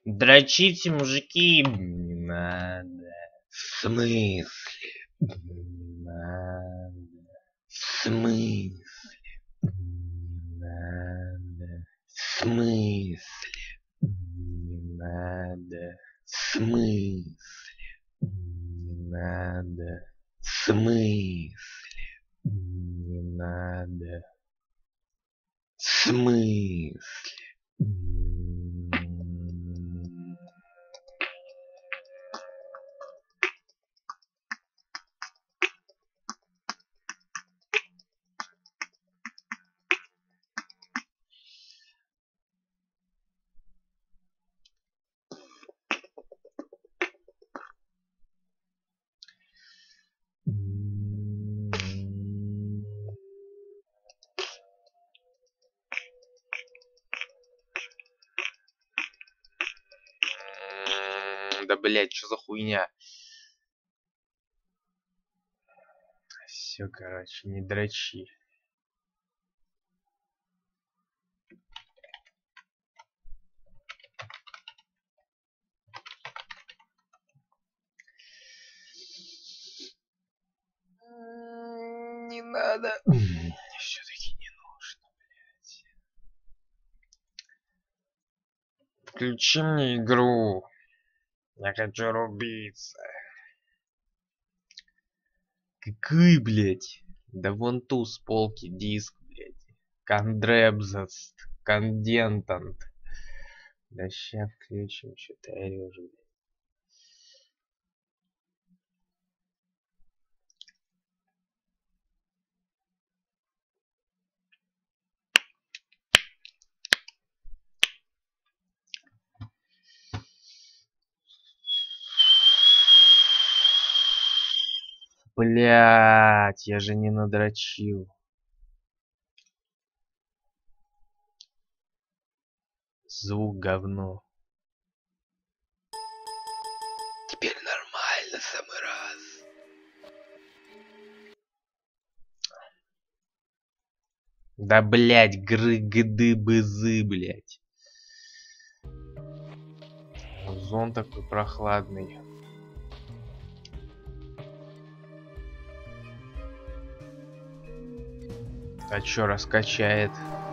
Дрочите, мужики, не надо. В смысле? Не надо. В смысле? Не надо. В смысле? Не надо. В смысле? Не надо. В смысле? Не надо. В смысле? Да блять, что за хуйня? Все, короче, не дрочи. Не надо. Все-таки не нужно, блять. Включи мне игру. Я хочу рубиться. Какой, блять? Да вон ту с полки диск, блять. Кондребзаст. Кондентант. Да ща включим, что ты орешь, блядь. Блять, я же не надрочил. Звук говно. Теперь нормально, самый раз. Да блять, гды-бызы, блять. Зон такой прохладный. А чё, раскачает?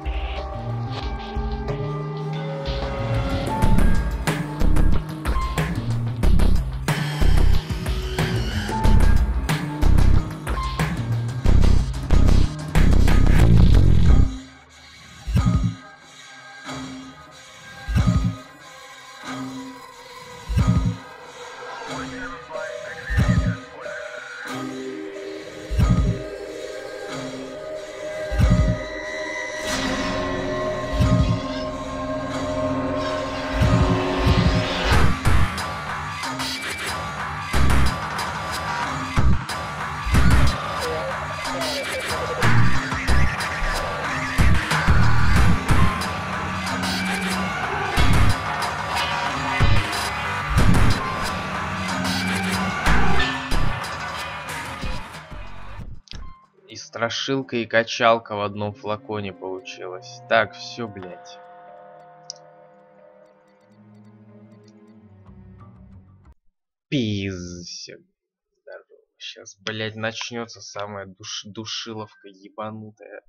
И страшилка, и качалка в одном флаконе получилось. Так, все, блядь. Пиздец. Здорово. Сейчас, блядь, начнется самая душиловка ебанутая.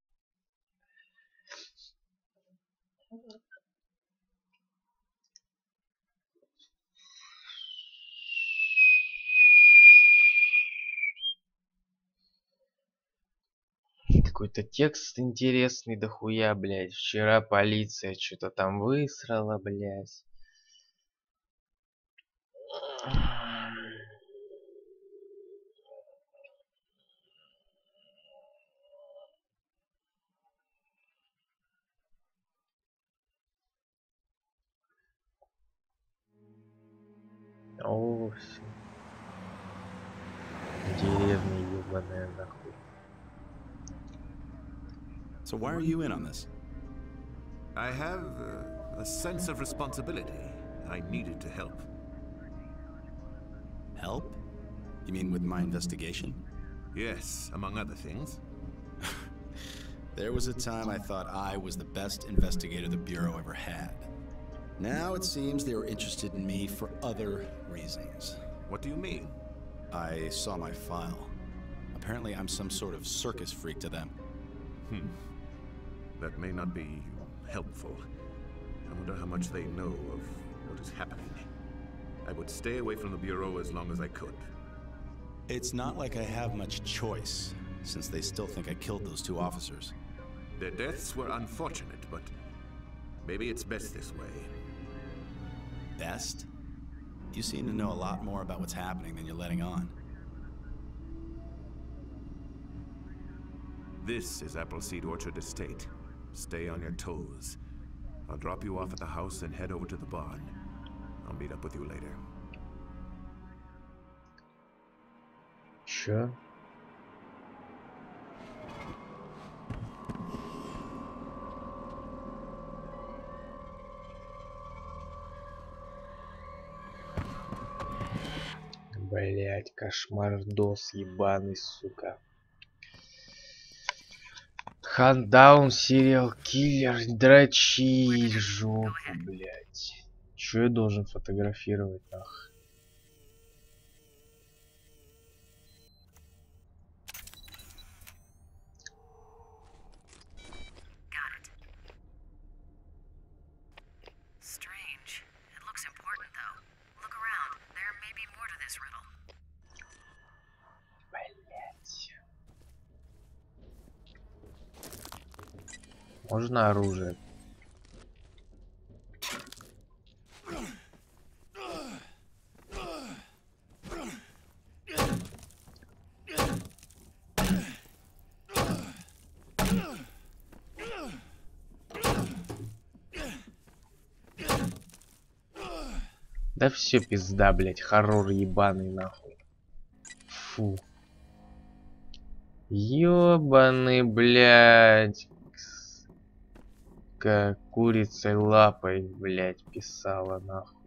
Какой-то текст интересный дохуя, блядь. Вчера полиция что-то там высрала, блядь. О, всё. Деревня ебаная нахуй. So why are you in on this? I have a sense of responsibility. I needed to help. Help? You mean with my investigation? Yes, among other things. There was a time I thought I was the best investigator the Bureau ever had. Now it seems they were interested in me for other reasons. What do you mean? I saw my file. Apparently I'm some sort of circus freak to them. That may not be helpful. I wonder how much they know of what is happening. I would stay away from the Bureau as long as I could. It's not like I have much choice, since they still think I killed those 2 officers. Their deaths were unfortunate, but maybe it's best this way. Best? You seem to know a lot more about what's happening than you're letting on. This is Appleseed Orchard Estate. Stay on your toes. I'll drop you off at the house and head over to the barn. I'll meet up with you later. Чё? Блять, кошмардос ебаный, сука. Хандаун, сериал киллер, дрочи, жопу, блять. Чё я должен фотографировать, нах? Strange. It looks important, though. Look around. There may be more to this riddle. Блять. Можно оружие? Да все пизда, блять, хоррор ебаный нахуй. Фу. Ёбаный, блять. Как курицей лапой, блять, писала нахуй.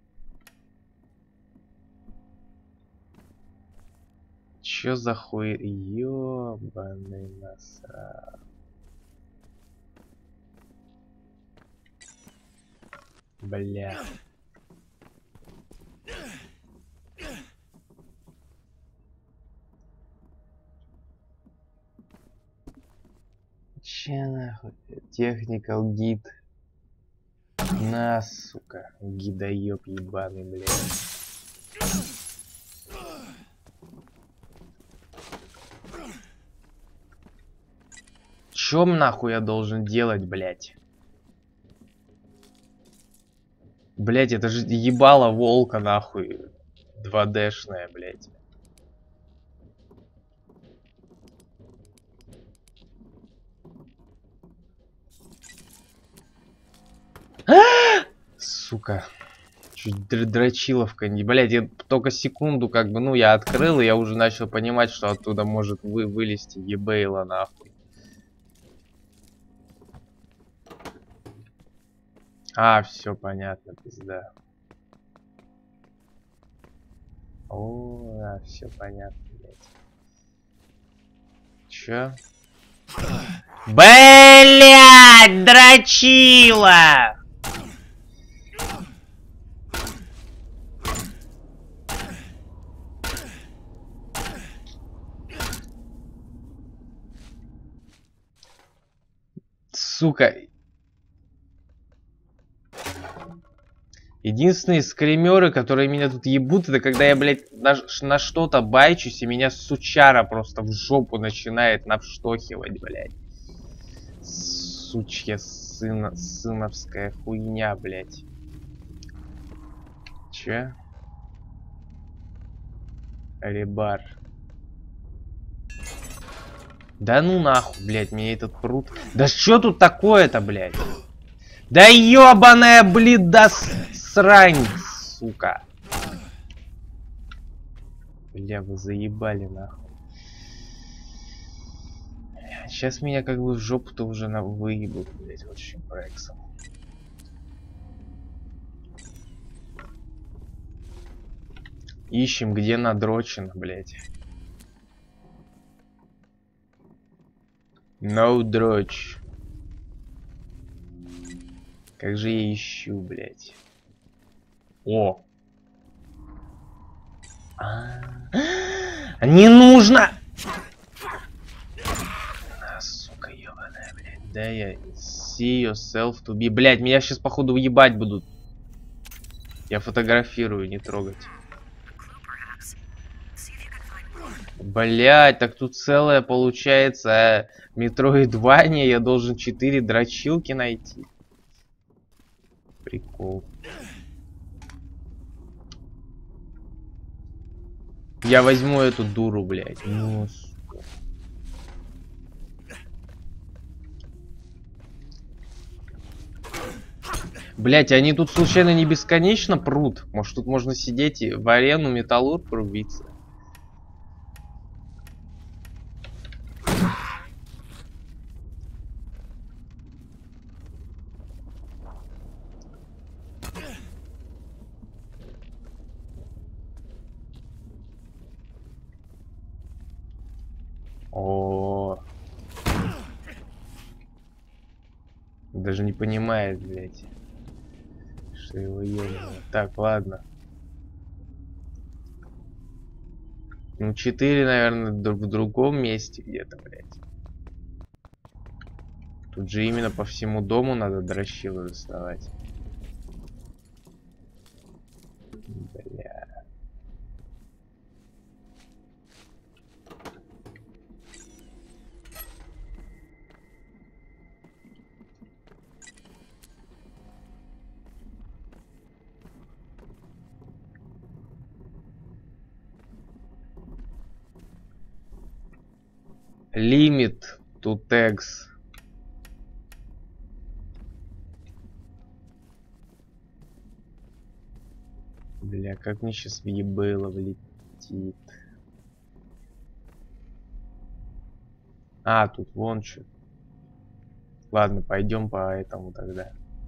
Чё за хуй? Ёбаный насрал. Бля. Че нахуй? Technical гид. На, сука. Гидоёб ебаный, блядь. Чё нахуй я должен делать, блядь? Блядь, это же ебало волка, нахуй. 2D-шная, блядь. Сука. Чуть дрочиловка не... Блядь, я только секунду как бы, ну, я открыл, и я уже начал понимать, что оттуда может вылезти ебейла, нахуй. А, все понятно, пизда. О, да, все понятно, блядь. Чё? Блядь, дрочила! Сука. Единственные скримеры, которые меня тут ебут, это когда я, блядь, на что-то байчусь, и меня сучара просто в жопу начинает навштохивать, блядь. Сучья сыновская хуйня, блядь. Че? Ребар. Да ну нахуй, блядь, меня этот пруд. Да что тут такое-то, блядь? Да ёбаная, блин, да срань, сука. Бля, вы заебали, нахуй. Сейчас меня как бы в жопу-то уже выебут, блядь, вот чем проексом. Ищем, где надрочено, блядь. No дрочь. Как же я ищу, блядь. О! Не нужно! Сука ебаная, блядь. Да я see yourself to be. Блядь, меня сейчас походу уебать будут. Я фотографирую, не трогать. Блядь, так тут целое получается Метроидвания. Я должен 4 дрочилки найти. Прикол. Я возьму эту дуру, блядь. Ну, сука. Блядь, они тут случайно не бесконечно прут? Может, тут можно сидеть и в арену Металлург рубиться? О, даже не понимает, блядь, что его ебало. Так, ладно. Ну, 4, наверное, в другом месте где-то, блядь. Тут же именно по всему дому надо дрочилы доставать. Бля. Limit to tags. Бля, как мне сейчас въебало влетит. А, тут вон что. Ладно, пойдем по этому тогда.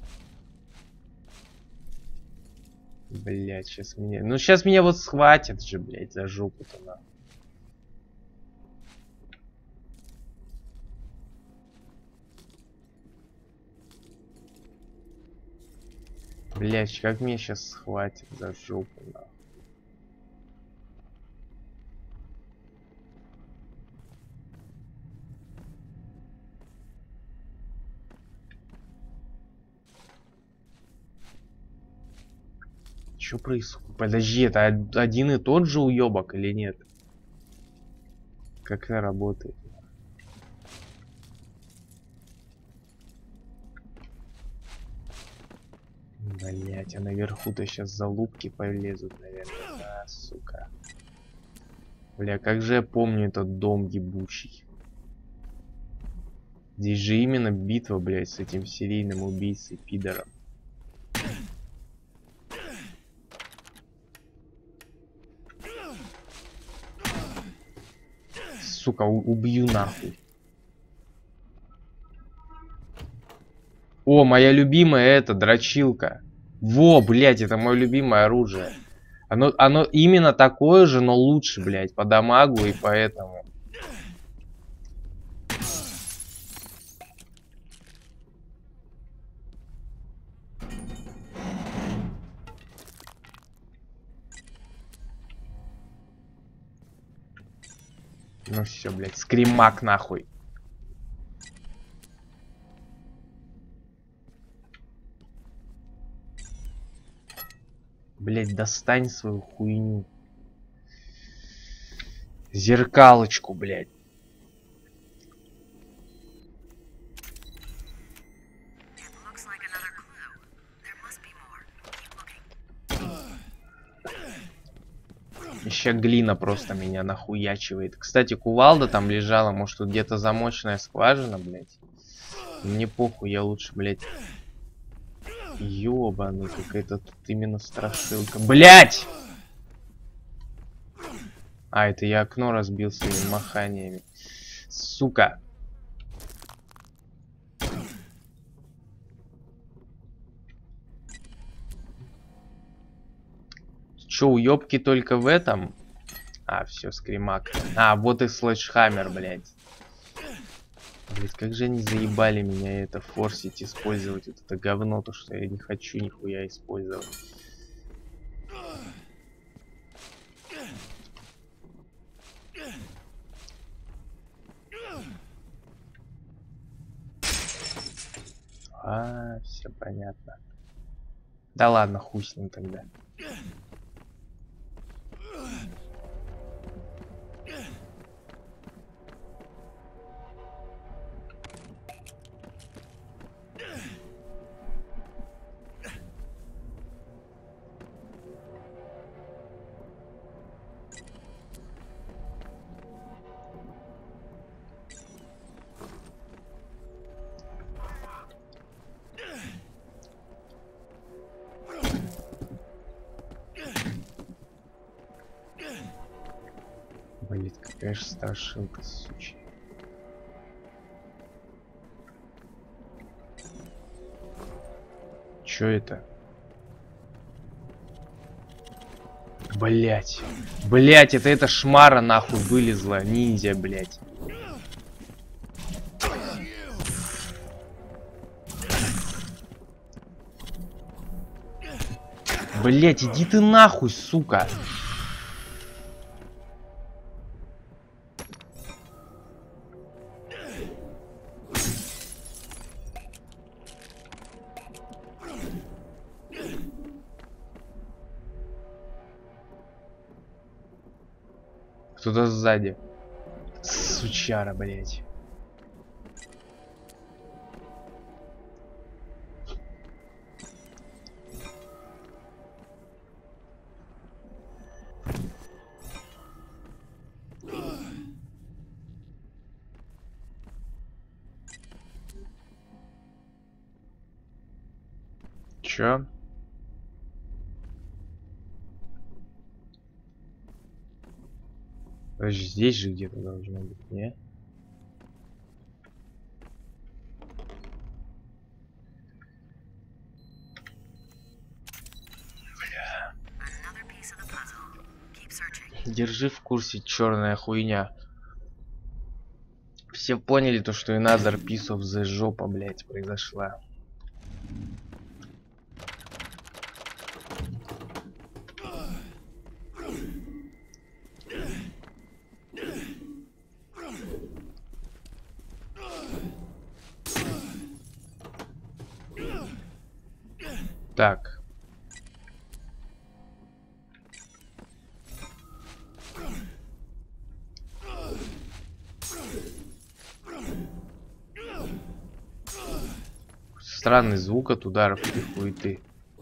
Блять, сейчас меня... Ну, сейчас меня вот схватят же, блять, за жопу-то нахуй. Блять, как меня сейчас схватит за жопу, нахуй. Что происходит? Подожди, это один и тот же уебок или нет? Как это работает? Блять, а наверху-то сейчас залупки полезут, наверное. Да, сука. Бля, как же я помню этот дом ебучий. Здесь же именно битва, блять, с этим серийным убийцей, пидором. Сука, убью нахуй. О, моя любимая эта дрочилка. Во, блядь, это мое любимое оружие. Оно именно такое же, но лучше, блядь, по дамагу и поэтому. Ну все, блядь, скримак нахуй. Блядь, достань свою хуйню. Зеркалочку, блядь. Еще глина просто меня нахуячивает. Кстати, кувалда там лежала. Может, тут где-то замочная скважина, блядь. Мне похуй, я лучше, блядь. Ёбаный, какая-то тут именно страшилка. Блядь! А, это я окно разбил своими маханиями. Сука. Чё, уёбки только в этом? А, все, скримак. А, вот и слэшхаммер, блядь. Блять, как же они заебали меня это форсить, использовать вот это говно, то что я не хочу нихуя использовать. А, все понятно. Да ладно, хуй с ним тогда. Блять, какая же страшилка, сучья. Чё это? Блять. Блять, это эта шмара нахуй вылезла. Ниндзя, блять. Блять, иди ты нахуй, сука. Кто-то сзади. Сучара, блять. Чё? Подожди, здесь же где-то должно быть, не? Another piece of the puzzle. Keep searching. Держи в курсе, черная хуйня. Все поняли то, что another piece of the жопа, блять, произошла. Так. Странный звук от ударов и хуеты.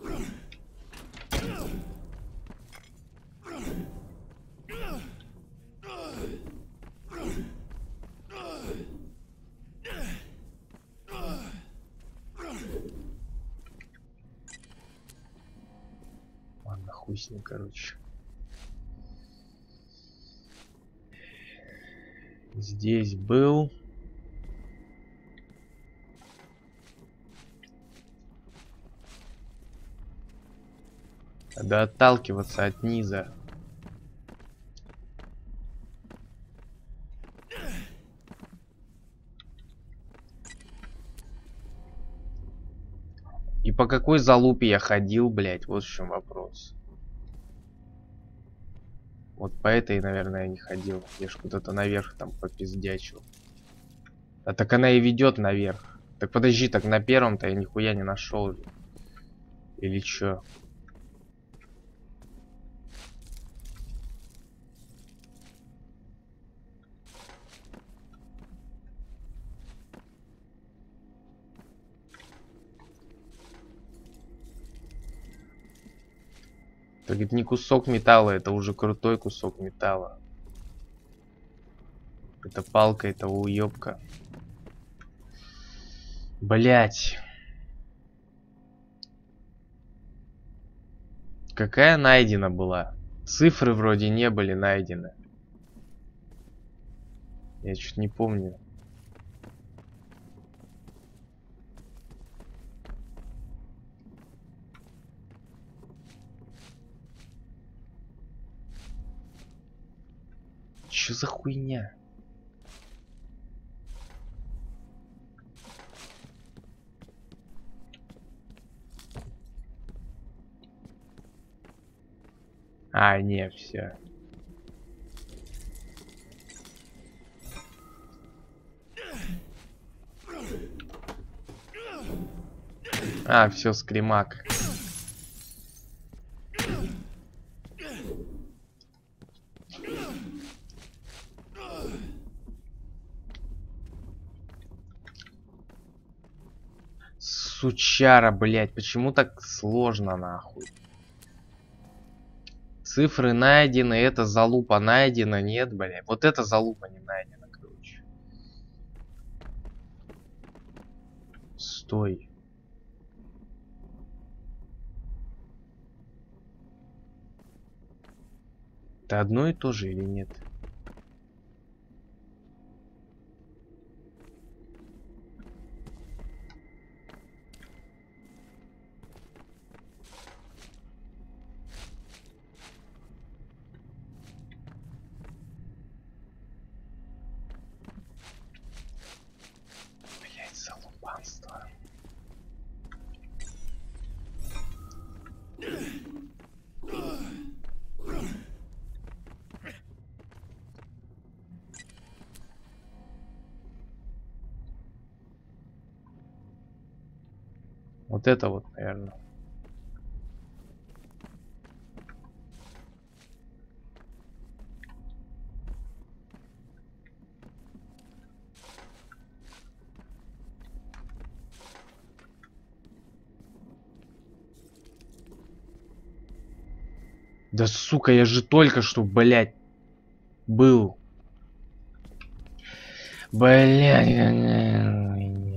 Ладно, хуй с ним, короче. Здесь был. Надо отталкиваться от низа. И по какой залупе я ходил, блять, вот в чем вопрос. Вот по этой, наверное, я не ходил. Я ж куда-то наверх там попиздячил. А так она и ведет наверх. Так подожди, так на первом-то я нихуя не нашел. Или чё? Так это не кусок металла, это уже крутой кусок металла. Это палка, это уёбка. Блять. Какая найдена была? Цифры вроде не были найдены. Я чуть не помню. Чё за хуйня? А, не, все. А, все, скримак. Сучара, блять, почему так сложно, нахуй? Цифры найдены, эта залупа найдена, нет, блять. Вот эта залупа не найдена, короче. Стой. Это одно и то же или нет? Блять, залупанство. Вот это вот, наверное. Да сука, я же только что, блять, был. Блять, нет.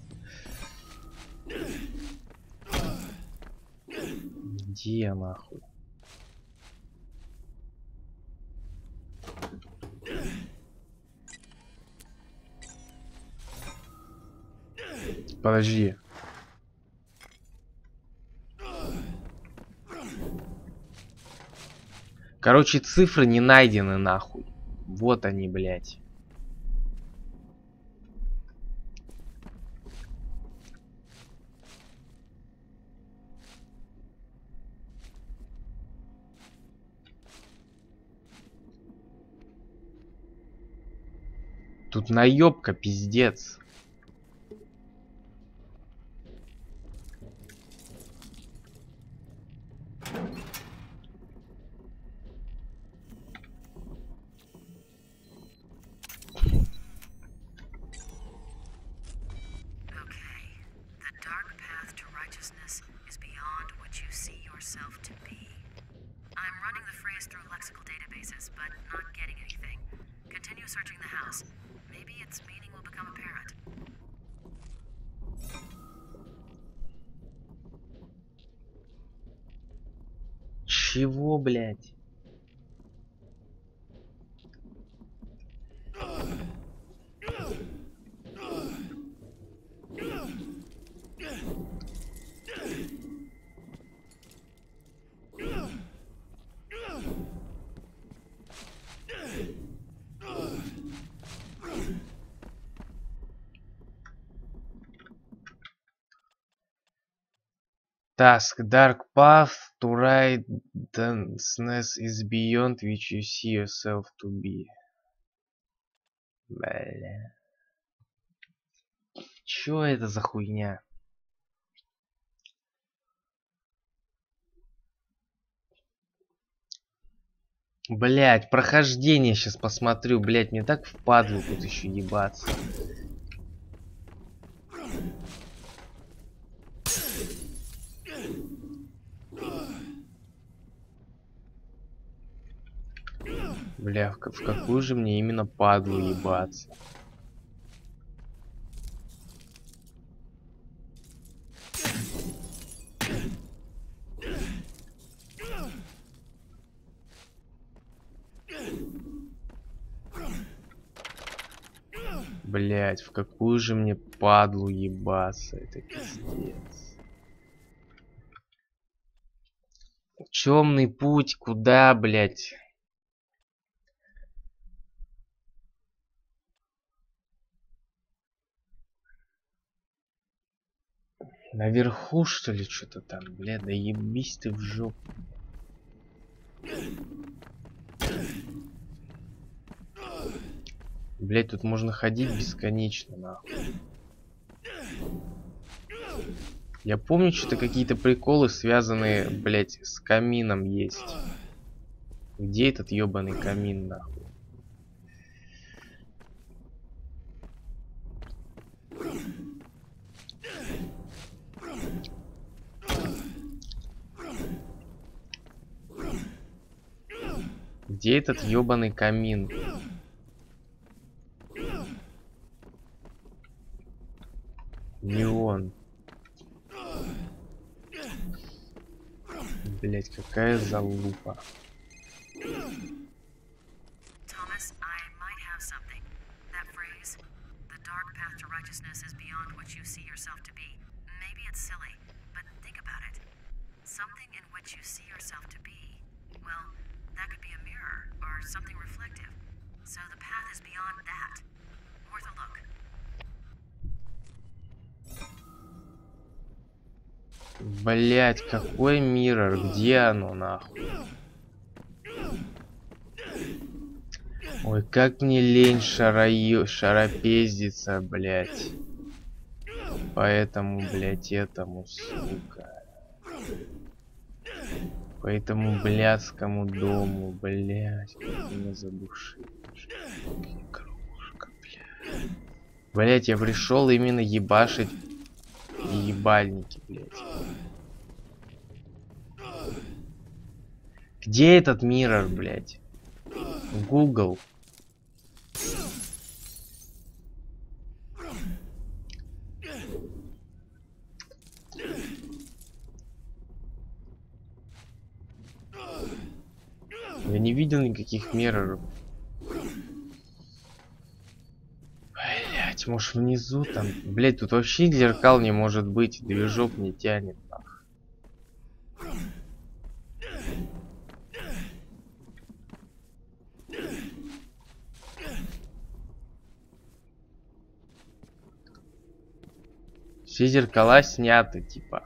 Где нахуй? Подожди. Короче, цифры не найдены, нахуй. Вот они, блядь. Тут наебка, пиздец. Okay. The dark path to righteousness is beyond what you see yourself to be. I'm running the phrase through lexical databases, but not getting anything. Continue searching the house. Maybe its meaning will become apparent. Чего, блядь? Task Dark Path to Righteousness is beyond which you see yourself to be. Бля. Чё это за хуйня? Блять, прохождение сейчас посмотрю, блять, мне так впадлу тут еще ебаться. Бля, в какую же мне именно падлу ебаться? Блять, в какую же мне падлу ебаться? Это пиздец. Темный путь, куда, блять? Наверху, что ли, что-то там, бля, да ебись ты в жопу. Блять, тут можно ходить бесконечно, нахуй. Я помню, что-то какие-то приколы, связанные, блять, с камином есть. Где этот ёбаный камин, нахуй? Где этот ёбаный камин? Не он. Блять, какая залупа. Thomas, I might have something. That phrase, the dark path to righteousness is beyond what you see yourself to be. Maybe it's silly, but think about it. Something in which you see yourself to be, well, that could be a mirror or something reflective. So the path is beyond that. Worth a look. Блять, какой миррор? Где оно, нахуй? Ой, как мне лень шарапездиться, блять. Поэтому, блять, этому, сука. По этому блядскому дому, блять, как меня задушили. Игрушка, блять. Блять, я пришел именно ебашить ебальники, блять. Где этот миррор, блять? Google. Я не видел никаких мирроров. Блять, может внизу там... Блять, тут вообще зеркал не может быть. Движок не тянет. Нах. Все зеркала сняты, типа.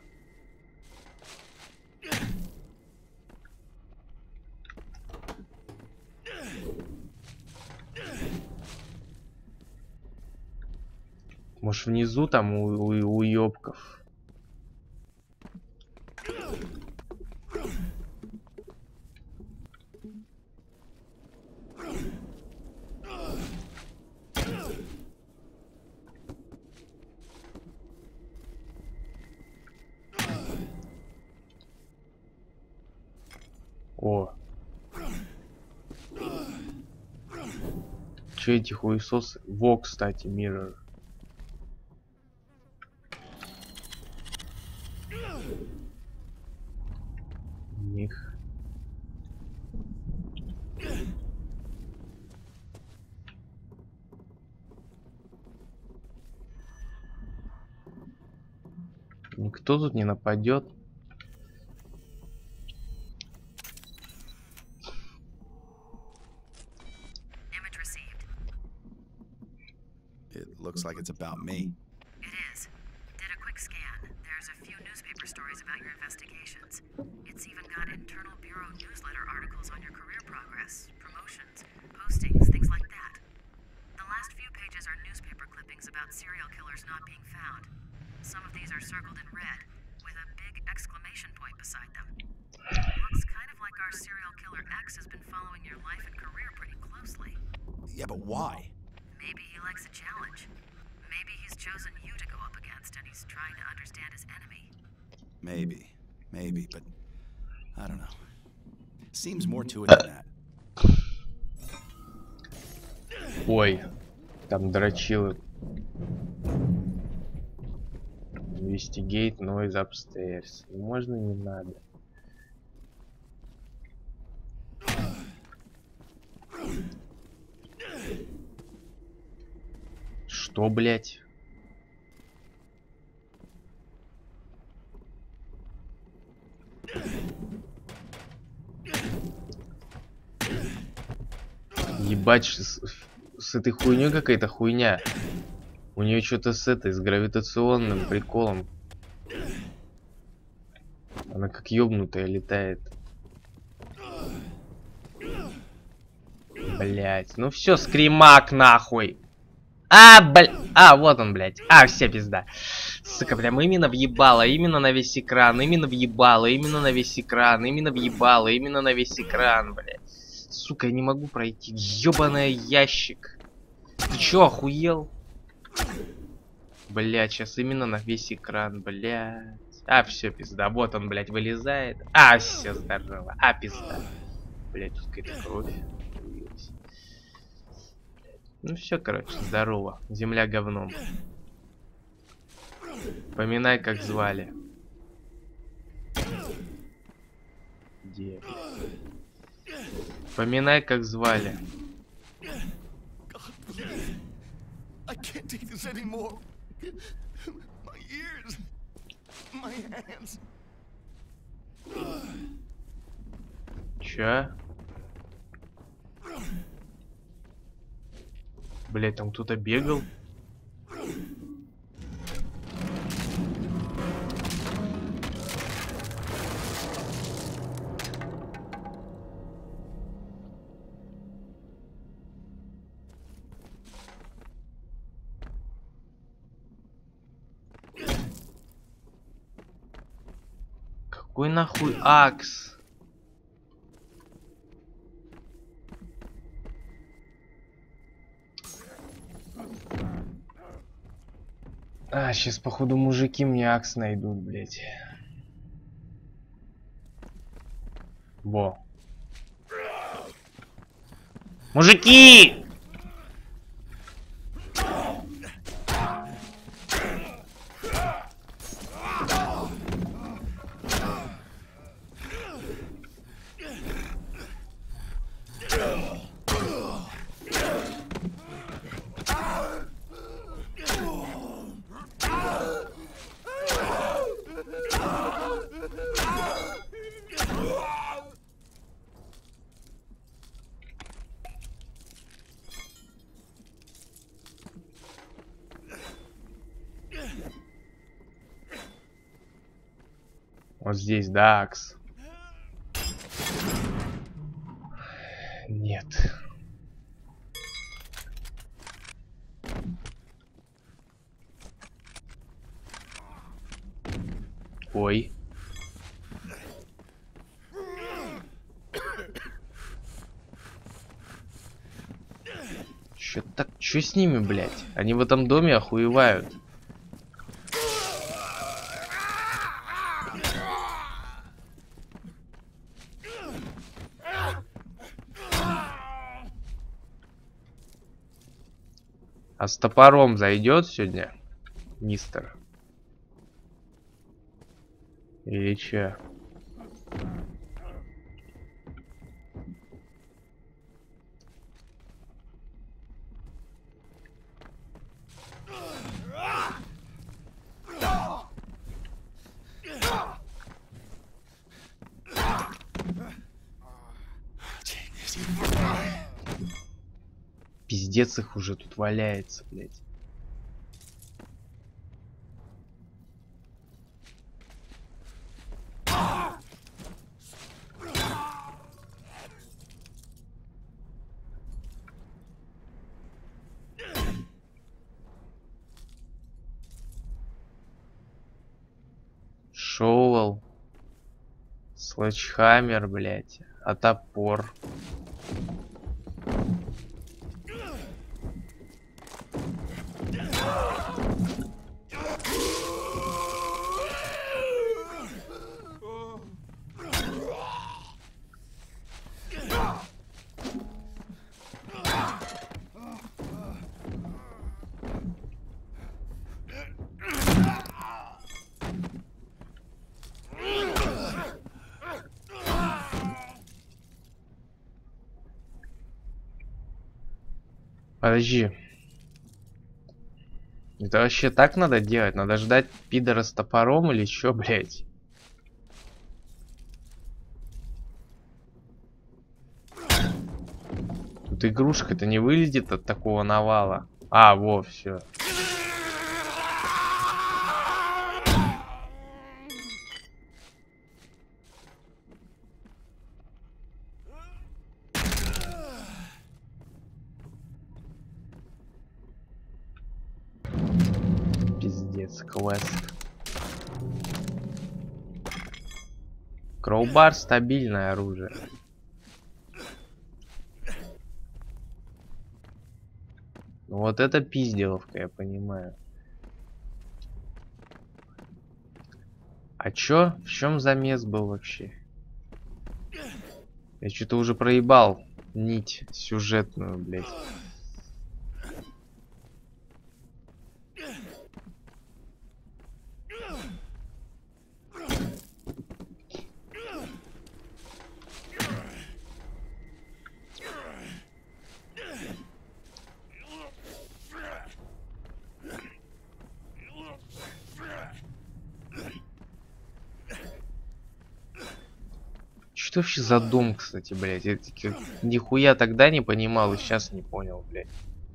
Может внизу там у ёбков. О. Чё эти хуесосы? Во, кстати, миррор. Них. Никто тут не нападет. Image received. It looks like it's about me. It is. Did a quick scan. There's a few newspaper stories about your investigations. It's even got internal bureau newsletter articles on your career progress, promotions, postings, things like that. The last few pages are newspaper clippings about serial killers not being found. Some of these are circled in red, with a big exclamation point beside them. Looks kind of like our serial killer X has been following your life and career pretty closely. Yeah, but why? Maybe he likes a challenge. Maybe he's chosen you to go up against and he's trying to understand his enemy. Maybe, but I don't know. Seems more to it than that. Ой, там дрочилы. Investigate noise upstairs. Можно, не надо. Что, блять? Ебать, с этой хуйней какая-то хуйня. У нее что-то с этой, с гравитационным приколом. Она как ёбнутая летает. Блять, ну все, скримак нахуй. А, вот он, блядь. А, все, пизда. Сука, прям именно въебало, именно на весь экран, именно въебало, именно на весь экран, именно въебало, именно на весь экран, блядь. Сука, я не могу пройти. Ёбаный ящик. Ты чё, охуел? Блядь, сейчас именно на весь экран, блядь. А, все, пизда. Вот он, блядь, вылезает. А, все, здорово. А, пизда. Блядь, тут какая-то кровь. Ну все, короче, здорово. Земля говном. Поминай, как звали. Где? Поминай, как звали. I can't take this anymore. My ears, my hands. Чё? Блять, там кто-то бегал? Какой нахуй акс? А, сейчас, походу, мужики мне акс найдут, блядь. Во. Мужики! Вот здесь, да, акс? Нет. Ой. Чё так? Чё с ними, блядь? Они в этом доме охуевают. А с топором зайдет сегодня, мистер? Или че? Пиздец, их уже тут валяется, блядь. Шоуэлл. Слэджхаммер, блядь. А топор. Подожди. Это вообще так надо делать? Надо ждать пидора с топором или чё, блядь? Тут игрушка-то не вылезет от такого навала. А, во, все. наконец, квест. Кроубар — стабильное оружие. Ну вот это пизделовка, я понимаю. А чё? В чем замес был вообще? Я что-то уже проебал нить сюжетную, блядь. Что вообще за дом, кстати, блядь? Я нихуя тогда не понимал и сейчас не понял, блядь.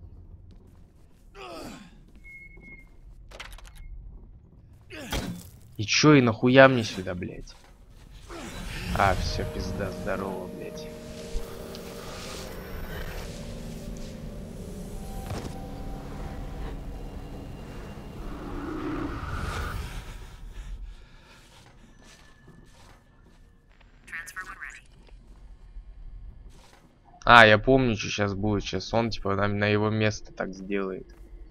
И чё, и нахуя мне сюда, блядь? А, все, пизда, здорово, блядь. А, я помню, что сейчас будет. Сейчас он, типа, на его место так сделает.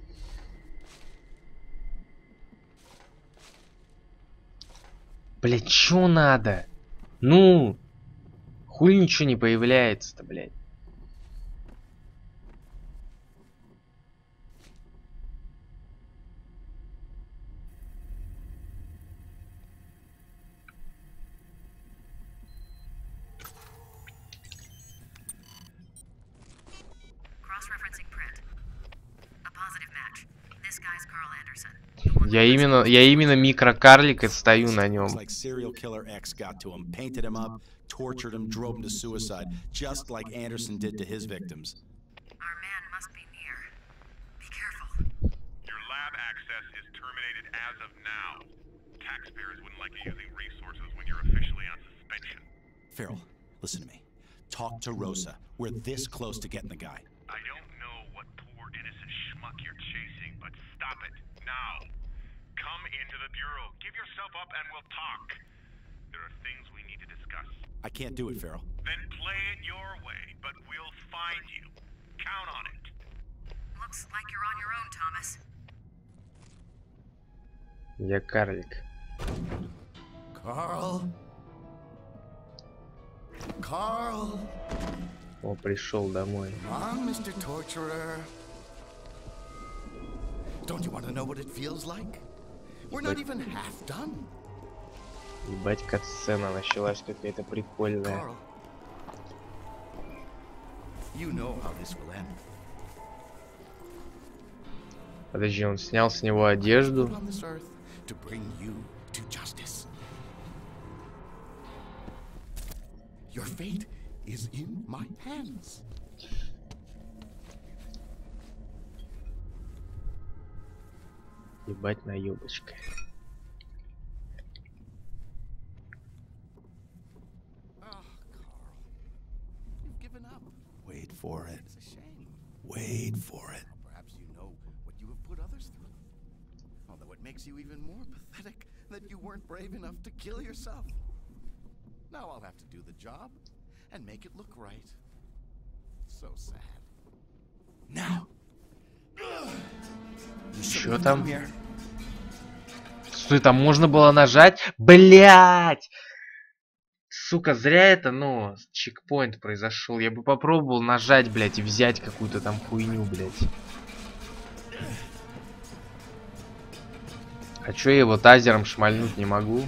Блять, чё надо? Ну, хуй ничего не появляется-то, блядь. Я именно микрокарлик и стою на нем. Tortured him, drove him to suicide, just like Anderson did to his victims. Our man must be near. Be careful. Your lab access is terminated as of now. Taxpayers wouldn't like you using resources when you're officially on suspension. Farrell, listen to me. Talk to Rosa. We're this close to getting the guy. I don't know what poor innocent schmuck you're chasing, but stop it now. Come into the Bureau. Give yourself up and we'll talk. There are things we need to discuss. I can't do it, Farrell. Then play it your way, but we'll find you. Count on it. Looks like you're on your own, Thomas. Я карлик. Carl. Carl. О, пришел домой. Come on, Mr. Torturer. Don't you want to know what it feels like? We're not even half done. Ебать, кат-сцена началась какая-то прикольная. Carl, you know how this will end. Подожди, он снял с него одежду. On this earth to bring you to justice. Your fate is in my hands. Ебать, наёбочка. Wait for it. It's a shame. Wait for it. Perhaps you know what you have put others through. Although it makes you even more pathetic that you weren't brave enough to kill yourself. Now I'll have to do the job and make it look right. So sad. Now. Чё там? Что там можно было нажать? Блять! Сука, зря это, ну, чекпоинт произошел. Я бы попробовал нажать, блядь, и взять какую-то там хуйню, блядь. А чё я его тазером шмальнуть не могу?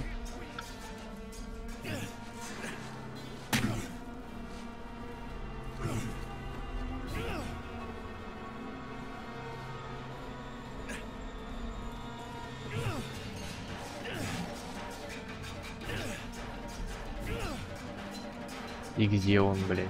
И где он, блядь?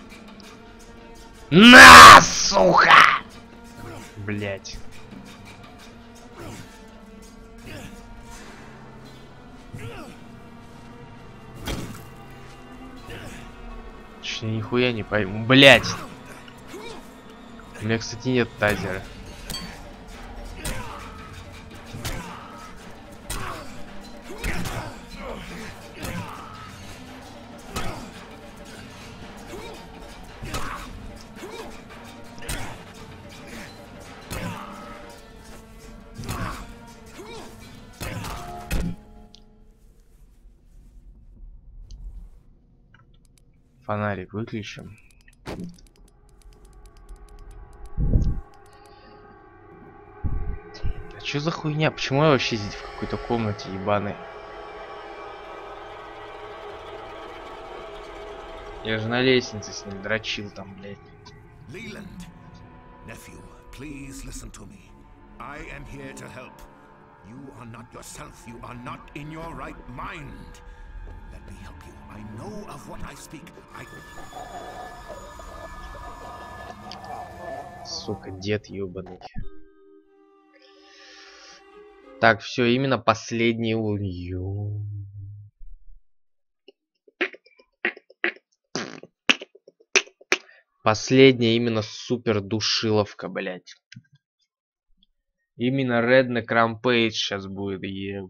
На, сука! Блядь. Что я нихуя не пойму. Блять! У меня, кстати, нет тазера. Фонарик выключим. А чё за хуйня? Почему я вообще здесь в какой-то комнате ебаной? Я же на лестнице с ним дрочил там, блядь. Leland, nephew, please listen to me. I am here to help. You are not yourself. You are not in your right mind. Let me help you. I know of what I speak. Сука, дед ёбаный. Так, все, именно последний уйом. Последняя именно супер душиловка, блять. Именно Redneck Rampage сейчас будет, еб.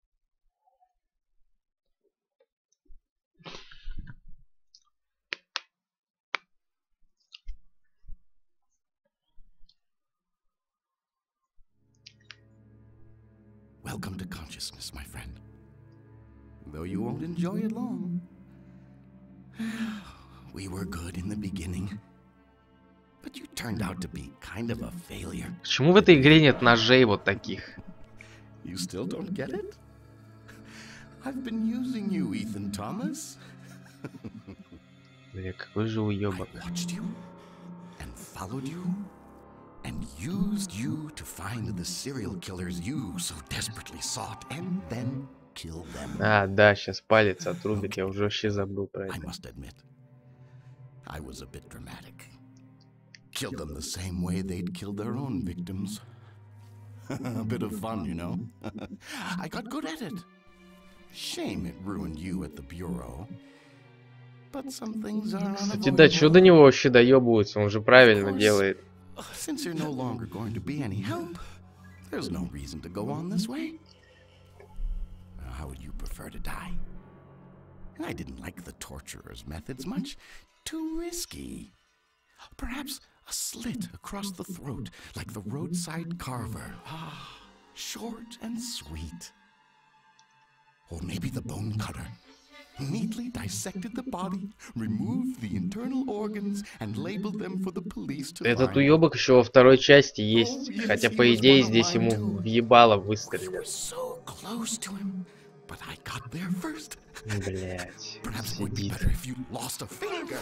Welcome to consciousness, my friend. Though you won't enjoy it long. We were good in the beginning. But you turned out to be kind of a failure. Почему в этой игре нет ножей вот таких? You still don't get it? I've been using you, Ethan Thomas. Бля, какой же уёбок. I watched you and followed you and used you to find the serial killers you so desperately sought and then kill them. А, да, сейчас палец отрубит, я уже вообще забыл про I это. must admit, I was a bit dramatic. Killed them the same way they'd killed their own victims. A bit of fun, you know? I got good at it. Shame it ruined you at the bureau. But some things are Кстати, да, чё до него вообще доебываются, он же правильно делает. Since you're no longer going to be any help, there's no reason to go on this way. How would you prefer to die? I didn't like the torturer's methods much. Too risky. Perhaps a slit across the throat, like the roadside carver. Ah, short and sweet. Or maybe the bone cutter. Neatly dissected the body, removed the internal organs, and labeled them for the police to Этот find. уёбок еще во второй части есть. Хотя, по идее, здесь ему въебало выстрелят. So close to him, but I got there first. Блять, Perhaps it would be сидит. better if you lost a finger.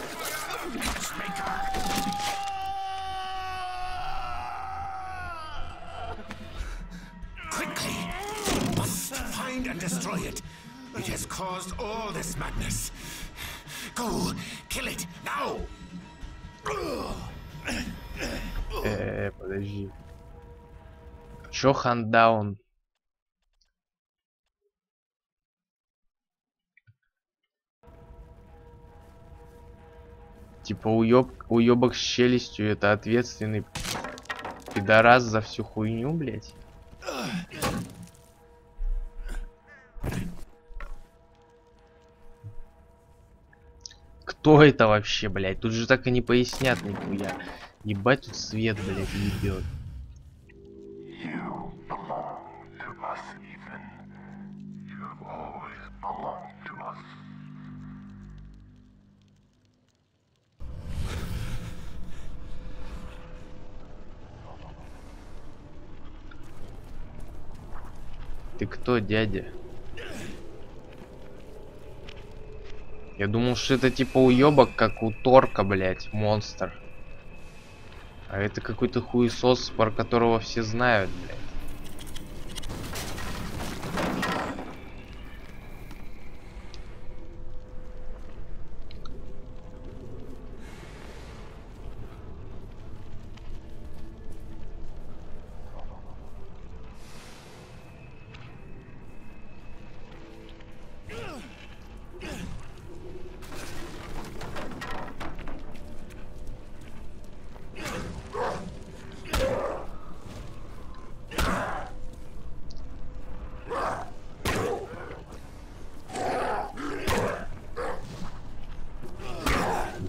Quickly! Must find and destroy it. It has caused all this madness. Go! Kill it! Now! Подожди. Чё хандаун? Типа уёбок с челюстью это ответственный пидорас за всю хуйню, блять. Кто это вообще, блять? Тут же так и не пояснят нихуя. Ебать, тут свет, блять, ебет. Ты кто, дядя? Я думал, что это типа уёбок, как у Торка, блять, монстр. А это какой-то хуесос, про которого все знают, блять.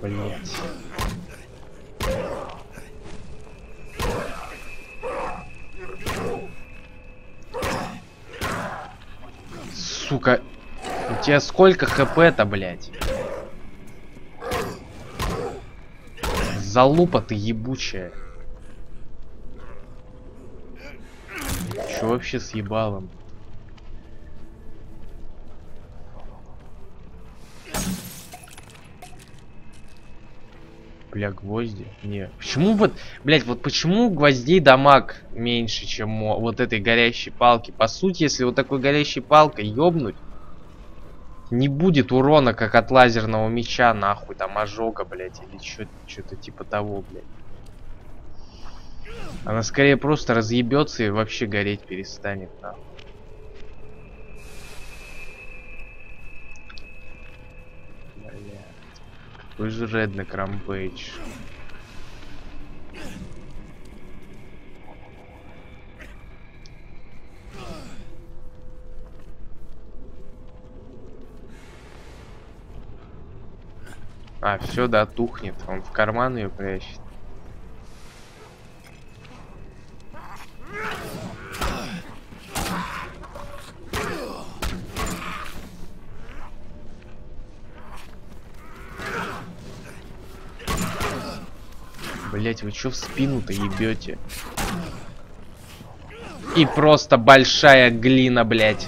Блять. Сука. У тебя сколько хп-то, блять? Залупа ты ебучая. Чё вообще с ебалом? Бля, гвозди? Не. Почему вот, блять, вот почему гвоздей дамаг меньше, чем вот этой горящей палки? По сути, если вот такой горящей палкой ёбнуть, не будет урона, как от лазерного меча, нахуй, там ожога, блять, или что-то типа того, блять. Она скорее просто разъебется и вообще гореть перестанет, нахуй. Бля. Какой же Реднек Рампейдж. А, все, да, тухнет. Он в карман ее прячет. Блять, вы чё в спину-то ебете? И просто большая глина, блять.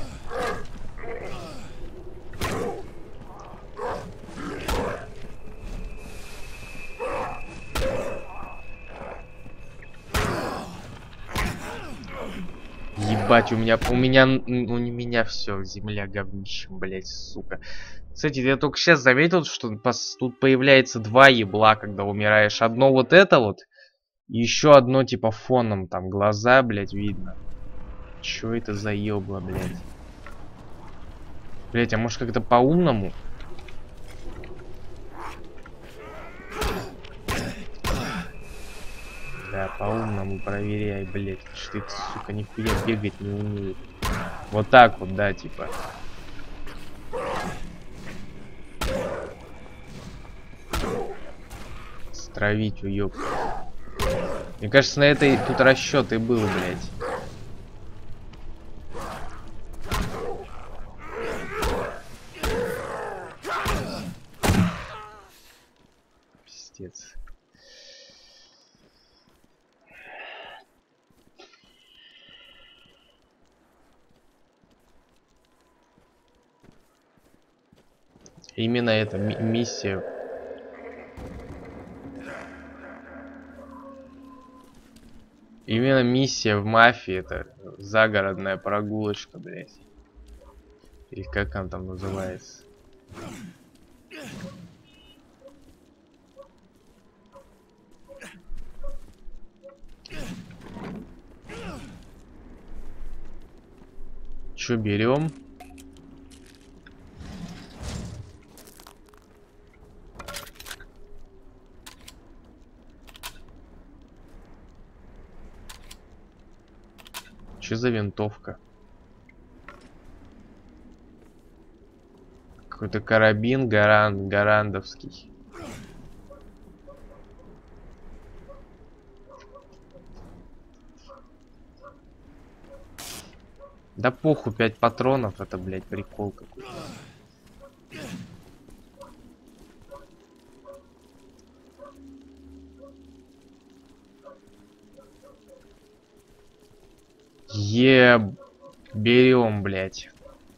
Ебать, у меня все, земля говнищем, блять, сука. Кстати, я только сейчас заметил, что тут появляется два ебла, когда умираешь. Одно вот это вот, и еще одно типа фоном, там глаза, блять, видно. Чё это за ебло, блять? Блять, а может как-то по-умному? Да, по-умному проверяй, блять. Что ты, сука, нихуя бегать не умеет. Вот так вот, да, типа. Стравить, уёб. Мне кажется, на этой тут расчет и был, блять. Пиздец. Именно эта миссия. Именно миссия в мафии, это загородная прогулочка, блять. Или как она там называется? Чё берем? Что за винтовка? Какой-то карабин гарандовский. Да похуй, 5 патронов, это, блядь, прикол какой-то. Берем, блядь.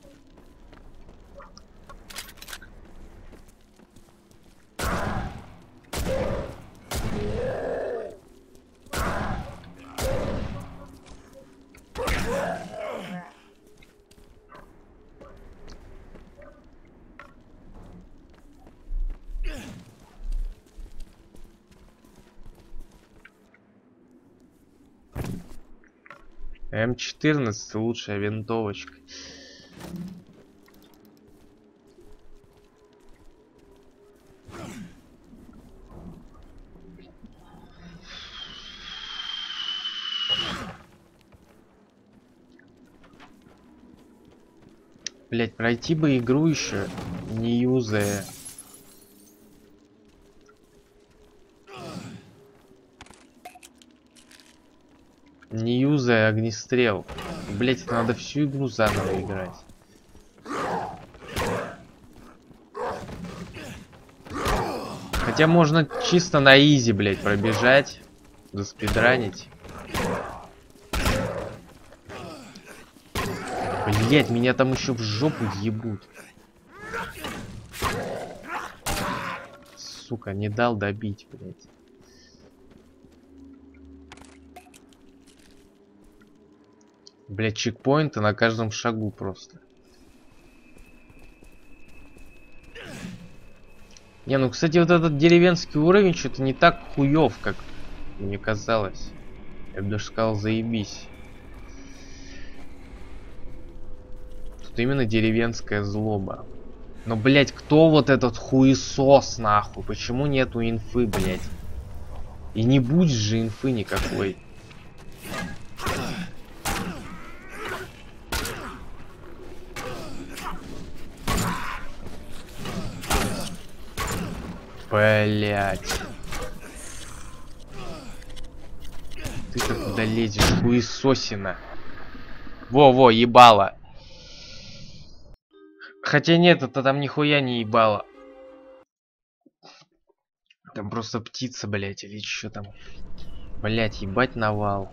М14 лучшая винтовочка. Блять, пройти бы игру еще, не юзая Не юзай огнестрел. Блять, это надо всю игру заново играть. Хотя можно чисто на изи, блять, пробежать, заспидранить. Блять, меня там еще в жопу ебут. Сука, не дал добить, блять. Блять, чекпоинты на каждом шагу просто. Не, ну, кстати, вот этот деревенский уровень что-то не так хуёв, как мне казалось. Я бы даже сказал, заебись. Тут именно деревенская злоба. Но, блять, кто вот этот хуесос, нахуй? Почему нету инфы, блять? И не будет же инфы никакой. Блять. Ты-то куда лезешь, хуесосина? Во-во, ебало. Хотя нет, это там нихуя не ебало. Там просто птица, блять, или что там. Блять, ебать навал.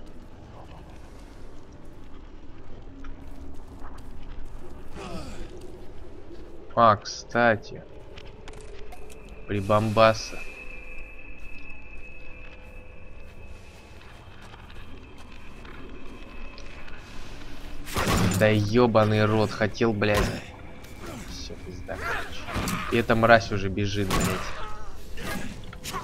А, кстати. Прибамбаса. Да ёбаный рот, хотел, блядь. Все, пизда, короче. И эта мразь уже бежит, блядь.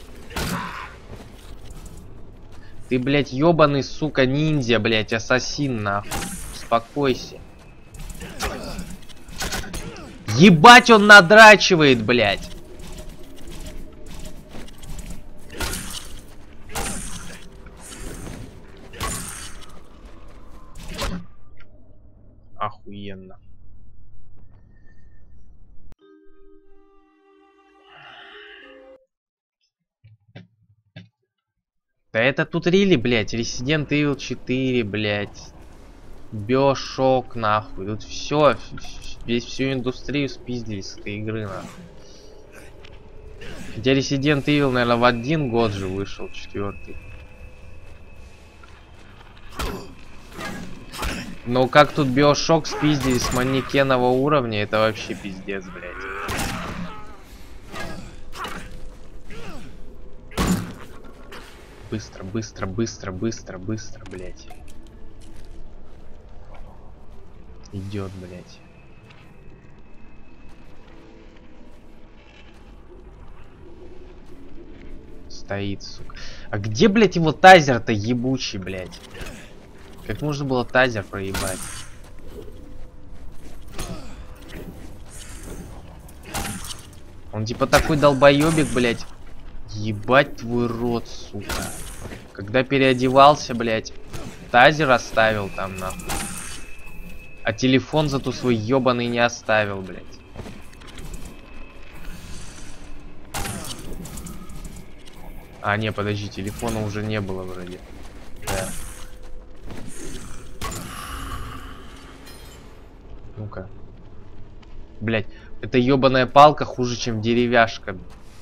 Ты, блядь, ёбаный, сука, ниндзя, блядь, ассасин, нахуй. Успокойся. Ебать, он надрачивает, блядь. Охуенно. Да это тут рили, блядь, Resident Evil 4, блядь. Биошок, нахуй. Тут все, весь всю индустрию спиздили с этой игры, нахуй. Хотя Resident Evil, наверное, в один год же вышел, 4-й. Но как тут Биошок спиздили с манекенового уровня, это вообще пиздец, блядь. Быстро, быстро, быстро, быстро, быстро, блядь. Идет, блядь. Стоит, сука. А где, блядь, его тазер-то ебучий, блядь? Как можно было тазер проебать? Он типа такой долбоебик, блядь. Ебать твой рот, сука. Когда переодевался, блядь, тазер оставил там, нахуй. А телефон зато свой ебаный не оставил, блядь. А, не, подожди, телефона уже не было вроде. Да. Ну-ка. Блядь, эта ебаная палка хуже, чем деревяшка.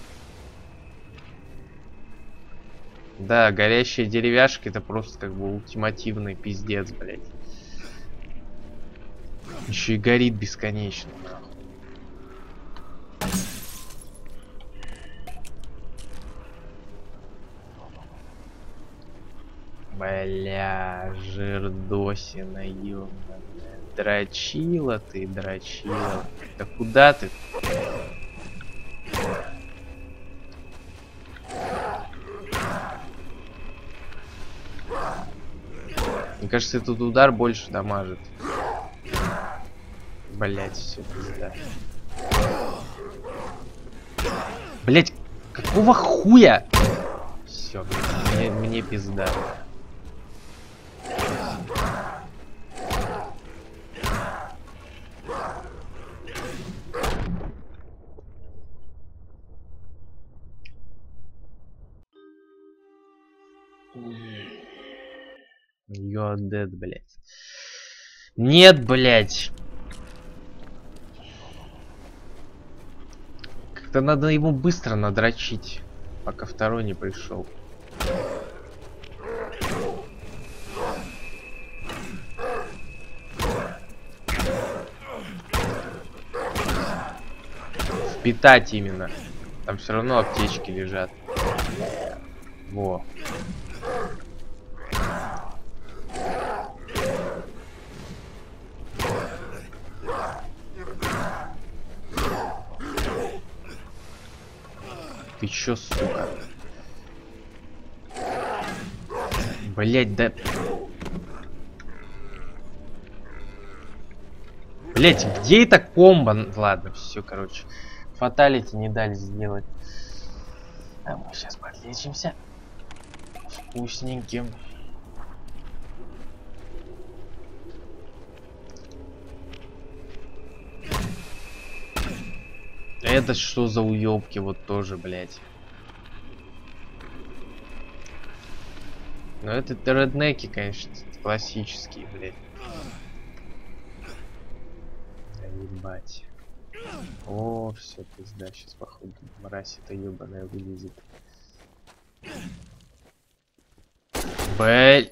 Да, горящая деревяшка это просто как бы ультимативный пиздец, блядь. Еще и горит бесконечно, нахуй. Бля, жирдосина, ёбаная. Дрочила ты, дрочила. Да куда ты? Мне кажется, этот удар больше дамажит. Блять, все пизда. Блять, какого хуя? Все, мне пизда. You're dead, блядь. Нет, блядь. Как-то надо ему быстро надрочить, пока второй не пришел. Впитать именно. Там все равно аптечки лежат. Во. Ты чё, сука? Блять, да... Блять, где это комбо? Ладно, все, короче. Фаталити не дали сделать. А мы сейчас подлечимся. Вкусненьким. Это что за уёбки? Вот тоже, блять. Ну это реднеки, конечно, классические, блять. Да ебать. О, все, пизда, сейчас походу мразь эта ебаная вылезет. Блять.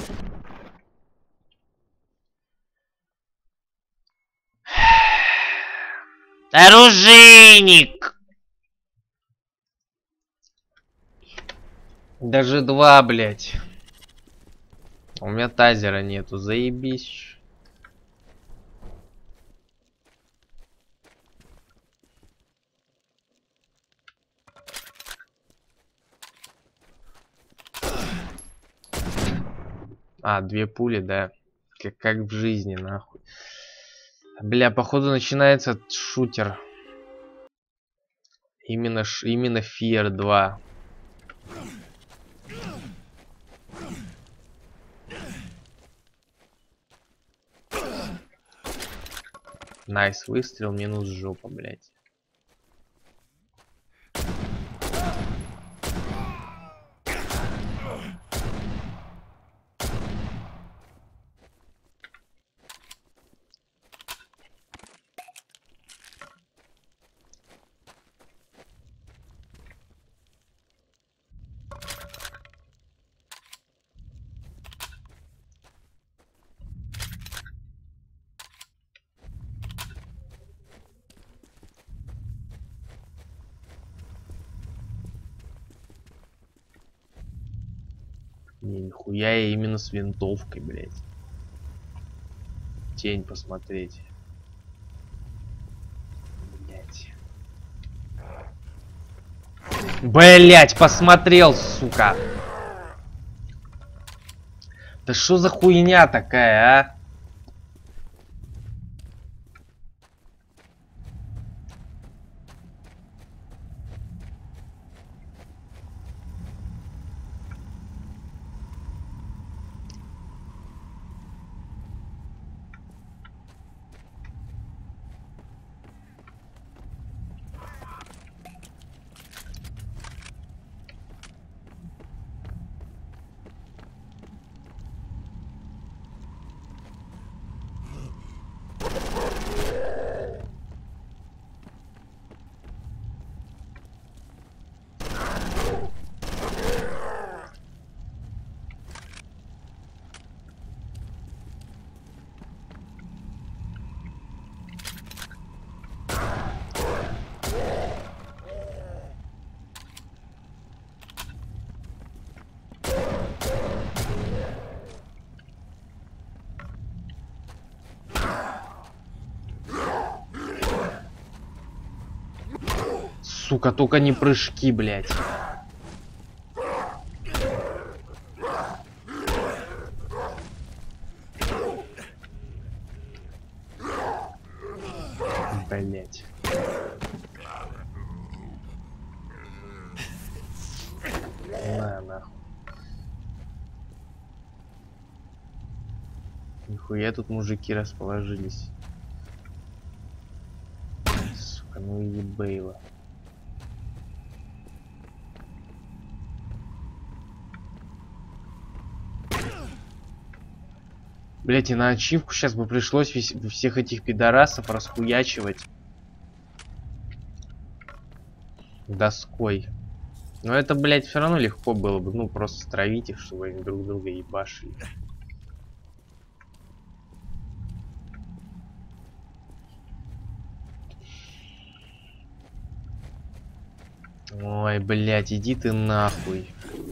Оружейник! Даже два, блять. У меня тазера нету, заебись. А, 2 пули, да. Как в жизни, нахуй. Бля, походу начинается шутер. Именно Fear 2. Найс, выстрел, минус жопа, блядь. Не, нихуя я именно с винтовкой, блядь. Тень посмотреть. Блядь. Блядь, посмотрел, сука. Да что за хуйня такая, а? Сука, только не прыжки, блядь. Блядь. На, нахуй. Нихуя тут мужики расположились. Сука, ну и ебейла. Блять, и на ачивку сейчас бы пришлось всех этих пидорасов расхуячивать доской. Но это, блять, все равно легко было бы. Ну, просто стравить их, чтобы они друг друга ебашили. Ой, блять, иди ты нахуй.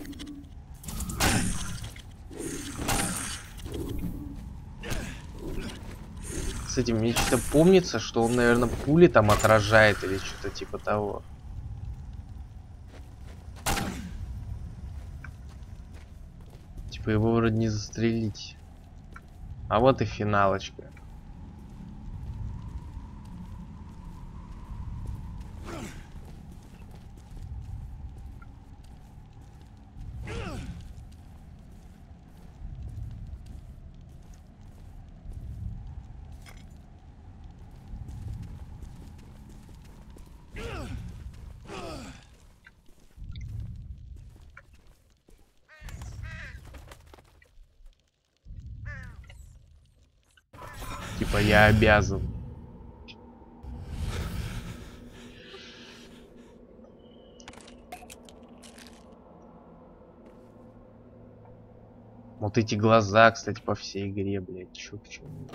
Кстати, мне что-то помнится, что он, наверное, пули там отражает или что-то типа того. Типа его вроде не застрелить. А вот и финалочка. Типа я обязан. Вот эти глаза, кстати, по всей игре, блядь, чё к чему.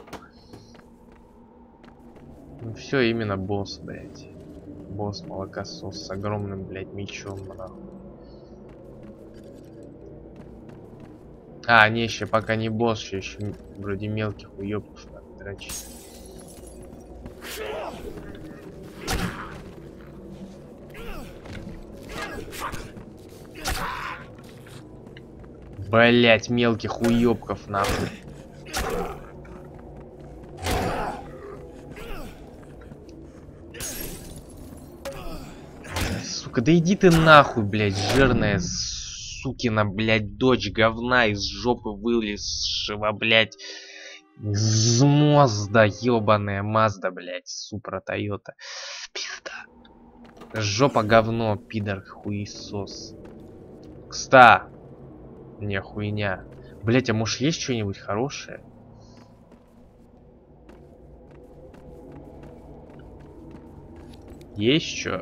Ну все, именно босс, блядь. Босс молокосос с огромным, блядь, мечом, нахуй. А, не, еще пока не босс, еще вроде мелких уёбков надо дрочить. Блять, мелких уёбков нахуй. Сука, да иди ты нахуй, блять, жирная сукина, блять, дочь говна из жопы вылезшего, блять, из мозда, ёбаная Мазда, блять, Супра Тойота. Пизда. Жопа говно, пидор, хуесос. Кста. Не, хуйня. Блять, а может есть что-нибудь хорошее? Есть что?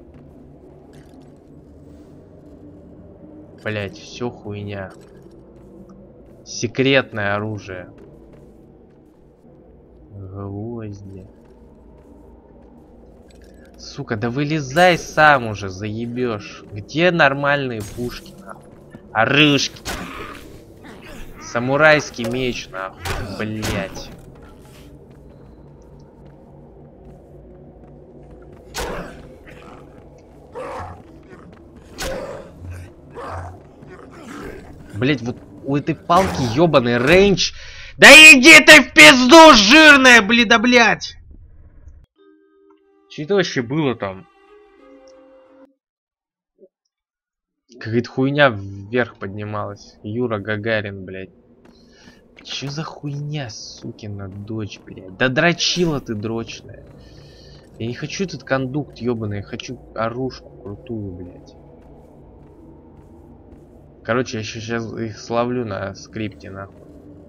Блять, все хуйня. Секретное оружие. Гвозди. Сука, да вылезай сам уже, заебешь. Где нормальные пушки, нахуй? Оружки. Самурайский меч, нахуй. Блять. Блять, вот у этой палки ёбаный рейндж. Да иди ты в пизду, жирная, блин, блять! Что это вообще было там? Какая-то хуйня вверх поднималась. Юра Гагарин, блядь. Чё за хуйня, сукина дочь, блядь? Да дрочила ты, дрочная. Я не хочу этот кондукт ёбаный, я хочу оружку крутую, блядь. Короче, я еще сейчас их словлю на скрипте, нахуй.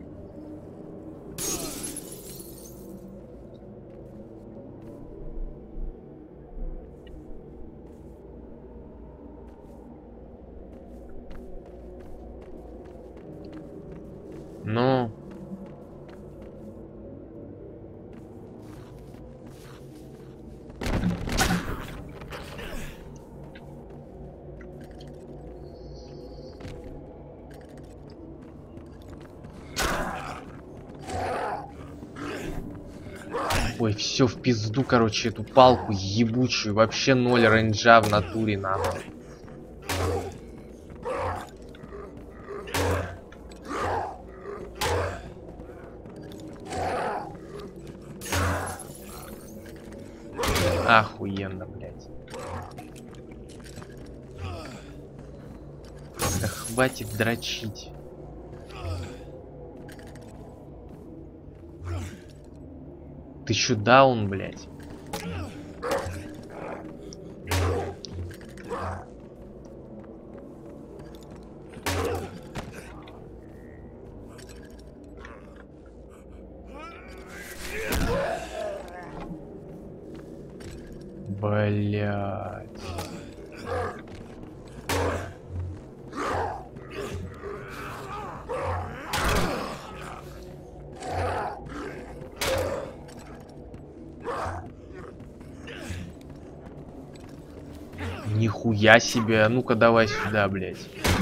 Ну... Ой, все в пизду, короче, эту палку ебучую. Вообще 0 рейнджа в натуре, нахуй. Охуенно, блядь. Да хватит дрочить. Ты чё даун, блядь? Блядь. Нихуя себе. А ну-ка давай сюда, блядь.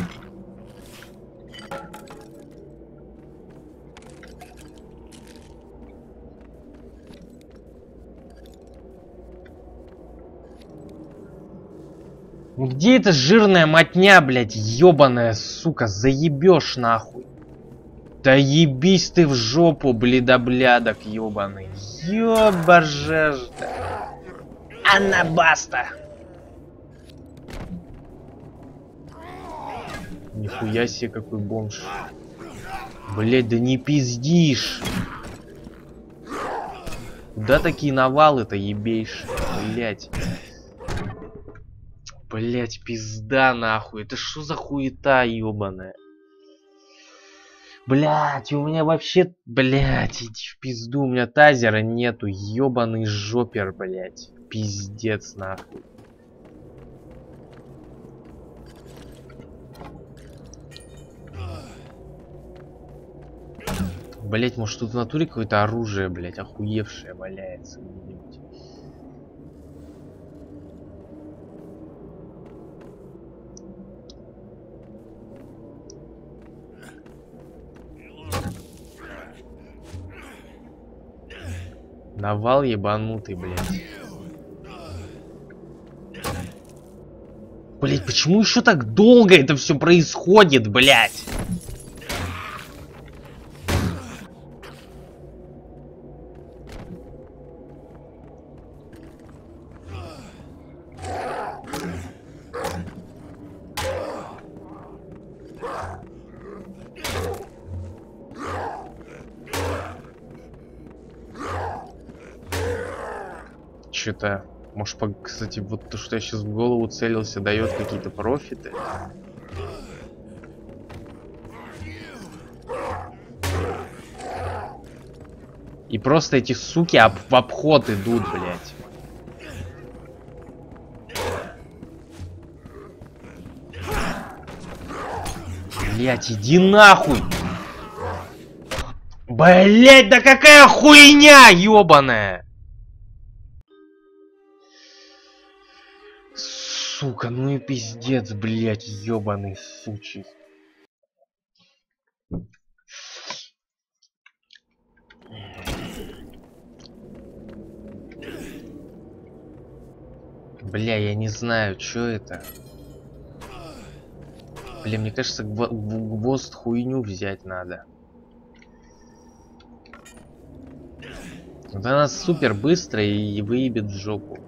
Ну где эта жирная мотня, блядь, ёбаная, сука, заебёшь нахуй. Да ебись ты в жопу, блядоблядок ёбаный. Ёбажежда. Анабаста. Нихуя себе какой бомж. Блядь, да не пиздишь. Куда такие навалы-то ебейшь, блядь. Блять, пизда нахуй. Это что за хуета ёбаная? Блять, у меня вообще... Блять, иди в пизду. У меня тазера нету. Ёбаный жопер, блять. Пиздец нахуй. Блять, может тут в натуре какое-то оружие, блять, охуевшее валяется где-нибудь. Навал ебанутый, блядь. Блядь, почему еще так долго это все происходит, блядь? Что-то, может, кстати, вот то, что я сейчас в голову целился, дает какие-то профиты. И просто эти суки в обход идут, блядь. Блядь, иди нахуй! Блядь, да какая хуйня, ёбаная! Сука, ну и пиздец, блядь, ёбаный сучий. Бля, я не знаю, что это. Бля, мне кажется, гвоздь хуйню взять надо. Вот она супер быстро и выебет в жопу.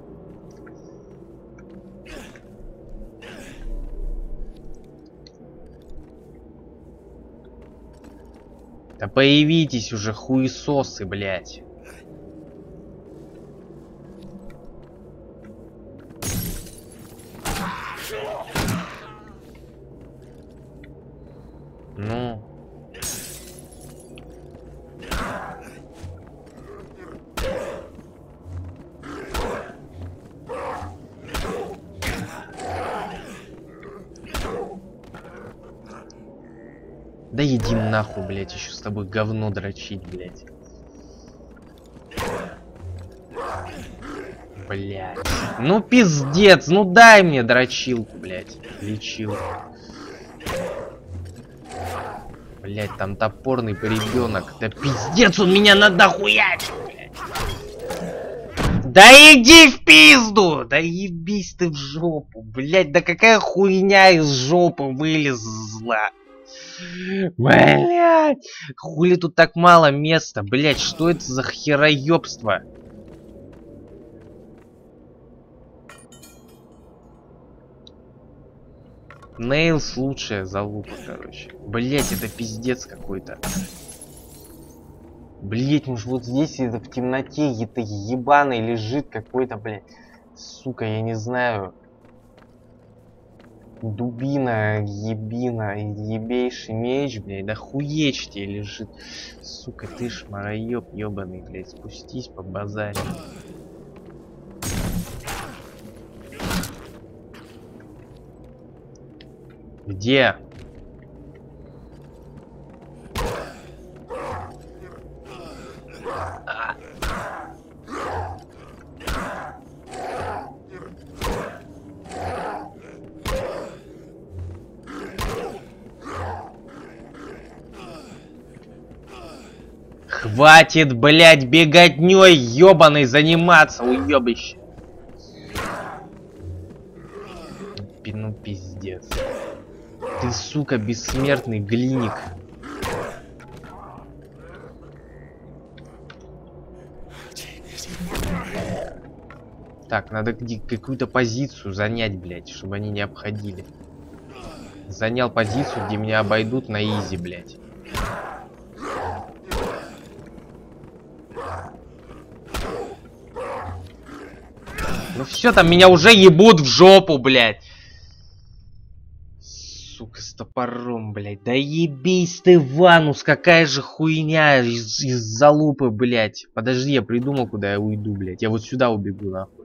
Да появитесь уже, хуесосы, блядь. Ну. Да иди нахуй, блядь, еще с тобой говно дрочить, блядь. Блядь. Ну пиздец, ну дай мне дрочилку, блядь. Лечилку. Блядь, там топорный ребенок. Да пиздец, он меня надохуячил, блядь. Да иди в пизду! Да ебись ты в жопу, блядь. Да какая хуйня из жопы вылезла. Блядь, хули тут так мало места, блядь, что это за хероёбство? Нейлс лучшая залупа, короче. Блядь, это пиздец какой-то. Блядь, может вот здесь это в темноте это ебаный лежит какой-то, блядь. Сука, я не знаю. Дубина, ебина, ебейший меч, блядь, да хуечь тебе лежит. Сука, ты ж мараёб ебаный, блядь, спустись по базаре. Где? Хватит, блядь, беготней ёбаной заниматься, уёбище. Ну пиздец. Ты, сука, бессмертный глиник. Так, надо какую-то позицию занять, блядь, чтобы они не обходили. Занял позицию, где меня обойдут на изи, блядь. Ну все, там меня уже ебут в жопу, блядь. Сука, с топором, блядь. Да ебись ты, Ванус, какая же хуйня из залупы, блядь. Подожди, я придумал, куда я уйду, блядь. Я вот сюда убегу, нахуй.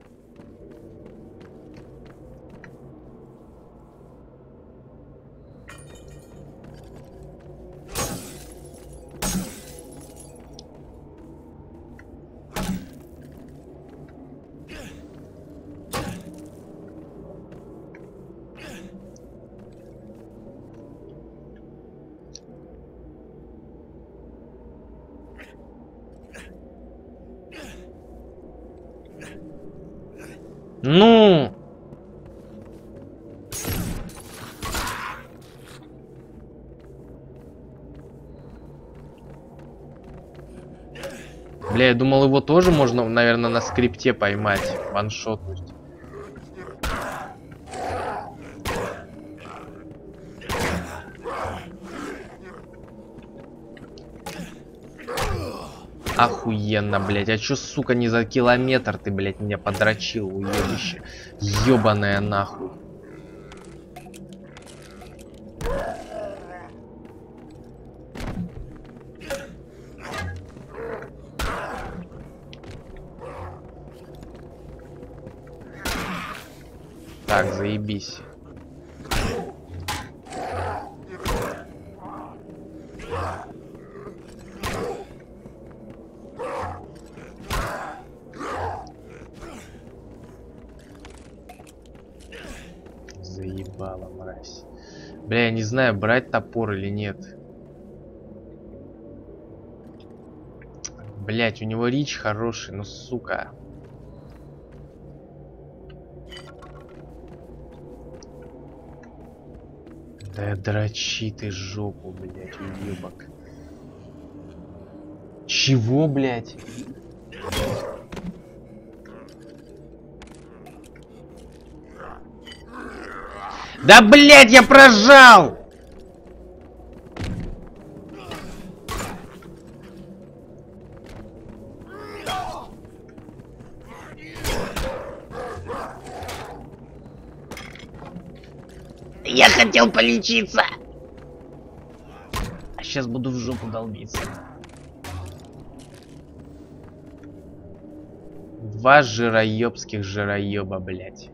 Ну! Бля, я думал, его тоже можно, наверное, на скрипте поймать, ваншотнуть. Охуенно, блядь. А чё, сука, не за километр ты, блядь, меня подрочил, уебище. Ёбаная нахуй. Так, заебись. Заебала, мразь. Бля, я не знаю, брать топор или нет. Блять, у него рич хороший, но сука. Да дрочи ты жопу, блять, уебок. Чего, блять? Да, блять, я прожал! Я хотел полечиться! А сейчас буду в жопу долбиться. Два жироебских жироеба, блять.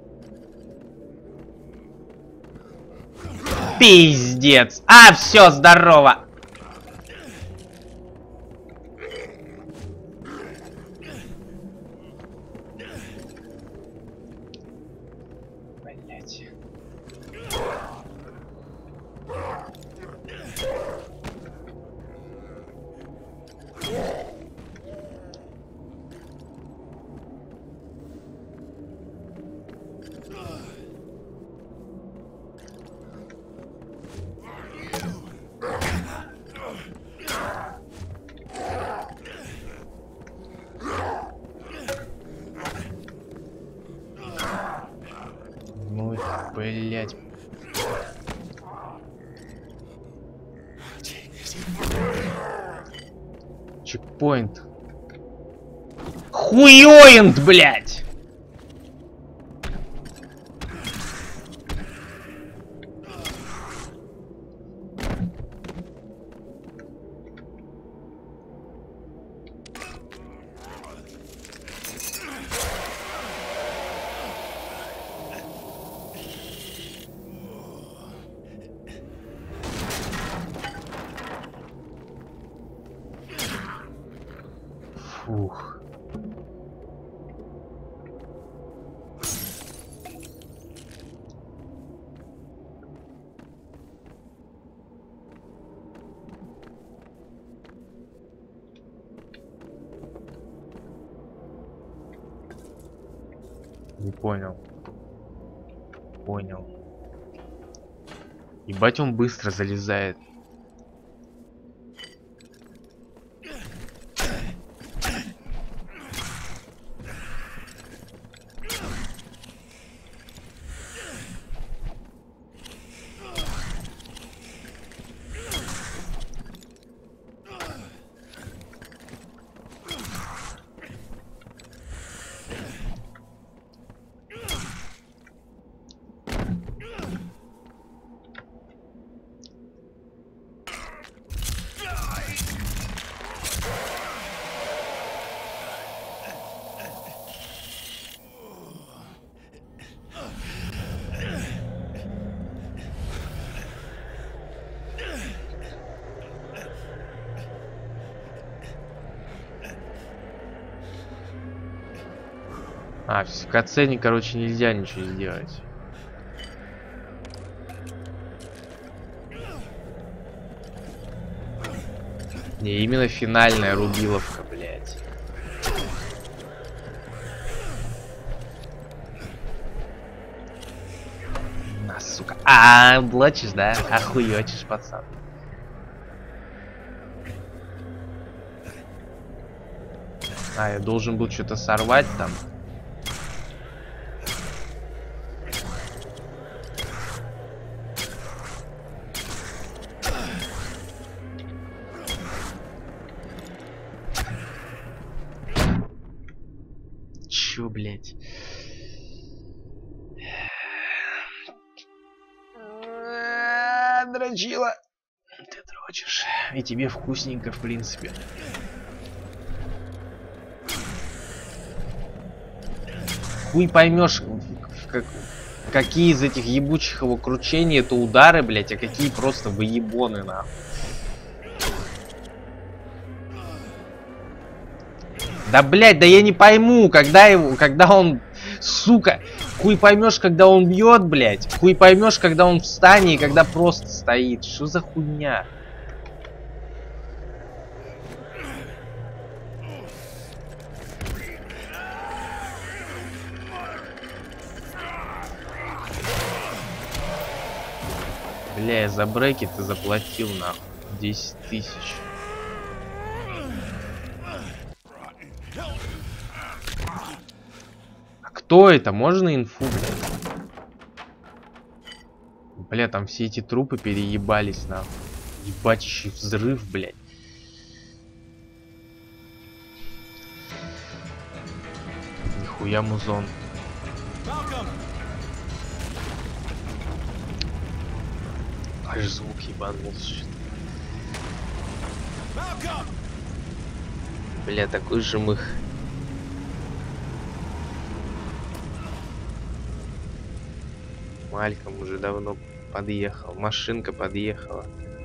Пиздец! А, все, здорово! Блять. Ну, блять. Чекпоинт. Хуёинт, блять! Фух. Не понял. Понял. Ебать, он быстро залезает. А, в катсцене, короче, нельзя ничего сделать. Не, именно финальная рубиловка, блядь. На, сука. Блочишь, да? Охуёчишь, пацан. Я должен был что-то сорвать там. Чё, блядь? Дрочила. Ты дрочишь. И тебе вкусненько, в принципе. Хуй поймешь, какие из этих ебучих его кручений это удары, блядь, а какие просто выебоны, нахуй. Да, блядь, да я не пойму, когда он, сука, хуй поймешь, когда он бьет, блядь, хуй поймешь, когда он в стане и когда просто стоит. Что за хуйня? Бля, я за брейки ты заплатил, нахуй. 10 000. Кто это? Можно инфу, блядь? Бля, там все эти трупы переебались, нахуй. Ебачий взрыв, блядь. Нихуя музон. Аж звук ебанулся. Бля, такой же мых. Мальком уже давно подъехал. Машинка подъехала.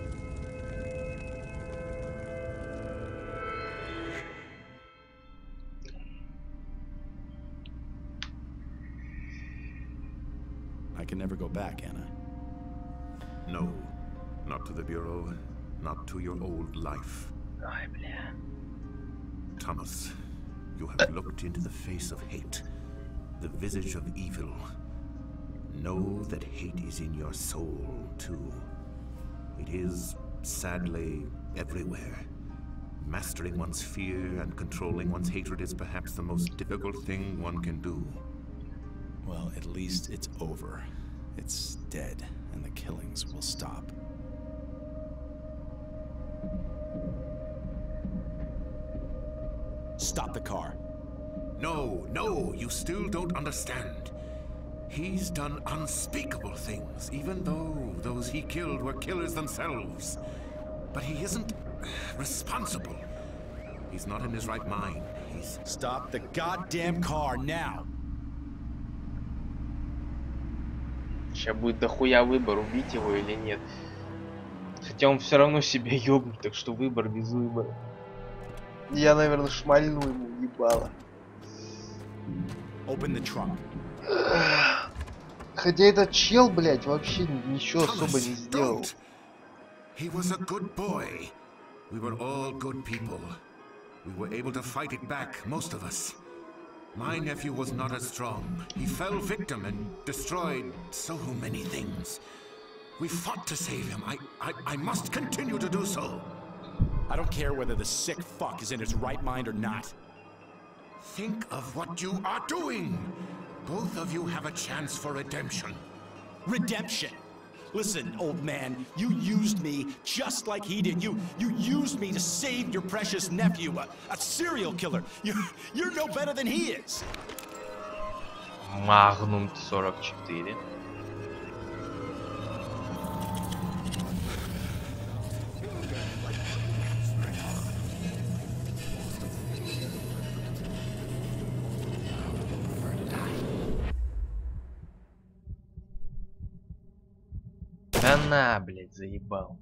I can never go back, Anna. No, not to the Bureau, not to your old life. Ай, бля. Thomas, you have looked into the face of hate, the visage of evil. Know that hate is in your soul, too. It is, sadly, everywhere. Mastering one's fear and controlling one's hatred is perhaps the most difficult thing one can do. Well, at least it's over. It's dead, and the killings will stop. Stop the car. No, no, you still don't understand. He's done unspeakable things, even though those he killed were killers themselves. But he isn't responsible. He's not in his right mind. He's... Stop the goddamn car now! Сейчас будет дохуя выбор, убить его или нет. Хотя он все равно себя ёбнет, так что выбор без выбора. Я, наверное, шмальну ему ебало. Open the trunk. Хотя этот чел, блядь, вообще ничего особо Thomas, не сделал. don't. He was a good boy. We were all good people. We were able to fight it back, most of us. My nephew was not as strong. He fell victim and destroyed so many things. We fought to save him. I must continue to do so. I don't care whether the sick fuck is in his right mind or not. Think of what you are doing. Both of you have a chance for redemption. Redemption. Listen, old man, you used me just like he did. You used me to save your precious nephew, a serial killer. You're no better than he is. Магнум 44. Да на, блядь, заебал.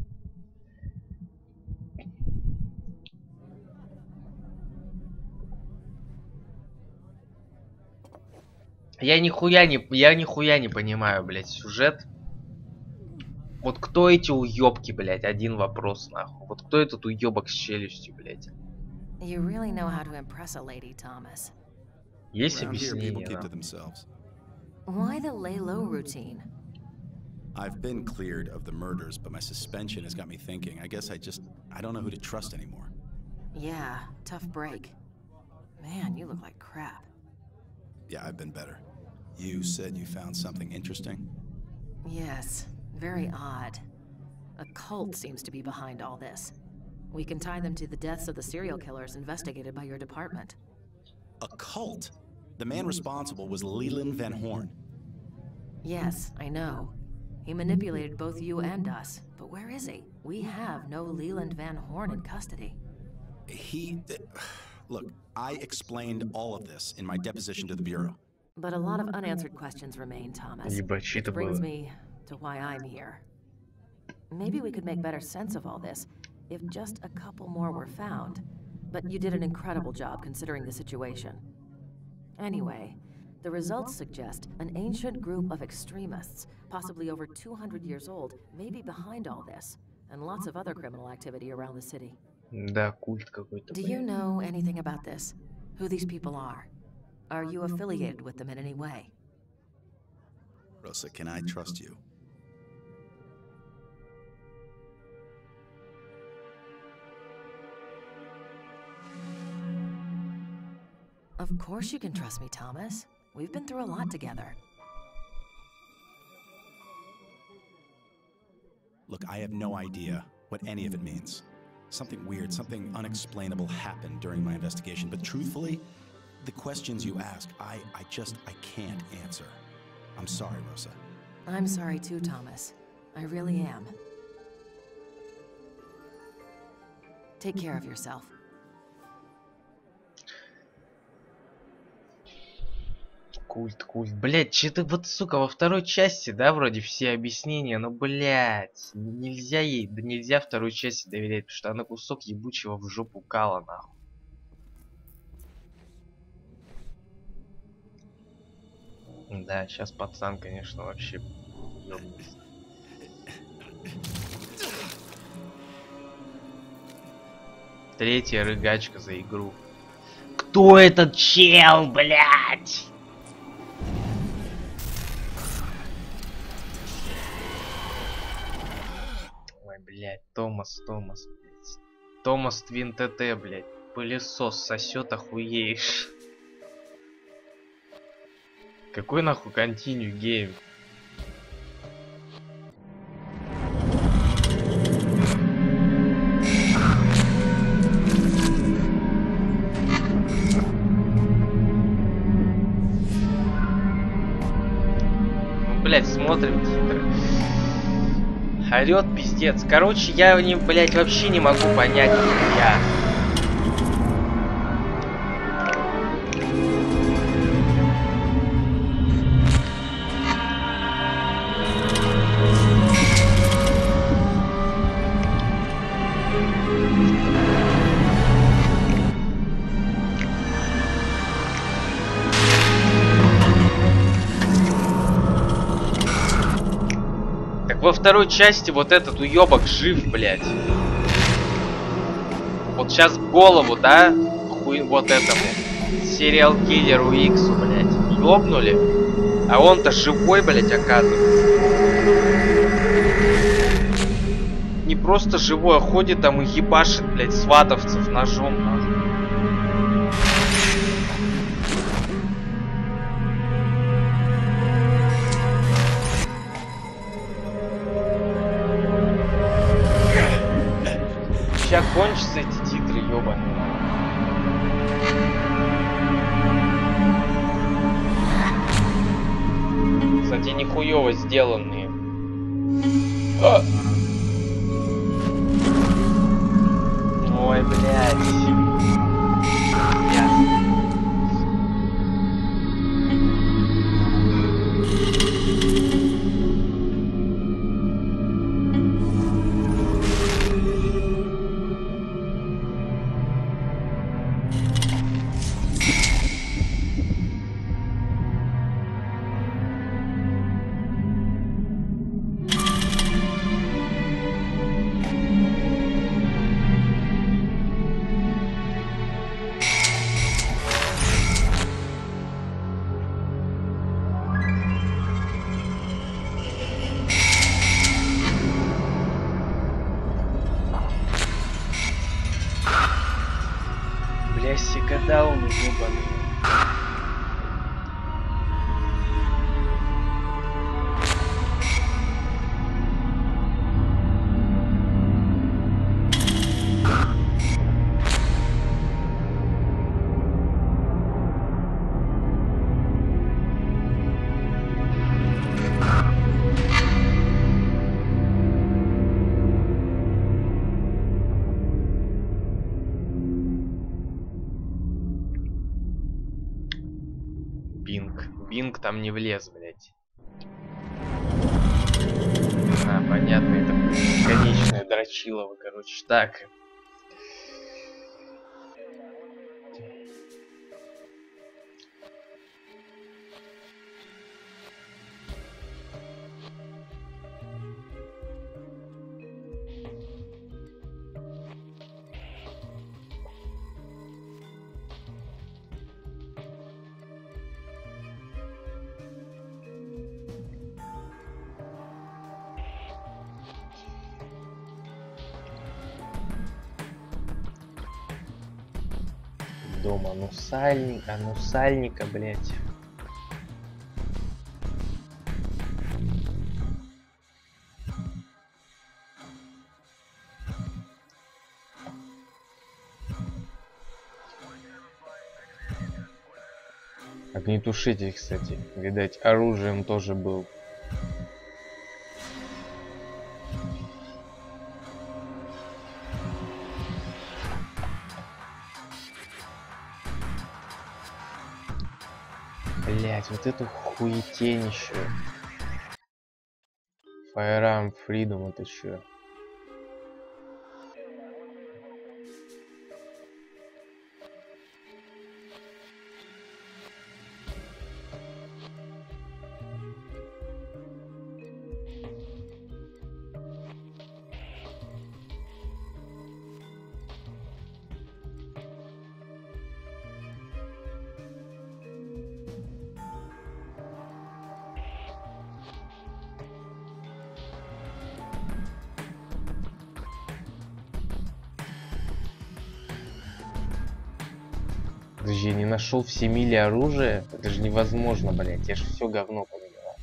Я нихуя не понимаю, блядь, сюжет. Вот кто эти уёбки, блядь? Один вопрос, нахуй. Вот кто этот уёбок с челюстью, блядь? You really know how to impress a lady, Thomas. Есть Around here, people объяснение, keep to нахуй? themselves. Why the lay low routine? I've been cleared of the murders, but my suspension has got me thinking. I guess I don't know who to trust anymore. Yeah, tough break. Man, you look like crap. Yeah, I've been better. You said you found something interesting? Yes, very odd. A cult seems to be behind all this. We can tie them to the deaths of the serial killers investigated by your department. A cult? The man responsible was Leland Van Horn. Yes, I know. He manipulated both you and us, but where is he? We have no Leland Van Horn in custody. Look, I explained all of this in my deposition to the Bureau. But a lot of unanswered questions remain, Thomas. Ебать, Which brings me to why I'm here. Maybe we could make better sense of all this if just a couple more were found. But you did an incredible job considering the situation. Anyway, the results suggest an ancient group of extremists, possibly over 200 years old, may be behind all this, and lots of other criminal activity around the city. Да, культ какой-то. Do you know anything about this? Who these people are? Are you affiliated with them in any way? Rosa, can I trust you? Of course you can trust me, Thomas. We've been through a lot together. Look, I have no idea what any of it means. Something weird, something unexplainable happened during my investigation, but truthfully, the questions you ask, I can't answer. I'm sorry, Rosa. I'm sorry too, Thomas. I really am. Take care of yourself. Культ. Блять, что-то вот, сука, во второй части, да, вроде все объяснения, но, блять, нельзя ей, да нельзя второй части доверять, потому что она кусок ебучего в жопу кала, нахуй. Да, сейчас пацан, конечно, вообще ёбнется. Третья рыгачка за игру. Кто этот чел, блять? Ой, блять, Томас, блядь. Томас Твин ТТ, блять. Пылесос сосет, охуеешь. Какой нахуй continue гейм? Блять, смотрим титры. Орёт пиздец. Короче, я не, блять, вообще не могу понять, я. во второй части вот этот уёбок жив, блядь. Вот сейчас в голову, да? Вот этому сериал-киллеру Иксу, блядь, ёбнули. А он-то живой, блядь, оказывается. Не просто живой, а ходит там и ебашит, блядь, сватовцев ножом, нахуй. Сейчас кончатся эти титры, ёбаные. Кстати, нихуёво сделанные. Ой, блядь. Ясно. Бля, сикадаун ёбаный. Бинг там не влез, блядь. А, понятно, это конечное дрочилово, короче. Так. Дом анусальника, блядь. Огнетушитель, кстати. Видать, оружием тоже был. Блять, вот эту хуетень еще. Firearm Freedom, это что? Подожди, я не нашел все мили оружия? Это же невозможно, блять. Я же все говно поменял.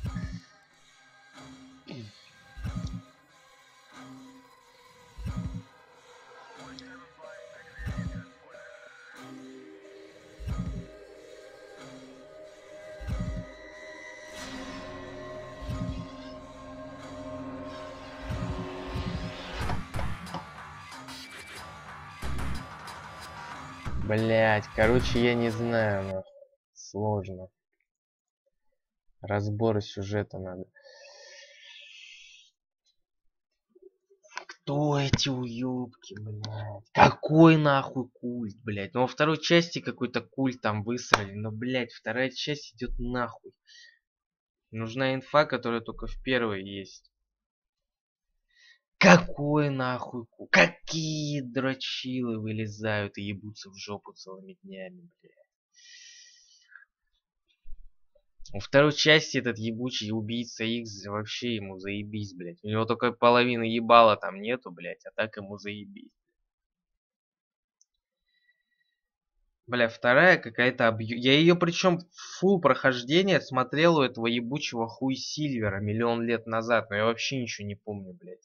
Блять, короче, я не знаю, нахуй. Сложно. Разбор сюжета надо. Кто эти уёбки, блядь? Какой нахуй культ, блядь? Ну во второй части какой-то культ там высрали, но, блядь, вторая часть идет нахуй. Нужна инфа, которая только в первой есть. Какой нахуй? Какие дрочилы вылезают и ебутся в жопу целыми днями, блядь. Во второй части этот ебучий убийца Икс вообще ему заебись, блядь. У него только половины ебала там нету, блядь, а так ему заебись. Бля, вторая какая-то Я ее причем фул прохождение смотрел у этого ебучего хуй Сильвера миллион лет назад, но я вообще ничего не помню, блядь.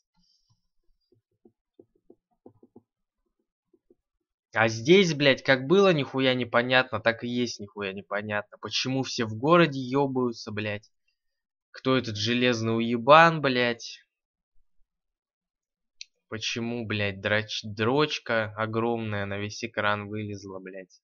А здесь, блядь, как было нихуя непонятно, так и есть нихуя непонятно. Почему все в городе ёбаются, блядь? Кто этот железный уебан, блядь? Почему, блядь, дрочка огромная на весь экран вылезла, блядь?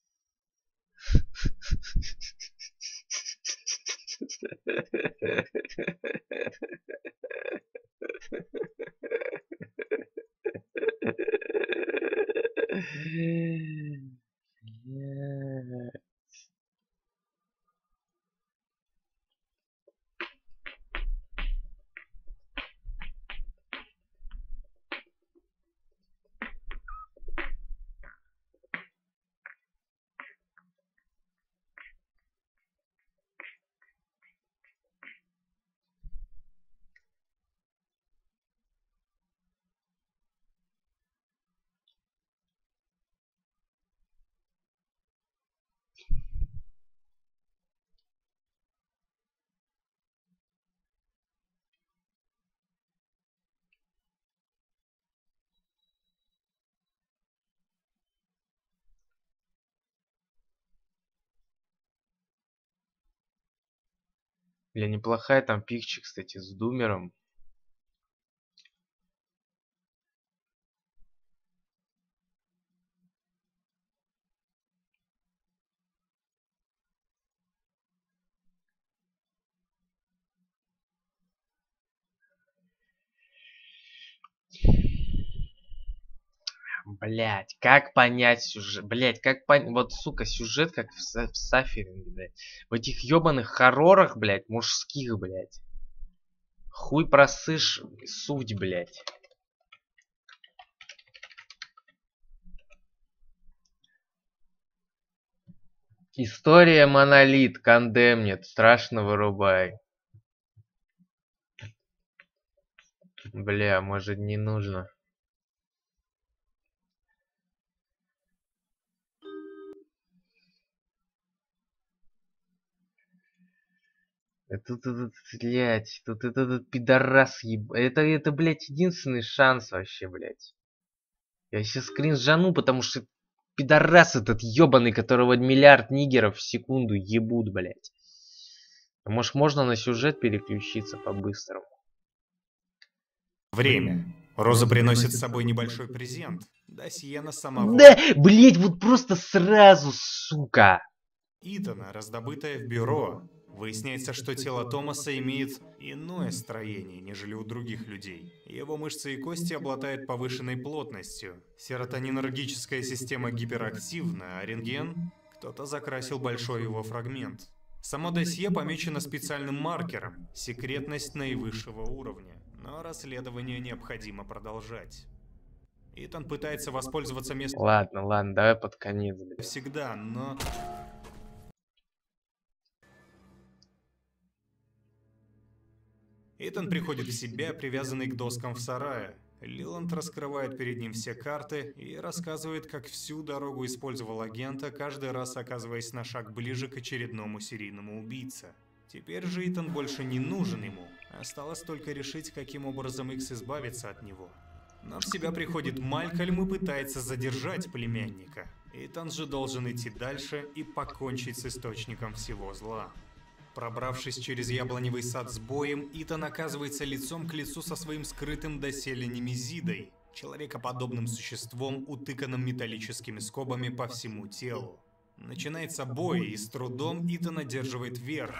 Бля, неплохая там пикча, кстати, с Думером. Блять, как понять сюжет? Блять, как понять? Вот, сука, сюжет как в Сафферинге, блять. В этих ёбаных хоррорах, блять, мужских, блять. Хуй просышь суть, блять. История Монолит, Кондемнит, страшно вырубай. Бля, может не нужно. Тут этот, блядь, тут этот пидорас Это, блядь, единственный шанс вообще, блядь. Я сейчас скринжану, потому что пидорас этот ёбаный, которого миллиард нигеров в секунду ебут, блядь. А может, можно на сюжет переключиться по-быстрому? Время. Роза приносит с собой небольшой презент. Досье на самого Да, блядь, вот просто сразу, сука. Итана, раздобытое в бюро. Выясняется, что тело Томаса имеет иное строение, нежели у других людей. Его мышцы и кости обладают повышенной плотностью. Серотонинергическая система гиперактивна, а рентген... Кто-то закрасил большой его фрагмент. Само досье помечено специальным маркером – секретность наивысшего уровня. Но расследование необходимо продолжать. Итан пытается воспользоваться местом... Ладно, давай под конец, блядь. Всегда, но... Итан приходит в себя, привязанный к доскам в сарае. Лиланд раскрывает перед ним все карты и рассказывает, как всю дорогу использовал агента, каждый раз оказываясь на шаг ближе к очередному серийному убийце. Теперь же Итан больше не нужен ему. Осталось только решить, каким образом Икс избавиться от него. Но в себя приходит Малькольм и пытается задержать племянника. Итан же должен идти дальше и покончить с источником всего зла. Пробравшись через яблоневый сад с боем, Итан оказывается лицом к лицу со своим скрытым доселе Немезидой, человекоподобным существом, утыканным металлическими скобами по всему телу. Начинается бой, и с трудом Итан одерживает верх.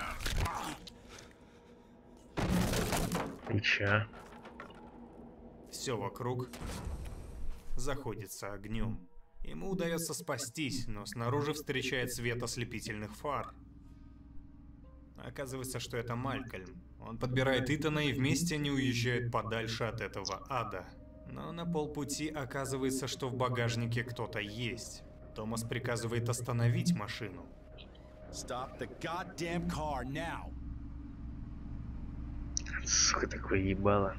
И чё? Все вокруг заходится огнем. Ему удается спастись, но снаружи встречает свет ослепительных фар. Оказывается, что это Малькольм. Он подбирает Итана, и вместе они уезжают подальше от этого ада. Но на полпути оказывается, что в багажнике кто-то есть. Томас приказывает остановить машину. Stop the goddamn car now. Сука, такое ебало.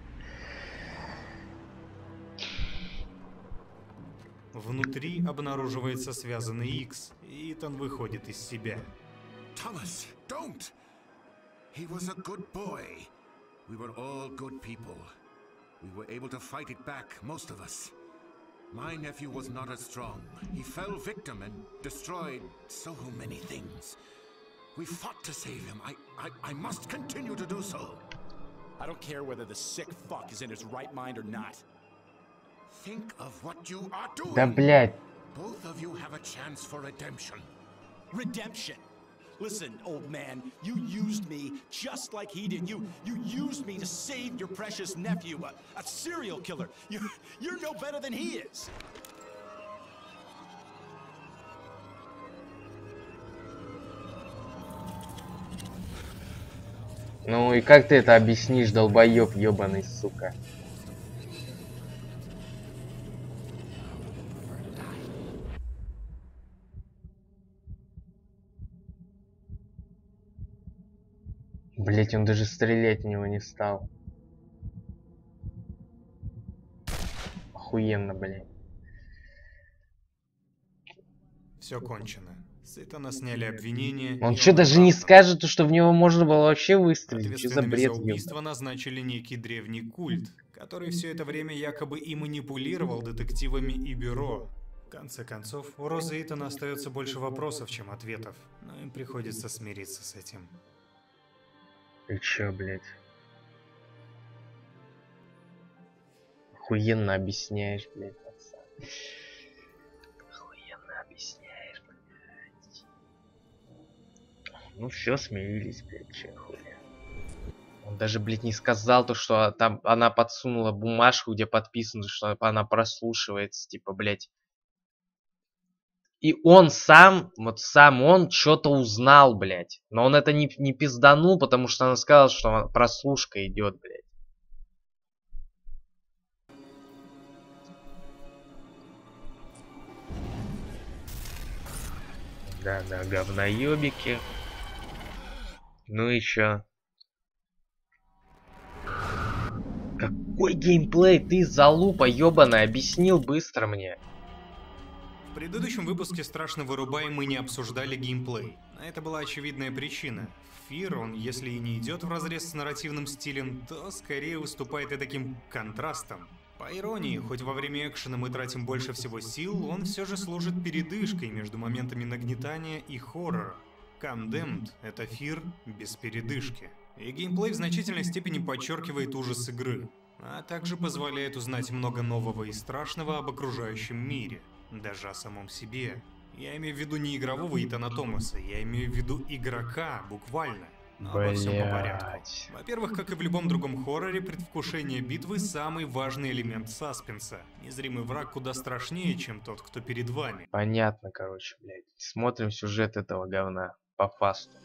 Внутри обнаруживается связанный Икс, и Итан выходит из себя. Thomas, don't! He was a good boy. We were all good people. We were able to fight it back, most of us. My nephew was not as strong. He fell victim and destroyed so many things. We fought to save him. I must continue to do so. I don't care whether the sick fuck is in his right mind or not. Think of what you are doing. Да, блядь. Both of you have a chance for redemption. Redemption. Listen, old man, you used me just like he did. You used me to save your precious nephew, a serial killer. You're no better than he is. Ну и как ты это объяснишь, долбоёб ёбаный, сука? Блять, он даже стрелять в него не стал. Охуенно, блядь. Все кончено. С Итана сняли обвинения. Он и что, даже не оправдан. скажет, что в него можно было вообще выстрелить? Что за Ответственными бред, за ёбаный? убийство назначили некий древний культ, который все это время якобы и манипулировал детективами и бюро. В конце концов, у Розы и Итана остается больше вопросов, чем ответов, но им приходится смириться с этим. Ты чё, блядь? Охуенно объясняешь, блядь, пацан. Охуенно объясняешь, блядь. Ну все, смирились, блядь, чё хуя. Он даже, блядь, не сказал то, что там она подсунула бумажку, где подписано, что она прослушивается, типа, блядь. И он сам, вот сам он что-то узнал, блядь. Но он это не пизданул, потому что она сказала, что прослушка идет, блядь. Да-да, говноёбики. Ну и чё? Какой геймплей? Ты залупа ёбаная, объяснил быстро мне. В предыдущем выпуске «Страшно вырубай» мы не обсуждали геймплей. На это была очевидная причина. Фир, он, если и не идет вразрез с нарративным стилем, то скорее выступает и таким контрастом. По иронии, хоть во время экшена мы тратим больше всего сил, он все же служит передышкой между моментами нагнетания и хоррора. Condemned — это Фир без передышки. И геймплей в значительной степени подчеркивает ужас игры, а также позволяет узнать много нового и страшного об окружающем мире. Даже о самом себе. Я имею в виду не игрового Итана Томаса, я имею в виду игрока, буквально. Но обо всем по порядку. Блять. Во-первых, как и в любом другом хорроре, предвкушение битвы — самый важный элемент саспенса. Незримый враг куда страшнее, чем тот, кто перед вами. Понятно, короче, блядь. Смотрим сюжет этого говна по фасту.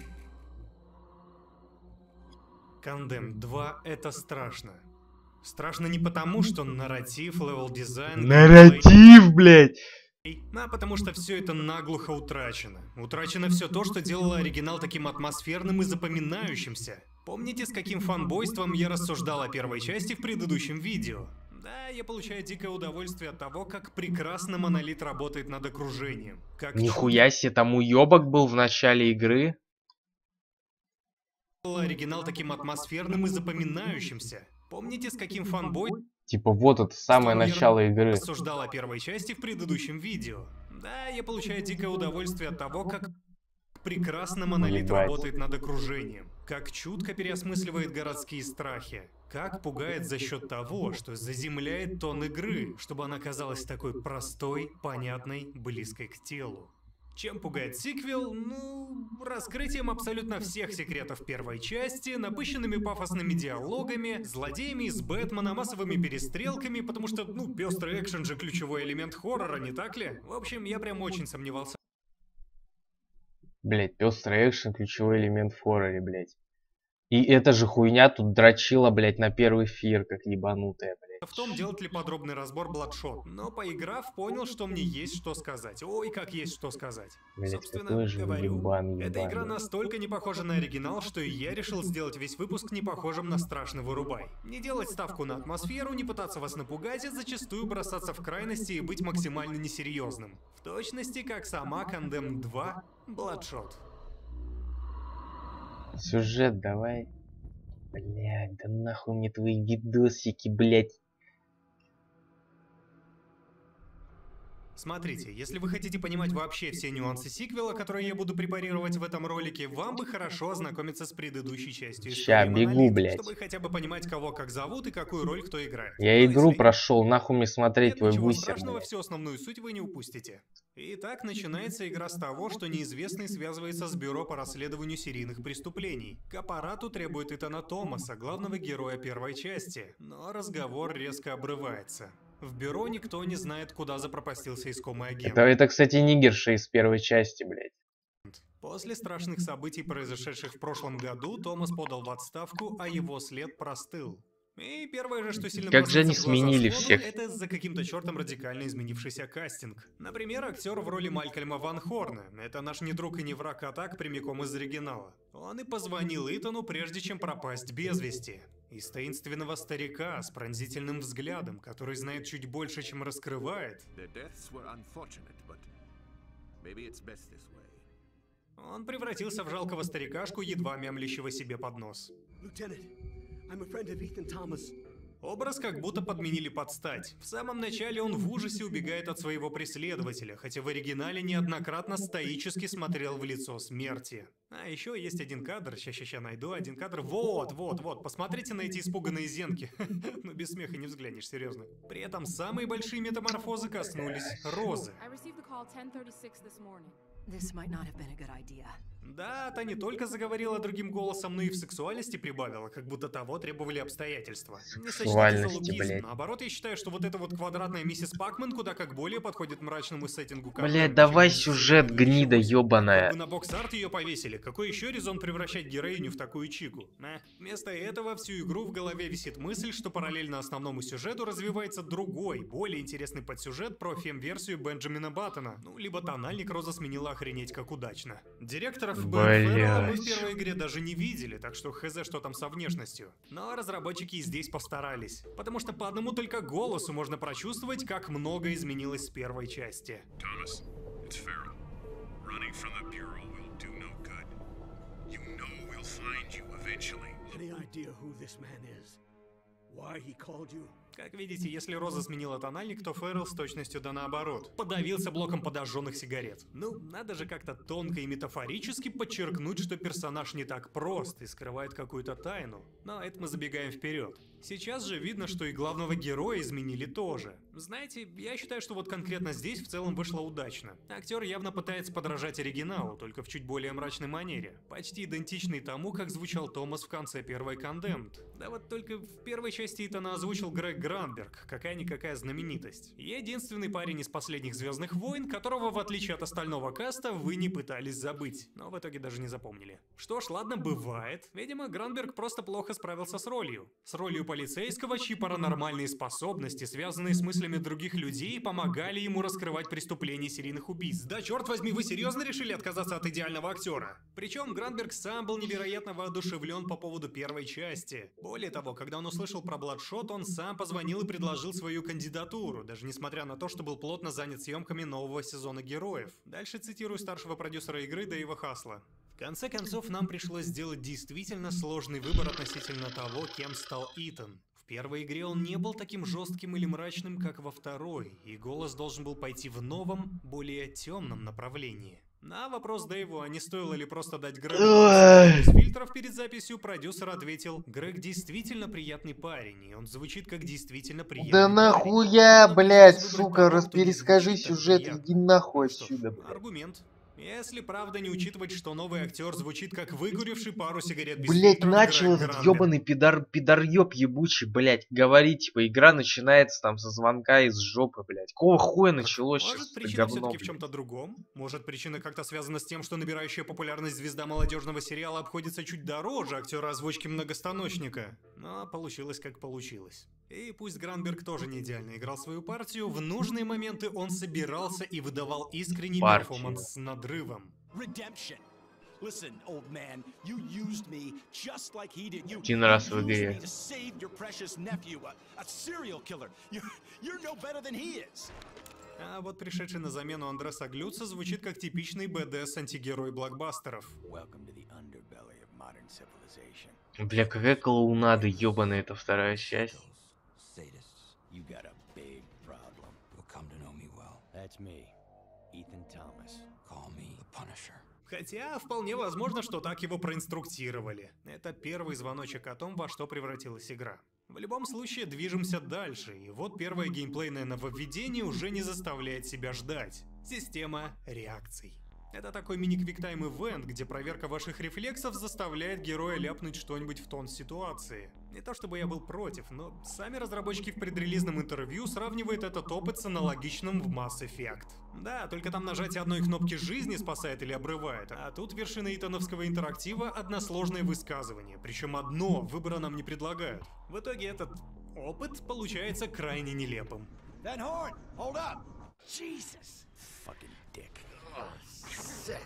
Condemned 2 — это страшно. Страшно не потому, что нарратив, левел-дизайн... Нарратив, блядь! А потому что все это наглухо утрачено. Утрачено все то, что делало оригинал таким атмосферным и запоминающимся. Помните, с каким фанбойством я рассуждал о первой части в предыдущем видео? Да, я получаю дикое удовольствие от того, как прекрасно Монолит работает над окружением. Как Нихуя себе, там уёбок был в начале игры. делало оригинал таким атмосферным и запоминающимся. Помните, с каким фанбойством Типа вот это самое я начало игры. рассуждал о первой части в предыдущем видео? Да, я получаю дикое удовольствие от того, как прекрасно Монолит Ебать. работает над окружением, как чутко переосмысливает городские страхи, как пугает за счет того, что заземляет тон игры, чтобы она казалась такой простой, понятной, близкой к телу. Чем пугает сиквел? Ну, раскрытием абсолютно всех секретов первой части, напыщенными пафосными диалогами, злодеями из Бэтмена, массовыми перестрелками, потому что, ну, пестрый экшен же ключевой элемент хоррора, не так ли? В общем, я прям очень сомневался Блять, пестрый экшен, ключевой элемент в хорроре, блять. И эта же хуйня тут дрочила, блять, на первый эфир, как ебанутая, блять. В том, делать ли подробный разбор Bloodshot, но поиграв, понял, что мне есть что сказать. Ой, как есть что сказать. Блять, Собственно, какой же говорю, ебан, эта игра ебаный. настолько не похожа на оригинал, что и я решил сделать весь выпуск не похожим на страшный вырубай. Не делать ставку на атмосферу, не пытаться вас напугать, а зачастую бросаться в крайности и быть максимально несерьезным. В точности, как сама Condemned 2 Bloodshot. Сюжет давай. Блять, да нахуй мне твои видосики, блять. Смотрите, если вы хотите понимать вообще все нюансы сиквела, которые я буду препарировать в этом ролике, вам бы хорошо ознакомиться с предыдущей частью Ща, истории бегу, Монолит, блядь. чтобы хотя бы понимать, кого как зовут и какую роль кто играет. Я Но игру если прошел, нахуй мне смотреть нет твой ничего бусер, страшного, блядь. всю основную суть вы не упустите. Итак, начинается игра с того, что неизвестный связывается с бюро по расследованию серийных преступлений. К аппарату требует Итана Томаса, главного героя первой части, но разговор резко обрывается. В бюро никто не знает, куда запропастился искомый агент. Это, кстати, нигерша из первой части, блядь. После страшных событий, произошедших в прошлом году, Томас подал в отставку, а его след простыл. И первое же, что сильно Как же они бросается в глаза сменили сходу, всех. это за каким-то чертом радикально изменившийся кастинг. Например, актер в роли Малькольма Ван Хорна. Это наш не друг и не враг, а так прямиком из оригинала. Он и позвонил Итану, прежде чем пропасть без вести. Из таинственного старика с пронзительным взглядом, который знает чуть больше, чем раскрывает. Он превратился в жалкого старикашку, едва мямлящего себе под нос. Образ как будто подменили под стать. В самом начале он в ужасе убегает от своего преследователя, хотя в оригинале неоднократно стоически смотрел в лицо смерти. А еще есть один кадр, ща найду один кадр. Вот, посмотрите на эти испуганные зенки. Ну без смеха не взглянешь, серьезно. При этом самые большие метаморфозы коснулись Розы. Да, та не только заговорила другим голосом, но и в сексуальности прибавила, как будто того требовали обстоятельства. Не сочтите за лукизм, блядь. наоборот, я считаю, что вот эта вот квадратная миссис Пакман куда как более подходит мрачному сеттингу. Блядь, давай сюжет, гнида ёбаная. На бокс-арт ее повесили, какой еще резон превращать героиню в такую чику? Вместо этого всю игру в голове висит мысль, что параллельно основному сюжету развивается другой, более интересный подсюжет про фем-версию Бенджамина Баттона. Ну, либо тональник Роза сменила охренеть как удачно. Директоров Бен Феррелла мы в первой игре даже не видели, так что хз, что там со внешностью. Но разработчики и здесь постарались, потому что по одному только голосу можно прочувствовать, как много изменилось с первой части. Thomas, it's Farrell. Running from the Bureau will do no good. You know we'll find you eventually. Any idea who this man is? Why he called you? Как видите, если Роза сменила тональник, то Феррелл с точностью да наоборот. Подавился блоком подожженных сигарет. Ну, надо же как-то тонко и метафорически подчеркнуть, что персонаж не так прост и скрывает какую-то тайну. Но это мы забегаем вперед. Сейчас же видно, что и главного героя изменили тоже. Знаете, я считаю, что вот конкретно здесь в целом вышло удачно. Актер явно пытается подражать оригиналу, только в чуть более мрачной манере. Почти идентичный тому, как звучал Томас в конце первой Condemned. Да вот только в первой части Итана озвучил Грег Гранберг, какая-никакая знаменитость. Единственный парень из последних «Звездных войн», которого, в отличие от остального каста, вы не пытались забыть, но в итоге даже не запомнили. Что ж, ладно, бывает. Видимо, Гранберг просто плохо справился с ролью. С ролью полицейского, чьи паранормальные способности, связанные с мыслями других людей, помогали ему раскрывать преступления серийных убийц. Да черт возьми, вы серьезно решили отказаться от идеального актера? Причем Гранберг сам был невероятно воодушевлен по поводу первой части. Более того, когда он услышал про Bloodshot, он сам позвонил и предложил свою кандидатуру, даже несмотря на то, что был плотно занят съемками нового сезона героев. Дальше цитирую старшего продюсера игры Дэйва Хасла. В конце концов, нам пришлось сделать действительно сложный выбор относительно того, кем стал Итан. В первой игре он не был таким жестким или мрачным, как во второй, и голос должен был пойти в новом, более темном направлении. На вопрос Дэйву, а не стоило ли просто дать Грегу без фильтров перед записью, продюсер ответил: Грег действительно приятный парень, и он звучит как действительно приятный Да парень. нахуя, Но блядь, если выбрать сука, того, кто не перескажи звучит так сюжет, приятно. иди нахуй Что ж, отсюда, блядь. аргумент. Если правда не учитывать, что новый актер звучит как выгоревший пару сигарет без Блять, фильтров начал Грег этот Гранберг. ёбаный пидорёб ебучий, блять, говорить, типа, игра начинается там со звонка из жопы, блять. Какого хуя началось Может, сейчас это причина говно, все-таки в блядь? чем-то другом? Может, причина как-то связана с тем, что набирающая популярность звезда молодежного сериала обходится чуть дороже актера озвучки многостаночника? Но получилось как получилось. И пусть Гранберг тоже не идеально играл свою партию, в нужные моменты он собирался и выдавал искренний Партию. перформанс с надрывом. Redemption. Listen, old man, you used me just like he did. You Один раз в used игре. me to save your precious nephew, a serial killer. You're no better than he is. А вот пришедший на замену Андреса Глюца звучит как типичный БДС-антигерой блокбастеров. Welcome to the underbelly of modern civilization. Бля, какая клоунада ебаная эта вторая часть. Sadists, you got a big problem. You'll come to know me well. That's me, Ethan Thomas. Call me the Punisher. Хотя, вполне возможно, что так его проинструктировали. Это первый звоночек о том, во что превратилась игра. В любом случае, движемся дальше, и вот первое геймплейное нововведение уже не заставляет себя ждать. Система реакций. Это такой мини-квиктайм-ивент, где проверка ваших рефлексов заставляет героя ляпнуть что-нибудь в тон ситуации. Не то чтобы я был против, но сами разработчики в предрелизном интервью сравнивают этот опыт с аналогичным в Mass Effect. Да, только там нажатие одной кнопки жизни спасает или обрывает, а тут вершина итановского интерактива — односложное высказывание, причем одно выбора нам не предлагают. В итоге этот опыт получается крайне нелепым. Van Horn, hold up! Jesus! Fucking dick. Sick.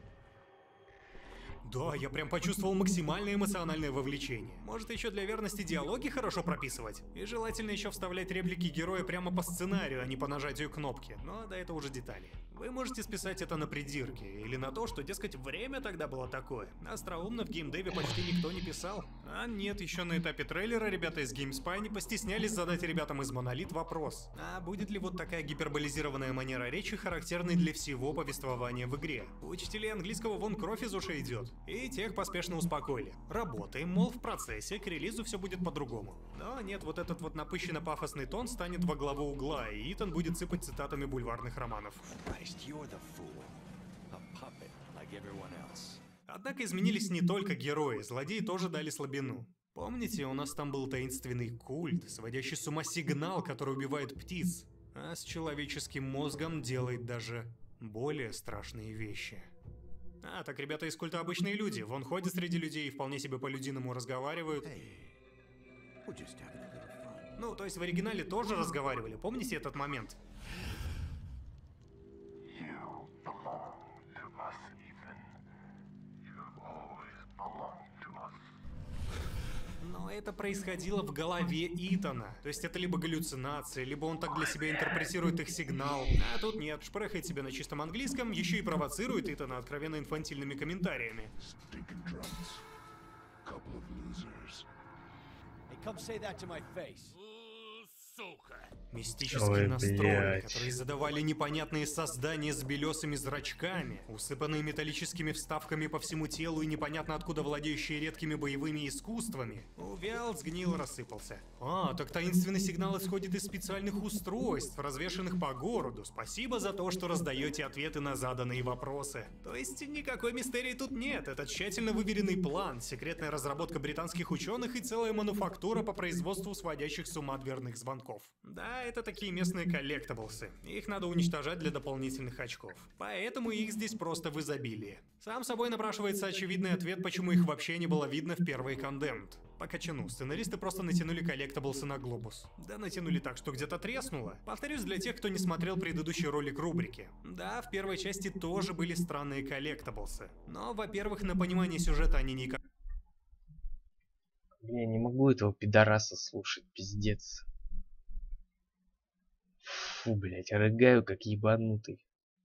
Да, я прям почувствовал максимальное эмоциональное вовлечение. Может, еще для верности диалоги хорошо прописывать? И желательно еще вставлять реплики героя прямо по сценарию, а не по нажатию кнопки. Но да, это уже детали. Вы можете списать это на придирки, или на то, что, дескать, время тогда было такое. Остроумно в геймдеве почти никто не писал. А нет, еще на этапе трейлера ребята из GameSpy не постеснялись задать ребятам из Monolith вопрос. А будет ли вот такая гиперболизированная манера речи характерной для всего повествования в игре? У учителей английского вон кровь из ушей идет. И тех поспешно успокоили. Работаем, мол, в процессе, к релизу все будет по-другому. Но нет, вот этот вот напыщенно-пафосный тон станет во главу угла, и Итан будет сыпать цитатами бульварных романов. You're the fool. A puppet like everyone else. Однако изменились не только герои, злодеи тоже дали слабину. Помните, у нас там был таинственный культ, сводящий с ума сигнал, который убивает птиц, а с человеческим мозгом делает даже более страшные вещи. А, так ребята из культа обычные люди, вон ходят среди людей и вполне себе по-людиному разговаривают. We're just having a little fun. Ну, то есть в оригинале тоже разговаривали, помните этот момент? Но это происходило в голове Итана. То есть это либо галлюцинации, либо он так для себя интерпретирует их сигнал. А тут нет, шпрехает себе на чистом английском, еще и провоцирует Итана откровенно инфантильными комментариями. Hey, come say that to my face. Мистический Ой, настрой, блядь. который задавали непонятные создания с белесыми зрачками, усыпанные металлическими вставками по всему телу и непонятно откуда владеющие редкими боевыми искусствами, увял, сгнил, рассыпался. А, так таинственный сигнал исходит из специальных устройств, развешанных по городу. Спасибо за то, что раздаете ответы на заданные вопросы. То есть никакой мистерии тут нет. Это тщательно выверенный план, секретная разработка британских ученых и целая мануфактура по производству сводящих с ума дверных звонков. Да, это такие местные коллектаблсы. Их надо уничтожать для дополнительных очков. Поэтому их здесь просто в изобилии. Сам собой напрашивается очевидный ответ, почему их вообще не было видно в первой Condemned. По качану, сценаристы просто натянули коллектаблсы на глобус. Да, натянули так, что где-то треснуло. Повторюсь для тех, кто не смотрел предыдущий ролик рубрики. Да, в первой части тоже были странные коллектаблсы. Но, во-первых, на понимание сюжета они никак... Бля, не могу этого пидораса слушать, пиздец. Фу, блять, рыгаю как ебанутый.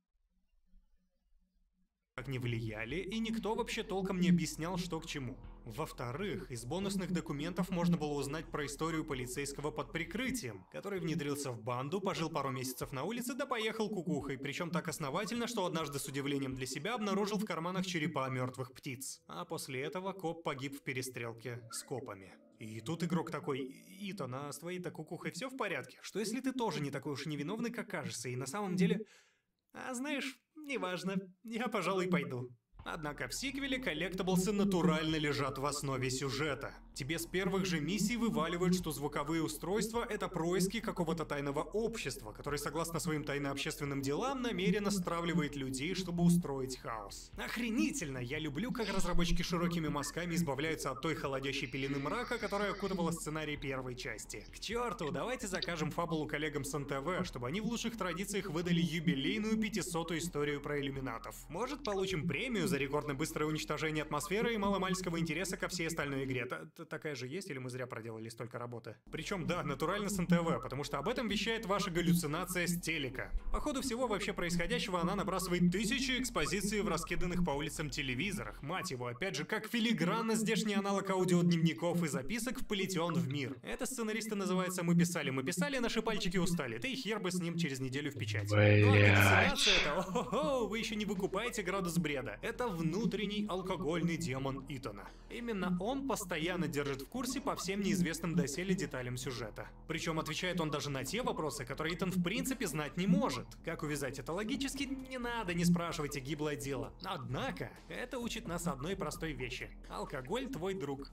не влияли, и никто вообще толком не объяснял, что к чему. Во-вторых, из бонусных документов можно было узнать про историю полицейского под прикрытием, который внедрился в банду, пожил пару месяцев на улице, да поехал кукухой, причем так основательно, что однажды с удивлением для себя обнаружил в карманах черепа мертвых птиц. А после этого коп погиб в перестрелке с копами. И тут игрок такой: «Итан, а с твоей-то кукухой все в порядке? Что если ты тоже не такой уж невиновный, как кажется, и на самом деле... А знаешь, Неважно, я, пожалуй, пойду. Однако в сиквеле коллектаблсы натурально лежат в основе сюжета. Тебе с первых же миссий вываливают, что звуковые устройства — это происки какого-то тайного общества, которое, согласно своим тайно-общественным делам, намеренно стравливает людей, чтобы устроить хаос. Охренительно! Я люблю, как разработчики широкими мазками избавляются от той холодящей пелены мрака, которая окутывала сценарий первой части. К черту, давайте закажем фабулу коллегам с НТВ, чтобы они в лучших традициях выдали юбилейную 500-ю историю про иллюминатов. Может, получим премию за рекордно быстрое уничтожение атмосферы и маломальского интереса ко всей остальной игре. Такая же есть, или мы зря проделали столько работы? Причем, да, натурально с НТВ, потому что об этом вещает ваша галлюцинация с телека. По ходу всего вообще происходящего она набрасывает тысячи экспозиций в раскиданных по улицам телевизорах. Мать его, опять же, как филигранно здешний аналог аудиодневников и записок вплетен в мир. Это сценаристы называется мы писали, наши пальчики устали. Да и хер бы с ним через неделю в печать. Ну а галлюцинация это, о-хо-хо, вы еще не выкупаете градус бреда. Это внутренний алкогольный демон Итана. Именно он постоянно держит в курсе по всем неизвестным доселе деталям сюжета. Причем отвечает он даже на те вопросы, которые Итан в принципе знать не может. Как увязать это логически, не надо, не спрашивайте, гиблое дело. Однако, это учит нас одной простой вещи. Алкоголь твой друг.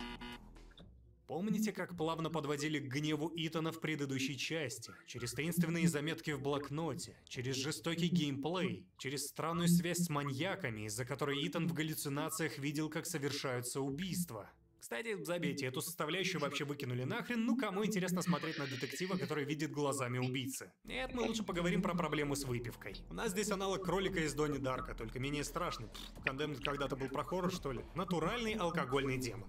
Помните, как плавно подводили к гневу Итана в предыдущей части? Через таинственные заметки в блокноте, через жестокий геймплей, через странную связь с маньяками, из-за которой Итан в галлюцинациях видел, как совершаются убийства. Кстати, забейте, эту составляющую вообще выкинули нахрен, ну кому интересно смотреть на детектива, который видит глазами убийцы? Нет, мы лучше поговорим про проблему с выпивкой. У нас здесь аналог кролика из Донни Дарка, только менее страшный. Кондемн когда-то был про хоррор, что ли? Натуральный алкогольный демон.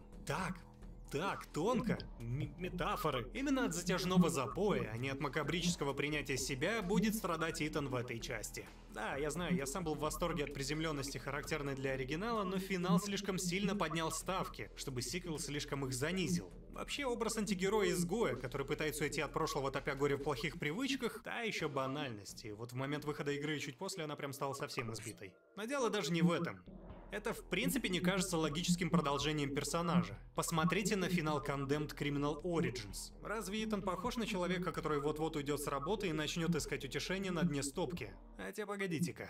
Так, тонко. Метафоры. Именно от затяжного запоя, а не от макабрического принятия себя, будет страдать Итан в этой части. Да, я знаю, я сам был в восторге от приземленности, характерной для оригинала, но финал слишком сильно поднял ставки, чтобы сиквел слишком их занизил. Вообще, образ антигероя-изгоя, который пытается уйти от прошлого, топя горе в плохих привычках, та еще банальность. И вот в момент выхода игры и чуть после она прям стала совсем избитой. Но дело даже не в этом. Это в принципе не кажется логическим продолжением персонажа. Посмотрите на финал Condemned Criminal Origins. Разве Итан похож на человека, который вот-вот уйдет с работы и начнет искать утешение на дне стопки? Хотя погодите-ка.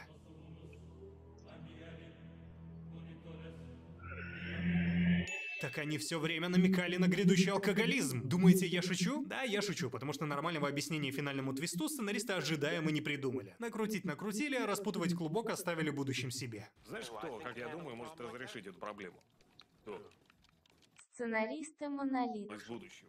Так они все время намекали на грядущий алкоголизм. Думаете, я шучу? Да, я шучу, потому что нормального объяснения финальному твисту сценаристы ожидаемо не придумали. Накрутить накрутили, а распутывать клубок оставили будущим себе. Знаешь, кто, как я думаю, может разрешить эту проблему? Кто? Сценаристы Монолит. Из будущего.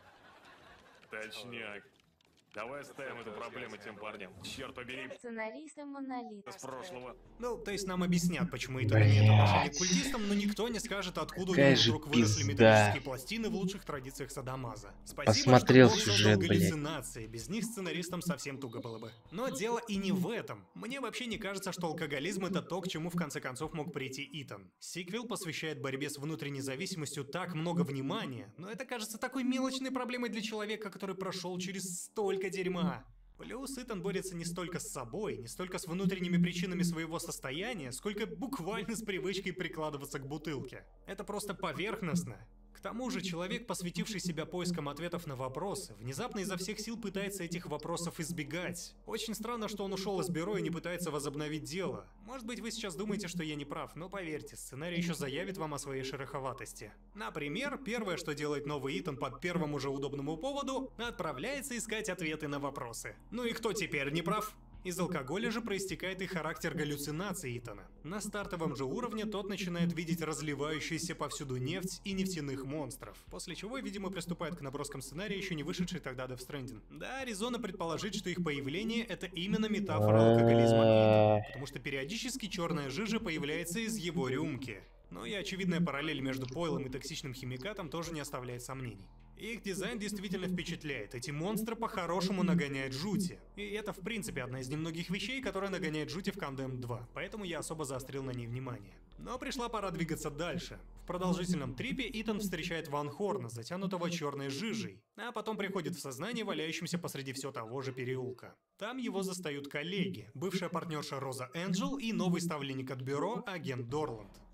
Точняк. Давай оставим эту проблему тем парням. Черт побери. Сценаристы Монолит. С прошлого. Ну, то есть нам объяснят, почему Итан имеет отношение к культистам, но никто не скажет, откуда у него вдруг выросли металлические пластины в лучших традициях Садамаза. Спасибо, посмотрел что Бог сюжет, создал галлюцинации. Без них сценаристам совсем туго было бы. Но дело и не в этом. Мне вообще не кажется, что алкоголизм это то, к чему в конце концов мог прийти Итан. Сиквел посвящает борьбе с внутренней зависимостью так много внимания, но это кажется такой мелочной проблемой для человека, который прошел через столько дерьма. Плюс Итан борется не столько с собой, не столько с внутренними причинами своего состояния, сколько буквально с привычкой прикладываться к бутылке. Это просто поверхностно. К тому же человек, посвятивший себя поискам ответов на вопросы, внезапно изо всех сил пытается этих вопросов избегать. Очень странно, что он ушел из бюро и не пытается возобновить дело. Может быть, вы сейчас думаете, что я не прав, но поверьте, сценарий еще заявит вам о своей шероховатости. Например, первое, что делает новый Итан по первому же удобному поводу, отправляется искать ответы на вопросы. Ну и кто теперь не прав? Из алкоголя же проистекает и характер галлюцинаций Итана. На стартовом же уровне тот начинает видеть разливающуюся повсюду нефть и нефтяных монстров, после чего, видимо, приступает к наброскам сценария, еще не вышедший тогда Death Stranding. Да, резонно предположить, что их появление — это именно метафора алкоголизма Итана, потому что периодически черная жижа появляется из его рюмки. Но и очевидная параллель между пойлом и токсичным химикатом тоже не оставляет сомнений. Их дизайн действительно впечатляет, эти монстры по-хорошему нагоняют жути. И это в принципе одна из немногих вещей, которая нагоняет жути в Condemned 2, поэтому я особо заострил на ней внимание. Но пришла пора двигаться дальше. В продолжительном трипе Итан встречает Ван Хорна, затянутого черной жижей, а потом приходит в сознание, валяющимся посреди все того же переулка. Там его застают коллеги, бывшая партнерша Роза Энджел и новый ставленник от бюро, агент Дорланд.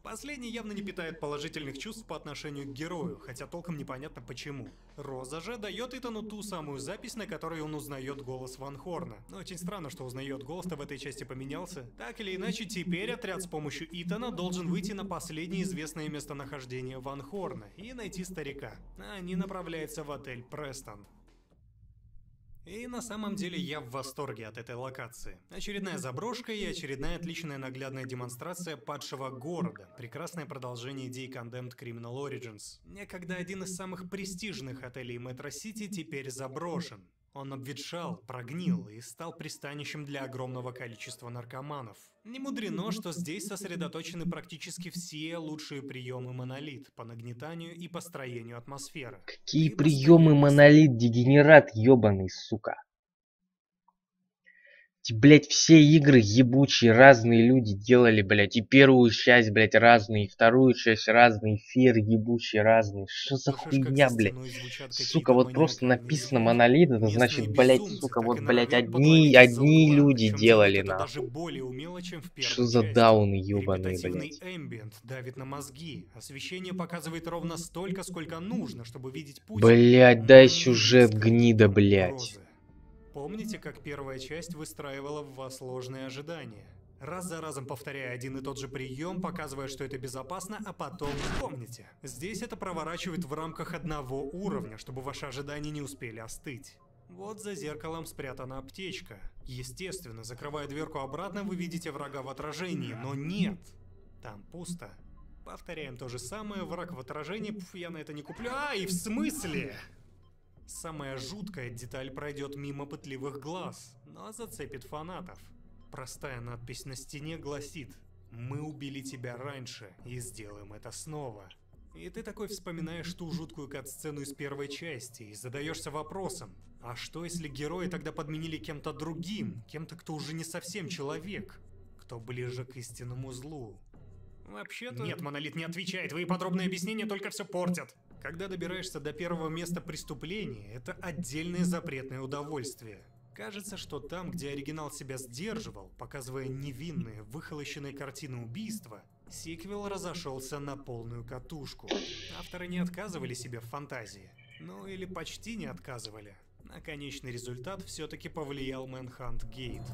Последний явно не питает положительных чувств по отношению к герою, хотя толком непонятно почему. Роза же дает Итану ту самую запись, на которой он узнает голос Ван Хорна. Но очень странно, что узнает голос-то в этой части поменялся. Так или иначе, теперь отряд с помощью Итана должен выйти на последнее известное местонахождение Ван Хорна и найти старика. Они направляются в отель Престон. И на самом деле я в восторге от этой локации. Очередная заброшка и очередная отличная наглядная демонстрация падшего города. Прекрасное продолжение идей Condemned Criminal Origins. Некогда один из самых престижных отелей Метро-Сити теперь заброшен. Он обветшал, прогнил и стал пристанищем для огромного количества наркоманов. Не мудрено, что здесь сосредоточены практически все лучшие приемы Монолит по нагнетанию и построению атмосферы. Какие приемы Монолит, дегенерат ебаный, сука. Блять, все игры ебучие, разные люди делали, блять, и первую часть, блять, разные, и вторую часть разные, эфир ебучие, разные. Что за хуйня, блять? Сука, вот просто написано Монолит, это значит, блять, сука, вот, блять, одни люди делали, нахуй. Что за дауны ебаные, блять? Эмбиент давит на мозги. Освещение показывает ровно столько, сколько нужно, чтобы видеть путь. Блять, дай сюжет, гнида, блять. Помните, как первая часть выстраивала в вас сложные ожидания? Раз за разом повторяя один и тот же прием, показывая, что это безопасно, а потом помните. Здесь это проворачивает в рамках одного уровня, чтобы ваши ожидания не успели остыть. Вот за зеркалом спрятана аптечка. Естественно, закрывая дверку обратно, вы видите врага в отражении, но нет. Там пусто. Повторяем то же самое, враг в отражении, я на это не куплю. И в смысле? Самая жуткая деталь пройдет мимо пытливых глаз, но зацепит фанатов. Простая надпись на стене гласит: «Мы убили тебя раньше и сделаем это снова». И ты такой вспоминаешь ту жуткую кат-сцену из первой части и задаешься вопросом: а что если герои тогда подменили кем-то другим, кем-то, кто уже не совсем человек, кто ближе к истинному злу? Вообще-то... Нет, Монолит не отвечает, твои подробные объяснения только все портят. Когда добираешься до первого места преступления, это отдельное запретное удовольствие. Кажется, что там, где оригинал себя сдерживал, показывая невинные, выхолощенные картины убийства, сиквел разошелся на полную катушку. Авторы не отказывали себе в фантазии. Ну или почти не отказывали. На конечный результат все-таки повлиял Manhunt Gate.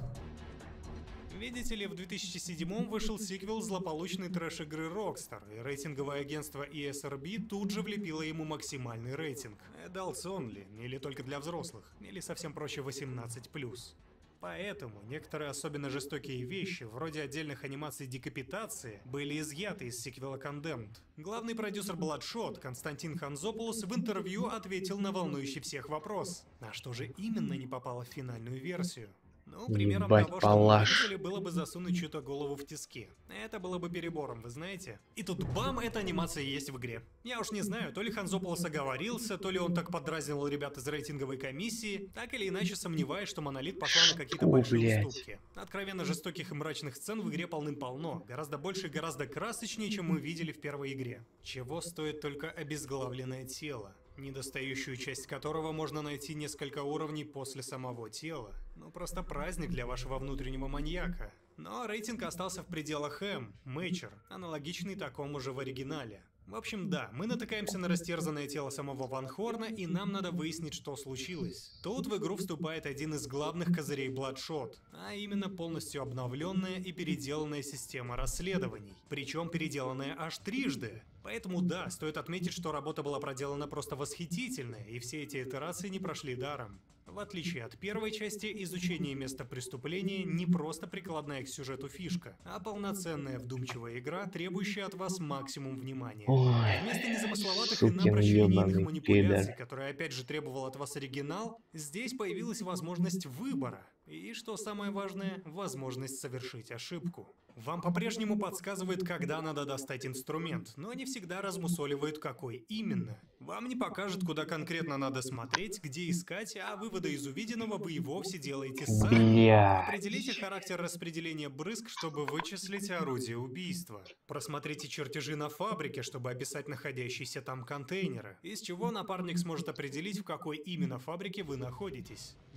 Видите ли, в 2007-м вышел сиквел злополучной трэш-игры Rockstar, и рейтинговое агентство ESRB тут же влепило ему максимальный рейтинг. Adults Only, или только для взрослых, или совсем проще 18+. Поэтому некоторые особенно жестокие вещи, вроде отдельных анимаций декапитации, были изъяты из сиквела Condemned. Главный продюсер Bloodshot, Константин Ханзопулос, в интервью ответил на волнующий всех вопрос: а что же именно не попало в финальную версию? Ну, примером того, что мы решили, было бы засунуть чью-то голову в тиски. Это было бы перебором, вы знаете. И тут бам, эта анимация есть в игре. Я уж не знаю, то ли Ханзопулос оговорился, то ли он так подразнивал ребят из рейтинговой комиссии. Так или иначе, сомневаюсь, что Монолит пошла на какие-то большие уступки. Откровенно жестоких и мрачных сцен в игре полным-полно. Гораздо больше и гораздо красочнее, чем мы видели в первой игре. Чего стоит только обезглавленное тело, недостающую часть которого можно найти несколько уровней после самого тела. Ну, просто праздник для вашего внутреннего маньяка. Но рейтинг остался в пределах М, Major, аналогичный такому же в оригинале. В общем, да, мы натыкаемся на растерзанное тело самого Ван Хорна, и нам надо выяснить, что случилось. Тут в игру вступает один из главных козырей Bloodshot, а именно полностью обновленная и переделанная система расследований. Причем переделанная аж трижды. Поэтому да, стоит отметить, что работа была проделана просто восхитительная, и все эти итерации не прошли даром. В отличие от первой части, изучение места преступления не просто прикладная к сюжету фишка, а полноценная вдумчивая игра, требующая от вас максимум внимания. Вместо незамысловатых и напрочь линейных манипуляций, которые опять же требовал от вас оригинал, здесь появилась возможность выбора. И, что самое важное, возможность совершить ошибку. Вам по-прежнему подсказывает, когда надо достать инструмент, но не всегда размусоливает, какой именно. Вам не покажет, куда конкретно надо смотреть, где искать, а выводы из увиденного вы и вовсе делаете сами. Определите характер распределения брызг, чтобы вычислить орудие убийства. Просмотрите чертежи на фабрике, чтобы описать находящиеся там контейнеры, из чего напарник сможет определить, в какой именно фабрике вы находитесь.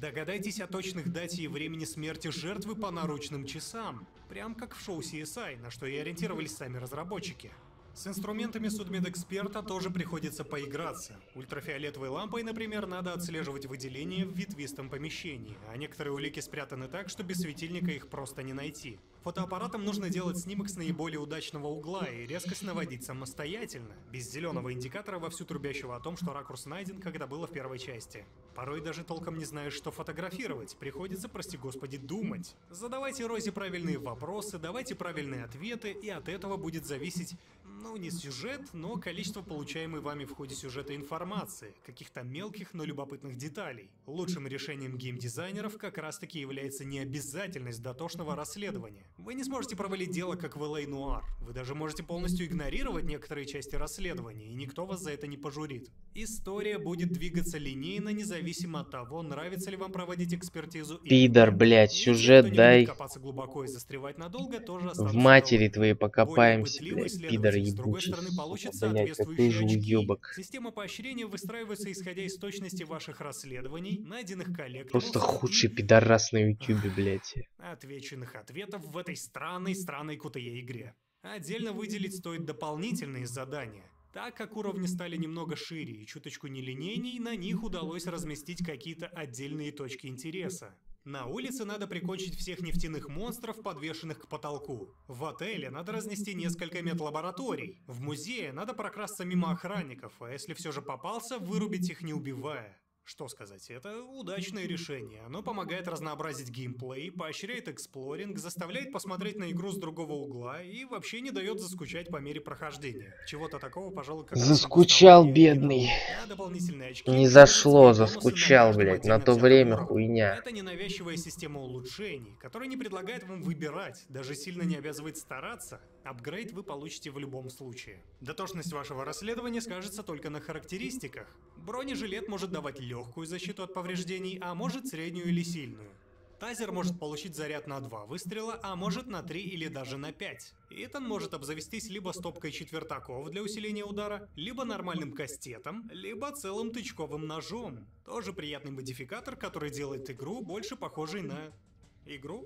Догадайтесь о точных дате и времени смерти жертвы по наручным часам. Прям как в шоу CSI, на что и ориентировались сами разработчики. С инструментами судмедэксперта тоже приходится поиграться. Ультрафиолетовой лампой, например, надо отслеживать выделение в ветвистом помещении, а некоторые улики спрятаны так, что без светильника их просто не найти. Фотоаппаратом нужно делать снимок с наиболее удачного угла и резкость наводить самостоятельно, без зеленого индикатора вовсю трубящего о том, что ракурс найден, когда было в первой части. Порой даже толком не знаешь, что фотографировать, приходится, прости господи, думать. Задавайте Розе правильные вопросы, давайте правильные ответы, и от этого будет зависеть, ну, не сюжет, но количество получаемой вами в ходе сюжета информации, каких-то мелких, но любопытных деталей. Лучшим решением геймдизайнеров как раз-таки является необязательность дотошного расследования. Вы не сможете провалить дело, как в LA Noire. Вы даже можете полностью игнорировать некоторые части расследования, и никто вас за это не пожурит. История будет двигаться линейно, независимо от того, нравится ли вам проводить экспертизу или Пидор, нет. блядь, И те, сюжет кто не дай. любит копаться глубоко и застревать надолго, тоже В останутся матери довольны. твоей Более покопаемся, пытливый блядь, пидор следователь, с другой ебучий, стороны, сука, получит блядь, да ты соответствующие же очки. уебок. Система поощрения выстраивается исходя из точности ваших расследований, найденных Просто коллектиблсов худший и пидорас на ютубе, блядь. отвеченных ответов в этой странной QTE игре. Отдельно выделить стоит дополнительные задания. Так как уровни стали немного шире и чуточку нелинейней, на них удалось разместить какие-то отдельные точки интереса. На улице надо прикончить всех нефтяных монстров, подвешенных к потолку. В отеле надо разнести несколько медлабораторий. В музее надо прокрасться мимо охранников, а если все же попался, вырубить их не убивая. Что сказать, это удачное решение. Оно помогает разнообразить геймплей, поощряет эксплоринг, заставляет посмотреть на игру с другого угла и вообще не дает заскучать по мере прохождения. Чего-то такого, пожалуй, как раз Заскучал, не доставало бедный. оригиналу. А дополнительные очки Не приносят зашло, свои бонусы на заскучал, каждом блядь, на отдельно то взятом время уровне. хуйня. Это ненавязчивая система улучшений, которая не предлагает вам выбирать, даже сильно не обязывает стараться. Апгрейд вы получите в любом случае. Дотошность вашего расследования скажется только на характеристиках. Бронежилет может давать легкую защиту от повреждений, а может среднюю или сильную. Тазер может получить заряд на 2 выстрела, а может на 3 или даже на 5. Итан может обзавестись либо стопкой четвертаков для усиления удара, либо нормальным кастетом, либо целым тычковым ножом. Тоже приятный модификатор, который делает игру больше похожей на... игру?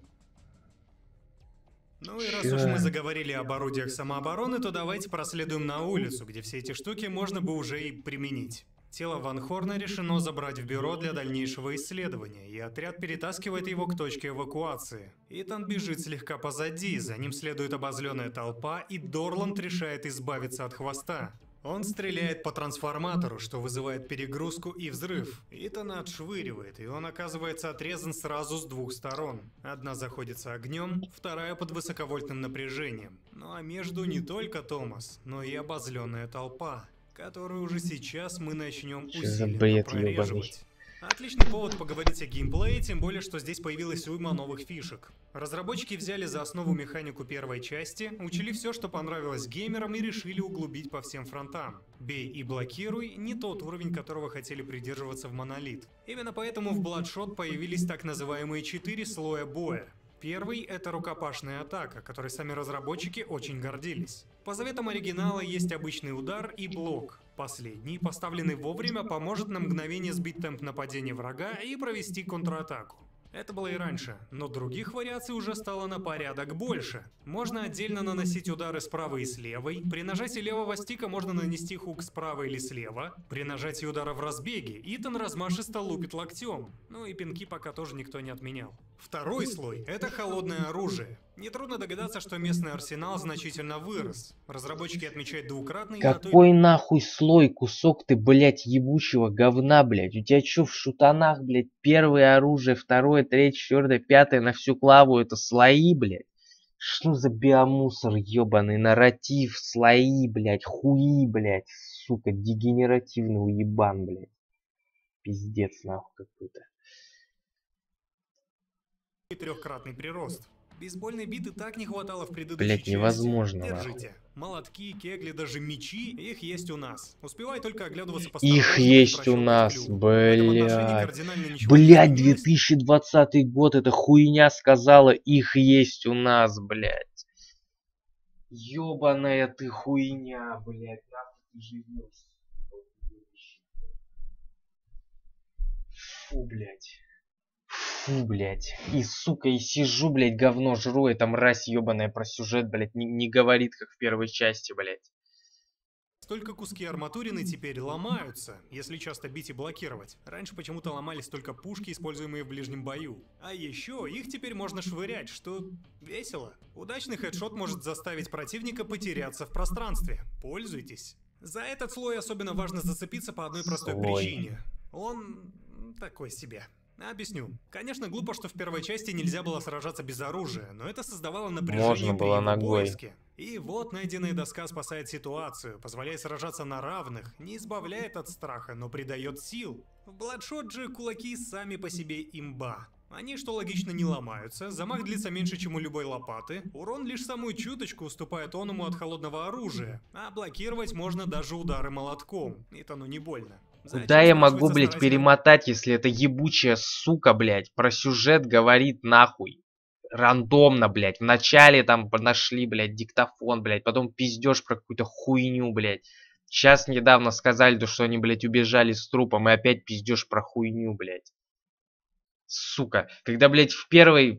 Ну и раз уж мы заговорили об орудиях самообороны, то давайте проследуем на улицу, где все эти штуки можно бы уже и применить. Тело Ван Хорна решено забрать в бюро для дальнейшего исследования, и отряд перетаскивает его к точке эвакуации. Итан бежит слегка позади, за ним следует обозленная толпа, и Дорланд решает избавиться от хвоста. Он стреляет по трансформатору, что вызывает перегрузку и взрыв. Итана отшвыривает, и он оказывается отрезан сразу с двух сторон. Одна заходится огнем, вторая под высоковольтным напряжением. Ну а между не только Томас, но и обозленная толпа, которую уже сейчас мы начнем усиленно прореживать. Отличный повод поговорить о геймплее, тем более, что здесь появилась уйма новых фишек. Разработчики взяли за основу механику первой части, учли все, что понравилось геймерам, и решили углубить по всем фронтам. Бей и блокируй — не тот уровень, которого хотели придерживаться в Монолит. Именно поэтому в Bloodshot появились так называемые 4 слоя боя. Первый — это рукопашная атака, которой сами разработчики очень гордились. По заветам оригинала есть обычный удар и блок. Последний, поставленный вовремя, поможет на мгновение сбить темп нападения врага и провести контратаку. Это было и раньше, но других вариаций уже стало на порядок больше. Можно отдельно наносить удары справа и с левой. При нажатии левого стика можно нанести хук справа или слева. При нажатии удара в разбеге Итан размашисто лупит локтем. Ну и пинки пока тоже никто не отменял. Второй слой — это холодное оружие. Нетрудно догадаться, что местный арсенал значительно вырос. Разработчики отмечают двукратный... Какой нахуй слой, кусок ты, блядь, ебучего говна, блядь? У тебя чё в шутанах, блядь, первое оружие, второе, третье, четвертое, пятое на всю клаву — это слои, блядь? Что за биомусор ебаный, нарратив, слои, блядь, хуи, блядь, сука, дегенеративный уебан, блядь. Пиздец, нахуй какой-то. И трехкратный прирост. Бейсбольной биты так не хватало в предыдущей Блять, части. невозможно, Держите. нахуй. Молотки, кегли, даже мечи, их есть у нас. Успевай только оглядываться по Их сторонам, есть чтобы у нас, прощупать клюв. В этом отношении блядь. кардинально ничего не Блядь, изменилось. 2020 год, эта хуйня сказала, их есть у нас, блядь. Ёбаная ты хуйня, блядь, нахуй ты живешь. Фу, блядь. Фу, блядь. И, сука, и сижу, блядь, говно жру, эта мразь ебаная про сюжет, блядь, не говорит, как в первой части, блядь. Только куски арматурины теперь ломаются, если часто бить и блокировать. Раньше почему-то ломались только пушки, используемые в ближнем бою. А еще их теперь можно швырять, что весело. Удачный хедшот может заставить противника потеряться в пространстве. Пользуйтесь. За этот слой особенно важно зацепиться по одной простой причине. Он такой себе. Объясню. Конечно, глупо, что в первой части нельзя было сражаться без оружия, но это создавало напряжение Можно при было его ногой. поиске. И вот найденная доска спасает ситуацию, позволяет сражаться на равных, не избавляет от страха, но придает сил. В Bloodshot же кулаки сами по себе имба. Они, что логично, не ломаются, замах длится меньше, чем у любой лопаты, урон лишь самую чуточку уступает оному от холодного оружия, а блокировать можно даже удары молотком, это ну не больно. Куда я могу, блядь, перемотать, если эта ебучая сука, блядь, про сюжет говорит нахуй? Рандомно, блядь. Вначале там нашли, блядь, диктофон, блядь, потом пиздёж про какую-то хуйню, блядь. Сейчас недавно сказали, что они, блядь, убежали с трупом, и опять пиздёж про хуйню, блядь. Сука. Когда, блядь, в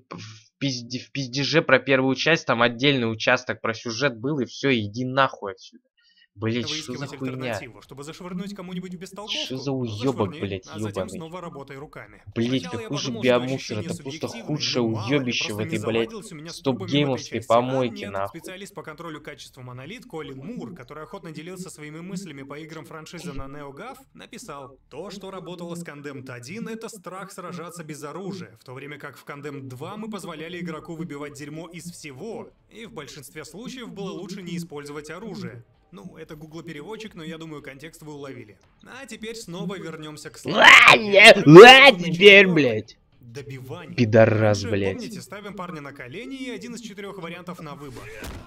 пиздеже про первую часть там отдельный участок про сюжет был, и все, иди нахуй отсюда. Блять, что за хуйня? Чтобы зашвырнуть кому-нибудь в бестолковку, что за уёбок, блять, а затем ёбаный? снова работай руками. Блять, какой же биомусор, это просто худшее уёбище в этой, блять, стоп-геймовской помойке, нахуй. Специалист по контролю качества Монолит Колин Мур, который охотно делился своими мыслями по играм франшизы на NeoGAF, написал: то, что работало с Condemned 1, это страх сражаться без оружия, в то время как в Condemned 2 мы позволяли игроку выбивать дерьмо из всего, и в большинстве случаев было лучше не использовать оружие. Ну, это гуглопереводчик, но я думаю, контекст вы уловили. А теперь снова вернемся к теперь, блядь. Добивание. Пидорас, Раньше, блядь. помните, ставим парня на колени и один из 4 вариантов на выбор.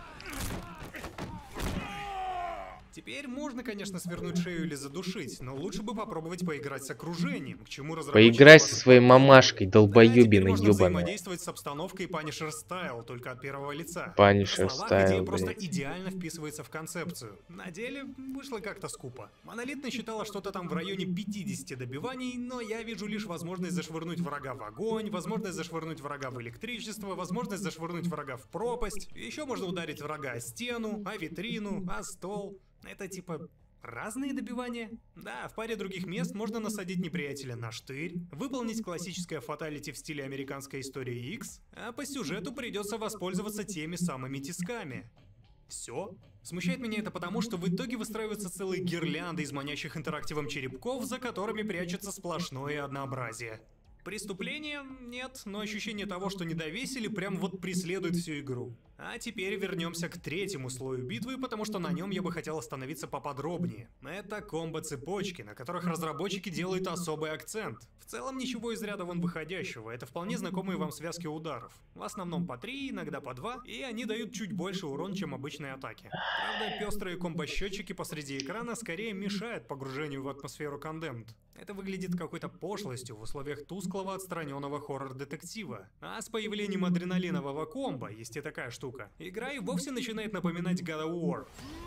Теперь можно, конечно, свернуть шею или задушить, но лучше бы попробовать поиграть с окружением, к чему разработчики... Поиграй со своей мамашкой, долбоёбиной можно ёбаной. взаимодействовать с обстановкой Punisher Style, только от первого лица. Punisher На словах Style, идея просто блядь. идеально вписывается в концепцию. На деле вышло как-то скупо. Монолит насчитала что-то там в районе 50 добиваний, но я вижу лишь возможность зашвырнуть врага в огонь, возможность зашвырнуть врага в электричество, возможность зашвырнуть врага в пропасть. Еще можно ударить врага о стену, о витрину, о стол. Это типа разные добивания? Да, в паре других мест можно насадить неприятеля на штырь, выполнить классическое фаталити в стиле американской истории X, а по сюжету придется воспользоваться теми самыми тисками. Все. Смущает меня это потому, что в итоге выстраиваются целые гирлянды из манящих интерактивом черепков, за которыми прячется сплошное однообразие. Преступления нет, но ощущение того, что не довесили, прям вот преследует всю игру. А теперь вернемся к третьему слою битвы, потому что на нем я бы хотел остановиться поподробнее. Это комбо-цепочки, на которых разработчики делают особый акцент. В целом ничего из ряда вон выходящего, это вполне знакомые вам связки ударов. В основном по 3, иногда по 2, и они дают чуть больше урон, чем обычные атаки. Правда, пестрые комбо-счетчики посреди экрана скорее мешают погружению в атмосферу Condemned. Это выглядит какой-то пошлостью в условиях тусклого отстраненного хоррор-детектива. А с появлением адреналинового комбо, есть и такая штука, игра и вовсе начинает напоминать God of War.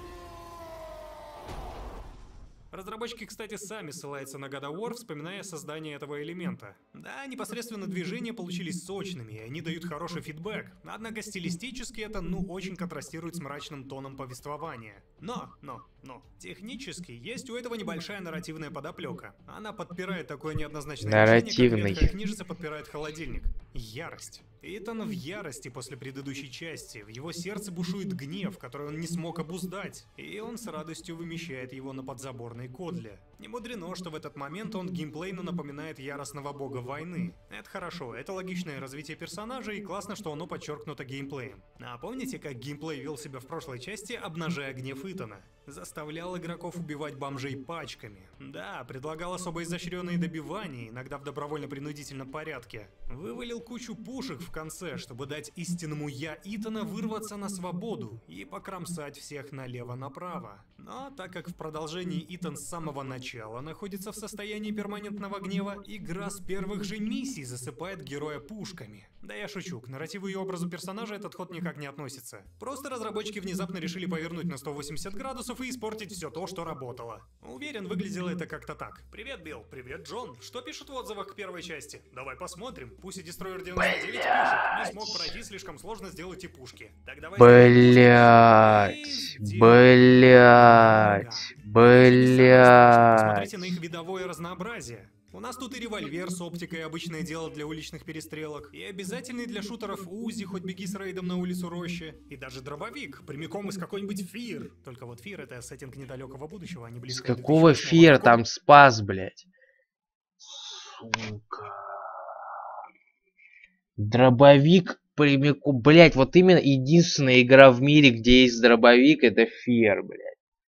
Разработчики, кстати, сами ссылаются на God of War, вспоминая создание этого элемента. Да, непосредственно движения получились сочными, и они дают хороший фидбэк. Однако стилистически это, очень контрастирует с мрачным тоном повествования. Но, технически есть у этого небольшая нарративная подоплека. Она подпирает такое неоднозначное решение, как ветхая книжица подпирает холодильник. Ярость. Итан в ярости после предыдущей части. В его сердце бушует гнев, который он не смог обуздать. И он с радостью вымещает его на подзаборной кодле. Не мудрено, что в этот момент он геймплейно напоминает яростного бога войны. Это хорошо, это логичное развитие персонажа, и классно, что оно подчеркнуто геймплеем. А помните, как геймплей вел себя в прошлой части, обнажая гнев Итана? Заставлял игроков убивать бомжей пачками. Да, предлагал особо изощренные добивания, иногда в добровольно-принудительном порядке. Вывалил кучу пушек в конце, чтобы дать истинному я Итана вырваться на свободу и покромсать всех налево-направо. Но так как в продолжении Итан с самого начала находится в состоянии перманентного гнева, игра с первых же миссий засыпает героя пушками. Да я шучу, к нарративу и образу персонажа этот ход никак не относится. Просто разработчики внезапно решили повернуть на 180 градусов и испортить все то, что работало. Уверен, выглядело это как-то так. Привет, Билл. Привет, Джон. Что пишут в отзывах к первой части? Давай посмотрим. Пусть и Destroyer 99 пишет. Не смог пройти, слишком сложно сделать и пушки. Так давай... Посмотрите на их видовое разнообразие. У нас тут и револьвер с оптикой, обычное дело для уличных перестрелок, и обязательный для шутеров УЗИ, хоть беги с рейдом на улицу Роще, и даже дробовик, прямиком из какой-нибудь Фир. Только вот Фир — это сеттинг недалекого будущего, а не близко. С какого Фир там спас, блядь? Сука. Дробовик прямиком, блядь, вот именно единственная игра в мире, где есть дробовик, это Фир, блядь.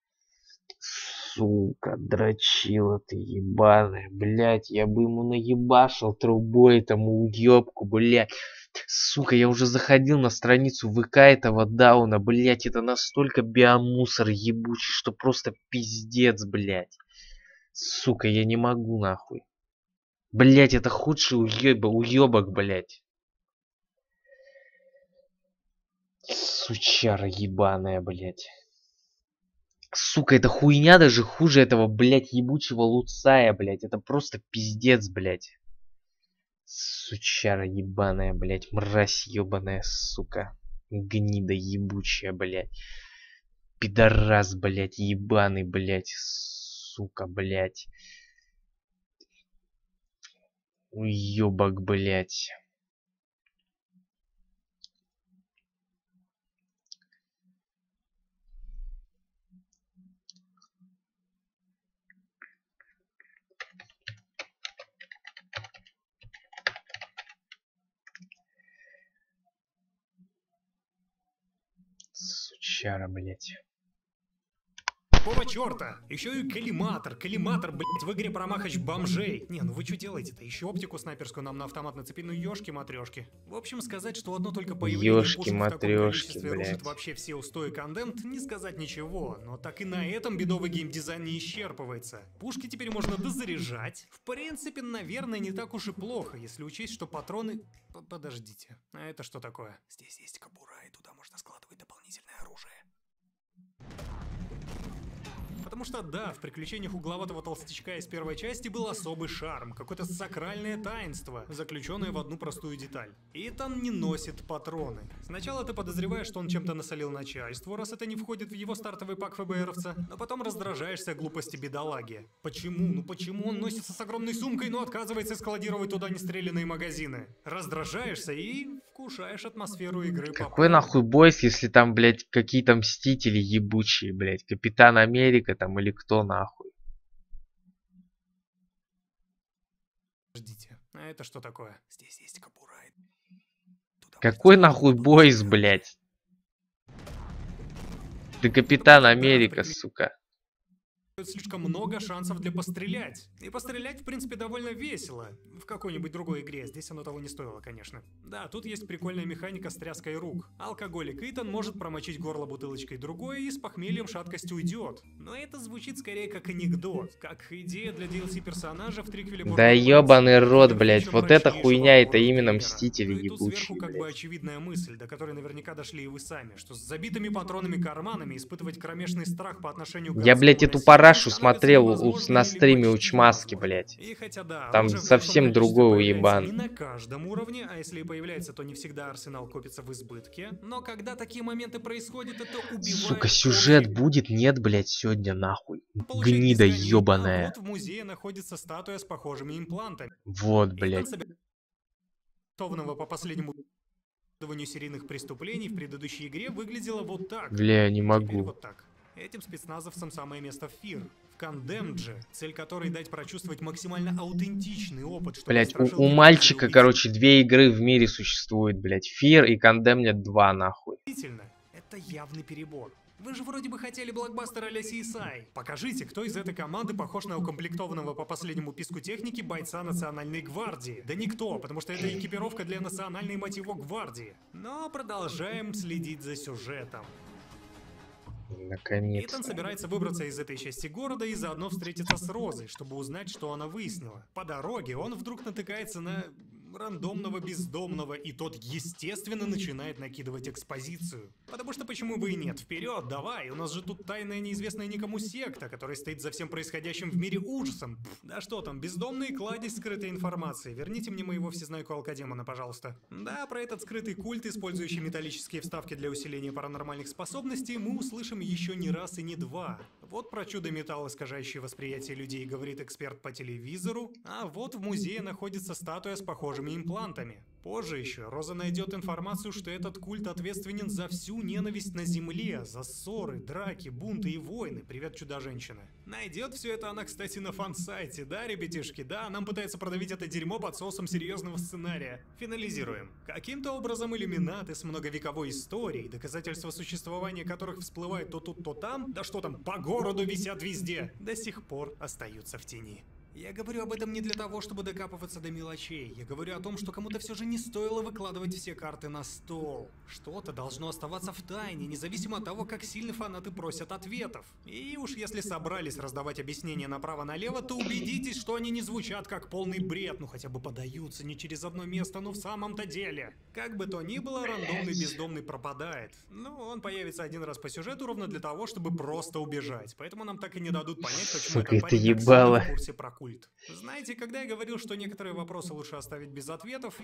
Сука, дрочила ты ебаная, блядь, я бы ему наебашил трубой этому уёбку, блядь. Сука, я уже заходил на страницу ВК этого дауна, блядь, это настолько биомусор ебучий, что просто пиздец, блядь. Сука, я не могу нахуй. Блядь, это худший уёбок, блядь. Сучара ебаная, блядь. Сука, эта хуйня даже хуже этого, блядь, ебучего Луцая, блядь. Это просто пиздец, блядь. Сучара ебаная, блядь. Мразь ебаная, сука. Гнида ебучая, блядь. Пидорас, блядь, ебаный, блядь. Сука, блядь. Уёбок, блядь. Сучара, блядь. Какого черта? Еще и коллиматор. Коллиматор, блять, в игре про махач бомжей. Не, ну вы что делаете-то? Еще оптику снайперскую нам на автомат нацепить, ну ёшки-матрешки. В общем, сказать, что одно только появление пушек в таком количестве рушит вообще все устои Condemned, не сказать ничего. Но так и на этом бедовый геймдизайн не исчерпывается. Пушки теперь можно дозаряжать. В принципе, наверное, не так уж и плохо, если учесть, что патроны... Подождите, а это что такое? Здесь есть кобура, и туда можно складывать дополнительное оружие. Потому что, да, в приключениях угловатого толстячка из первой части был особый шарм, какое-то сакральное таинство, заключенное в одну простую деталь. Итан не носит патроны. Сначала ты подозреваешь, что он чем-то насолил начальству, раз это не входит в его стартовый пак ФБРовца, но потом раздражаешься о глупости бедолаги. Почему? Ну почему он носится с огромной сумкой, но отказывается складировать туда нестрелянные магазины? Раздражаешься и вкушаешь атмосферу игры. Какой нахуй бойс, если там, блядь, какие-то мстители ебучие, блядь, Капитан Америка там или кто нахуй? Подождите, а это что такое? Здесь есть кобура. Какой нахуй бойс, блядь? Ты Капитан Америка, сука. Слишком много шансов для пострелять. И пострелять, в принципе, довольно весело. В какой-нибудь другой игре. Здесь оно того не стоило, конечно. Да, тут есть прикольная механика с тряской рук. Алкоголик Итан может промочить горло бутылочкой другой и с похмельем шаткость уйдет. Но это звучит скорее как анекдот. Как идея для DLC-персонажа в триквеле... Да ебаный рот, блядь. Вот эта хуйня, это именно Мстители ебучие, сверху как бы очевидная мысль, до которой наверняка дошли и вы сами, что с забитыми патронами карманами испытывать кромешный страх по отношению к... Я, блядь, эту парашу смотрел на стриме у Чмаски, блядь. И хотя, да, там совсем другой уебан. Не на каждом уровне, а если и появляется, то не всегда арсенал копится в избытке. Но когда такие моменты происходят, это убивает... Сука, сюжет будет? Нет, блядь, сегодня нахуй. Гнида ебаная. Вот в музее находится статуя с похожими имплантами. Вот, блядь. По последнему серийных преступлений в предыдущей игре выглядело вот так. Бля, не могу. Теперь вот так. Этим спецназовцам самое место в Фир. В Condemned же, цель которой дать прочувствовать максимально аутентичный опыт. Блять, у мальчика, короче, 2 игры в мире существует, блять. Фир и Condemned 2, нахуй. Это явный перебор. Вы же вроде бы хотели блокбастер а-ля CSI. Покажите, кто из этой команды похож на укомплектованного по последнему писку техники бойца Национальной гвардии. Да никто, потому что это экипировка для национальной мотиво гвардии. Но продолжаем следить за сюжетом. Наконец-то. Итан собирается выбраться из этой части города и заодно встретиться с Розой, чтобы узнать, что она выяснила. По дороге он вдруг натыкается на рандомного бездомного, и тот, естественно, начинает накидывать экспозицию. Потому что почему бы и нет? Вперед, давай, у нас же тут тайная неизвестная никому секта, которая стоит за всем происходящим в мире ужасом. Да что там, бездомный кладезь скрытой информации. Верните мне моего всезнайку алкодемона, пожалуйста. Да, про этот скрытый культ, использующий металлические вставки для усиления паранормальных способностей, мы услышим еще не раз и не два. Вот про чудо-металл, искажающий восприятие людей, говорит эксперт по телевизору, а вот в музее находится статуя с похожими имплантами. Позже еще Роза найдет информацию, что этот культ ответственен за всю ненависть на Земле, за ссоры, драки, бунты и войны. Привет, чудо-женщина. Найдет все это она, кстати, на фан-сайте, да, ребятишки? Да, нам пытается продавить это дерьмо под соусом серьезного сценария. Финализируем. Каким-то образом иллюминаты с многовековой историей, доказательства существования которых всплывают то тут, то там, да что там, по городу висят везде, до сих пор остаются в тени. Я говорю об этом не для того, чтобы докапываться до мелочей. Я говорю о том, что кому-то все же не стоило выкладывать все карты на стол. Что-то должно оставаться в тайне, независимо от того, как сильно фанаты просят ответов. И уж если собрались раздавать объяснения направо-налево, то убедитесь, что они не звучат как полный бред, ну хотя бы подаются не через одно место, но в самом-то деле. Как бы то ни было, рандомный бездомный пропадает. Ну, он появится один раз по сюжету ровно для того, чтобы просто убежать. Поэтому нам так и не дадут понять, почему Сука, этот это парень так ебало. сильно в курсе про культ. Знаете, когда я говорил, что некоторые вопросы лучше оставить без ответов,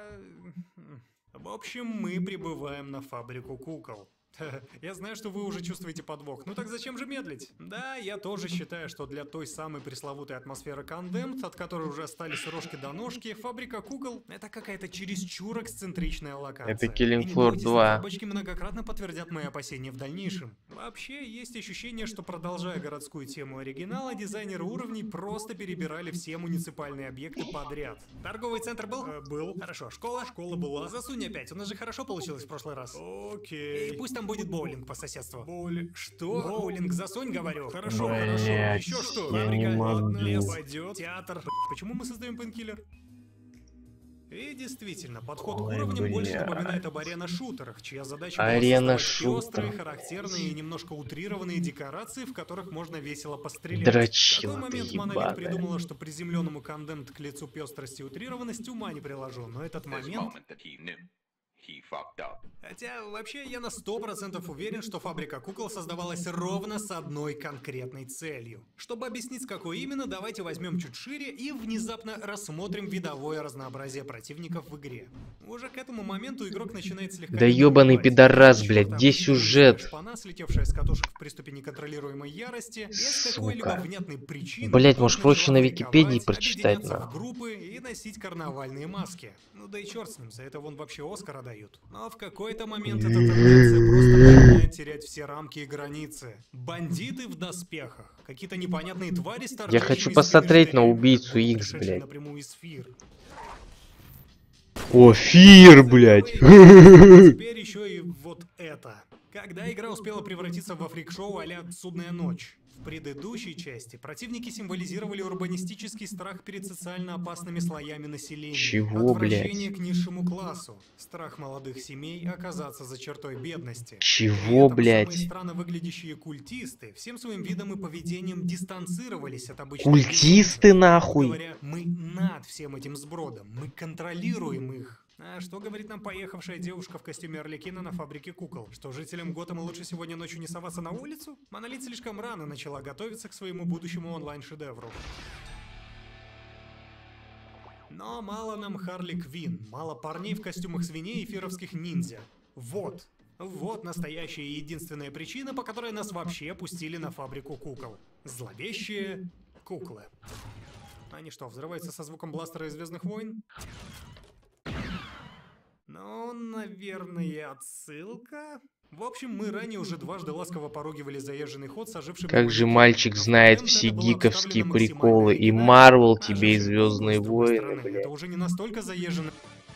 В общем, мы прибываем на фабрику кукол. Я знаю, что вы уже чувствуете подвох. Ну так зачем же медлить? Да, я тоже считаю, что для той самой пресловутой атмосферы Condemned, от которой уже остались рожки до ножки, фабрика кукол — это какая-то чересчур эксцентричная локация. Это Killing И не Floor бойтесь, 2. разработчики многократно подтвердят мои опасения в дальнейшем. Вообще, есть ощущение, что, продолжая городскую тему оригинала, дизайнеры уровней просто перебирали все муниципальные объекты подряд. Торговый центр был? Был. Хорошо. Школа? Школа была. Засунь опять, у нас же хорошо получилось в прошлый раз. Окей. И пусть там будет боулинг по соседству. Что? Боулинг засунь, говорю. Хорошо, хорошо. Блять, Еще что? я Фабрика, не ладно, могу. пойдет. Театр. Почему мы создаем пенкиллер? И действительно, подход к Ой, уровням больше блядь. напоминает об арена-шутерах, чья задача была Арена создавать пестрые, шутер. характерные и немножко утрированные декорации, в которых можно весело пострелять. Дрочила В такой ты момент Монолит ебаная. придумала, что приземленному Condemned к лицу пестрости и утрированности ума не приложу, но этот момент... Хотя, вообще, я на 100% уверен, что фабрика кукол создавалась ровно с одной конкретной целью. Чтобы объяснить, с какой именно, давайте возьмем чуть шире и внезапно рассмотрим видовое разнообразие противников в игре. Уже к этому моменту игрок начинает слегка... Да ёбаный недоумевать. пидорас, Чёрт, блядь, там где видимо, сюжет? шпана, слетевшая с катушек в приступе неконтролируемой ярости, без Сука. какой-либо внятной причины... Блядь, вдруг может, проще на начала Википедии фейковать, прочитать, объединяться в нахуй. группы и носить карнавальные маски. Ну да и черт с ним, за это вон вообще Оскара дают. Но в какой-то момент эта тенденция просто начинает терять все рамки и границы. Бандиты в доспехах, какие-то непонятные твари с Я хочу торчащими посмотреть на штырями, убийцу как будто Икс, пришедшие блядь. напрямую из Фир. О, Фир, блядь. Теперь еще и вот это. Когда игра успела превратиться во фрик-шоу а-ля «Судная ночь». В предыдущей части противники символизировали урбанистический страх перед социально опасными слоями населения. Чего, Отвращение блядь? к низшему классу. Страх молодых семей оказаться за чертой бедности. При Чего, этом блядь? самые странно выглядящие культисты всем своим видом и поведением дистанцировались от обычных Культисты, безумцев. нахуй. Говоря, мы над всем этим сбродом, мы контролируем их. А что говорит нам поехавшая девушка в костюме Арлекина на фабрике кукол? Что жителям Готэма лучше сегодня ночью не соваться на улицу? Монолит слишком рано начала готовиться к своему будущему онлайн-шедевру. Но мало нам Харли Квинн, мало парней в костюмах свиней и фировских ниндзя. Вот настоящая и единственная причина, по которой нас вообще пустили на фабрику кукол. Зловещие куклы. Они что, взрываются со звуком бластера из «Звездных войн»? Ну, наверное, отсылка. В общем, мы ранее уже дважды ласково поругивали заезженный ход с ожившим... Как же манекеном. мальчик Но в знает Condemned все это было гиковские вставлено приколы. максимально И оригинально, Марвел а тебе и оживший Звездные кукол, с другой войны, стороны, блядь. это уже не настолько заезжено.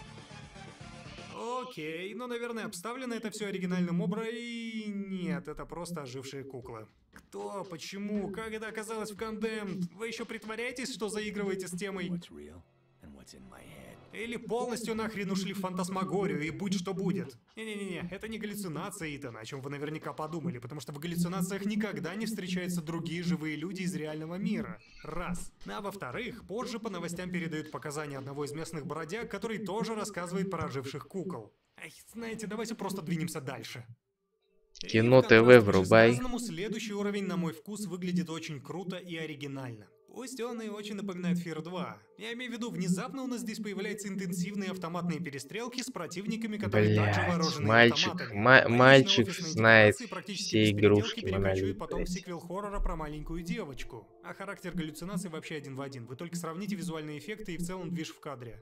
Окей, но, наверное, обставлено это все оригинальным образом. И нет, это просто ожившие куклы. Кто? Почему? Как это оказалось в Condemned? Вы еще притворяетесь, что заигрываете с темой? Или полностью нахрен ушли в фантасмагорию и будь что будет. Не-не-не, это не галлюцинация Итана, о чем вы наверняка подумали, потому что в галлюцинациях никогда не встречаются другие живые люди из реального мира. Раз. А во-вторых, позже по новостям передают показания одного из местных бродяг, который тоже рассказывает про оживших кукол. Ай, знаете, давайте просто двинемся дальше. Кино ТВ врубай. Следующий уровень, на мой вкус, выглядит очень круто и оригинально. Пусть он и очень напоминает Fear 2. Я имею в виду, внезапно у нас здесь появляются интенсивные автоматные перестрелки с противниками, которые также вооружены автоматами. Мальчик знает все игрушки Монолит. Потом сиквел хоррора про маленькую девочку. А характер галлюцинаций вообще один в один. Вы только сравните визуальные эффекты и в целом движ в кадре.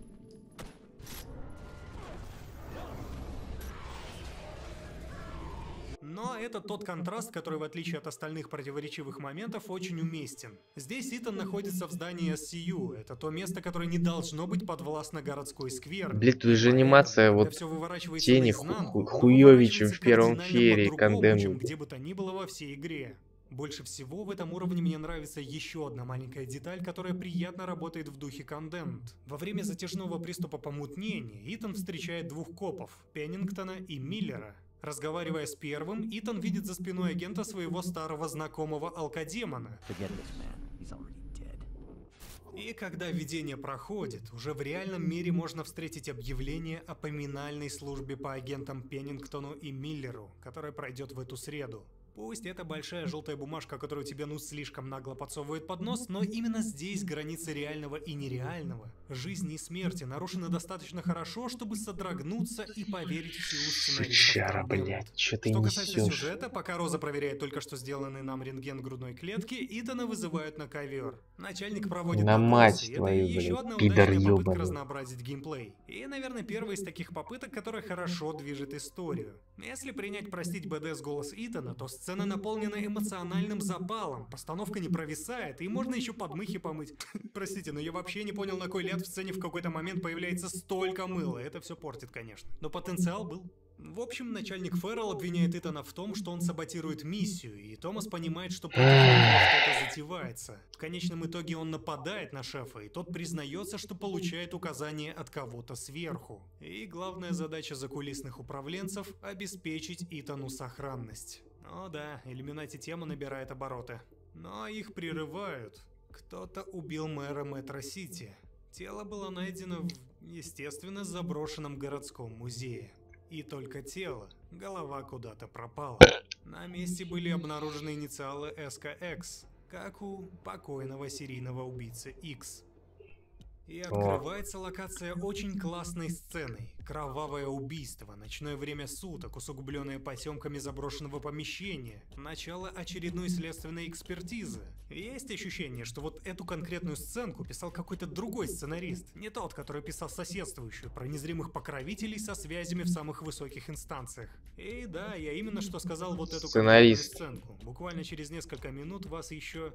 Но это тот контраст, который, в отличие от остальных противоречивых моментов, очень уместен. Здесь Итан находится в здании SCU. Это то место, которое не должно быть подвластно городской сквер. Блин, тут же анимация вот тени хуёвичем в первом фере, Condemned. Где бы то ни было во всей игре. Больше всего в этом уровне мне нравится еще одна маленькая деталь, которая приятно работает в духе Condemned. Во время затяжного приступа помутнения Итан встречает двух копов, Пеннингтона и Миллера. Разговаривая с первым, Итан видит за спиной агента своего старого знакомого алкодемона. И когда видение проходит, уже в реальном мире можно встретить объявление о поминальной службе по агентам Пеннингтону и Миллеру, которая пройдет в эту среду. Пусть это большая желтая бумажка, которую тебе слишком нагло подсовывает под нос, но именно здесь границы реального и нереального, жизни и смерти нарушены достаточно хорошо, чтобы содрогнуться и поверить в силу сценариста. Сучара, блядь, что ты Что касается несёшь? сюжета, пока Роза проверяет только что сделанный нам рентген грудной клетки, Итана вызывают на ковер. Начальник проводит На допросы, мать и твою, это еще блядь, одна пидор удачная попытка ёбаный. разнообразить геймплей. И, наверное, первая из таких попыток, которая хорошо движет историю. Если принять простить БДС голос Итана, то сцена наполнена эмоциональным запалом, постановка не провисает, и можно еще подмыхи помыть. Простите, но я вообще не понял, на кой ляд в сцене в какой-то момент появляется столько мыла. Это все портит, конечно. Но потенциал был. В общем, начальник Феррелл обвиняет Итана в том, что он саботирует миссию, и Томас понимает, что против него что-то затевается. В конечном итоге он нападает на шефа, и тот признается, что получает указания от кого-то сверху. И главная задача закулисных управленцев — обеспечить Итану сохранность. О да, Иллюминати тема набирает обороты. Но их прерывают. Кто-то убил мэра Метро-Сити. Тело было найдено в, естественно, заброшенном городском музее. И только тело, голова куда-то пропала. На месте были обнаружены инициалы СКХ, как у покойного серийного убийцы X. И открывается локация очень классной сценой. Кровавое убийство, ночное время суток, усугубленное потемками заброшенного помещения, начало очередной следственной экспертизы. Есть ощущение, что вот эту конкретную сценку писал какой-то другой сценарист, не тот, который писал соседствующую, про незримых покровителей со связями в самых высоких инстанциях. И да, я именно что сказал вот эту конкретную сценку. Буквально через несколько минут вас еще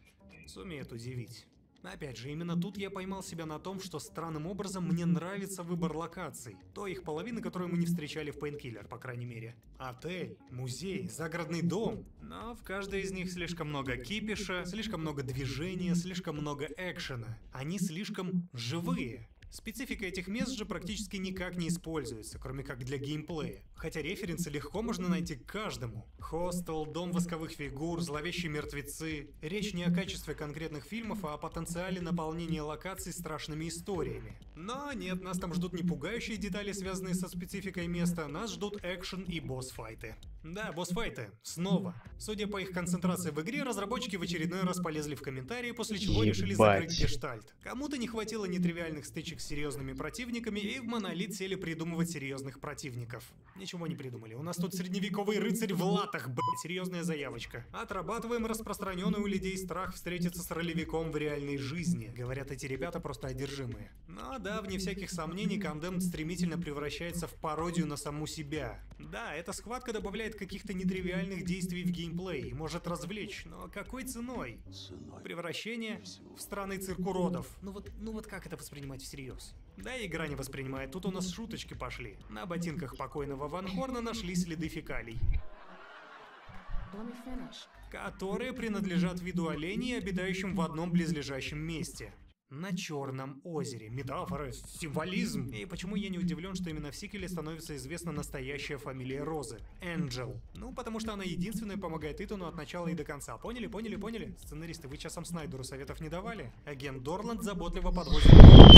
сумеет удивить. Опять же, именно тут я поймал себя на том, что странным образом мне нравится выбор локаций. Той их половины, которую мы не встречали в Painkiller, по крайней мере. Отель, музей, загородный дом. Но в каждой из них слишком много кипиша, слишком много движения, слишком много экшена. Они слишком живые. Специфика этих мест же практически никак не используется, кроме как для геймплея. Хотя референсы легко можно найти к каждому. Хостел, Дом восковых фигур, Зловещие мертвецы. Речь не о качестве конкретных фильмов, а о потенциале наполнения локаций страшными историями. Но нет, нас там ждут не пугающие детали, связанные со спецификой места, нас ждут экшен и босс-файты. Да, босс-файты. Снова. Судя по их концентрации в игре, разработчики в очередной раз полезли в комментарии, после чего решили закрыть гештальт. Кому-то не хватило нетривиальных стычек с серьезными противниками, и в Монолит сели придумывать серьезных противников. Ничего не придумали. У нас тут средневековый рыцарь в латах, блять, серьезная заявочка. Отрабатываем распространенный у людей страх встретиться с ролевиком в реальной жизни. Говорят, эти ребята просто одержимые. Но да, вне всяких сомнений, Condemned стремительно превращается в пародию на саму себя. Да, эта схватка добавляет каких-то нетривиальных действий в геймплей и может развлечь, но какой ценой? Превращение в странный цирк уродов. Ну вот как это воспринимать всерьез? Да, игра не воспринимает, тут у нас шуточки пошли. На ботинках покойного Ван Хорна нашли следы фекалий, которые принадлежат виду оленей, обитающим в одном близлежащем месте. На Черном озере. Метафора, символизм. И почему я не удивлен, что именно в сиквеле становится известна настоящая фамилия Розы? Энджел. Ну, потому что она единственная помогает Итану от начала и до конца. Поняли, поняли, поняли? Сценаристы, вы часом Снайдеру советов не давали? Агент Дорланд заботливо подвозит...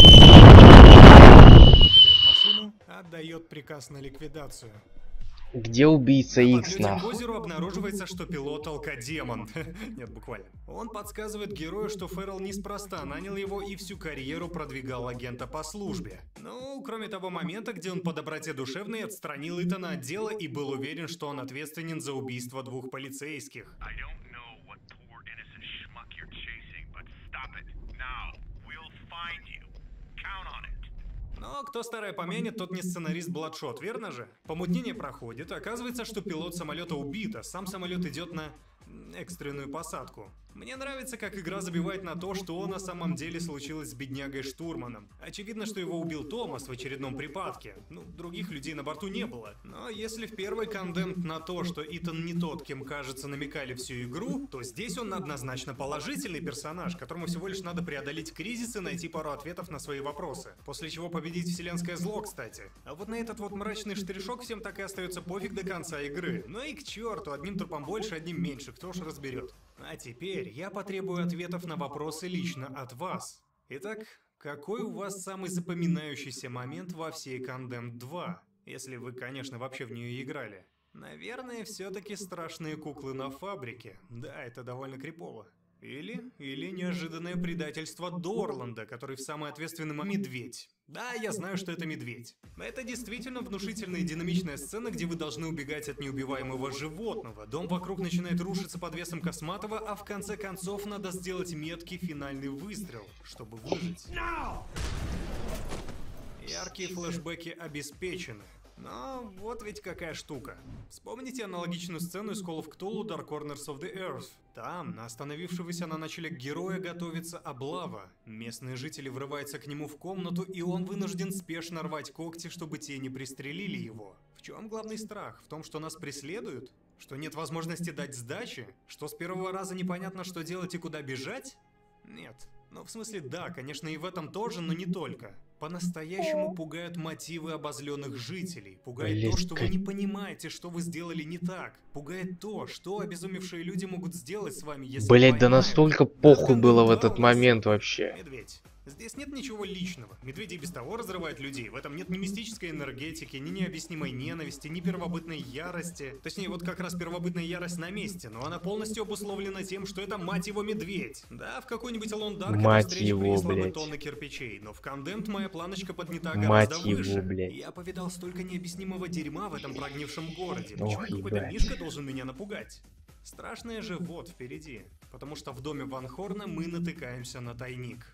Кидает машину, отдает приказ на ликвидацию. Где убийца На Икс, подлете к нахуй? озеру обнаруживается, что пилот алкодемон. Нет, буквально. Он подсказывает герою, что Феррелл неспроста нанял его и всю карьеру продвигал агента по службе. Ну, кроме того момента, где он по доброте душевной отстранил Итана от дела и был уверен, что он ответственен за убийство 2 полицейских. I don't know what poor innocent schmuck you're chasing, but stop it. Now. We'll find you. Count on it. Но кто старое помянет, тот не сценарист Бладшот, верно же? Помутнение проходит, оказывается, что пилот самолета убит, а сам самолет идет на экстренную посадку. Мне нравится, как игра забивает на то, что на самом деле случилось с беднягой-штурманом. Очевидно, что его убил Томас в очередном припадке. Ну, других людей на борту не было. Но если в первой Condemned на то, что Итан не тот, кем кажется, намекали всю игру, то здесь он однозначно положительный персонаж, которому всего лишь надо преодолеть кризис и найти пару ответов на свои вопросы. После чего победить вселенское зло, кстати. А вот на этот вот мрачный штришок всем так и остается пофиг до конца игры. Ну и к черту, одним трупом больше, одним меньше, кто ж разберет. А теперь я потребую ответов на вопросы лично от вас. Итак, какой у вас самый запоминающийся момент во всей Condemned 2? Если вы, конечно, вообще в нее играли. Наверное, все-таки страшные куклы на фабрике. Да, это довольно крипово. Или неожиданное предательство Дорланда, который в самый ответственный момент медведь. Да, я знаю, что это медведь. Это действительно внушительная и динамичная сцена, где вы должны убегать от неубиваемого животного. Дом вокруг начинает рушиться под весом Косматова, а в конце концов надо сделать меткий финальный выстрел, чтобы выжить. Яркие флешбеки обеспечены. Но вот ведь какая штука. Вспомните аналогичную сцену из Call of Cthulhu Dark Corners of the Earth. Там, на остановившегося на ночлег героя, готовится облава. Местные жители врываются к нему в комнату, и он вынужден спешно рвать когти, чтобы те не пристрелили его. В чем главный страх? В том, что нас преследуют? Что нет возможности дать сдачи? Что с первого раза непонятно, что делать и куда бежать? Нет. Ну, в смысле, да, конечно, и в этом тоже, но не только. По-настоящему пугают мотивы обозленных жителей. Пугает то, что вы не понимаете, что вы сделали не так. Пугает то, что обезумевшие люди могут сделать с вами, если Блять, да поймают. настолько похуй было в этот момент вообще. Медведь. Здесь нет ничего личного. Медведи и без того разрывают людей. В этом нет ни мистической энергетики, ни необъяснимой ненависти, ни первобытной ярости. Точнее, вот как раз первобытная ярость на месте, но она полностью обусловлена тем, что это, мать его, медведь. Да, в какой-нибудь Alone Dark эта встреча принесла бы тонны кирпичей, но в Condemned моя планочка поднята гораздо выше. Я повидал столько необъяснимого дерьма в этом прогнившем городе. Почему какой-то мишка должен меня напугать? Страшное же вот впереди, потому что в доме Ван Хорна мы натыкаемся на тайник.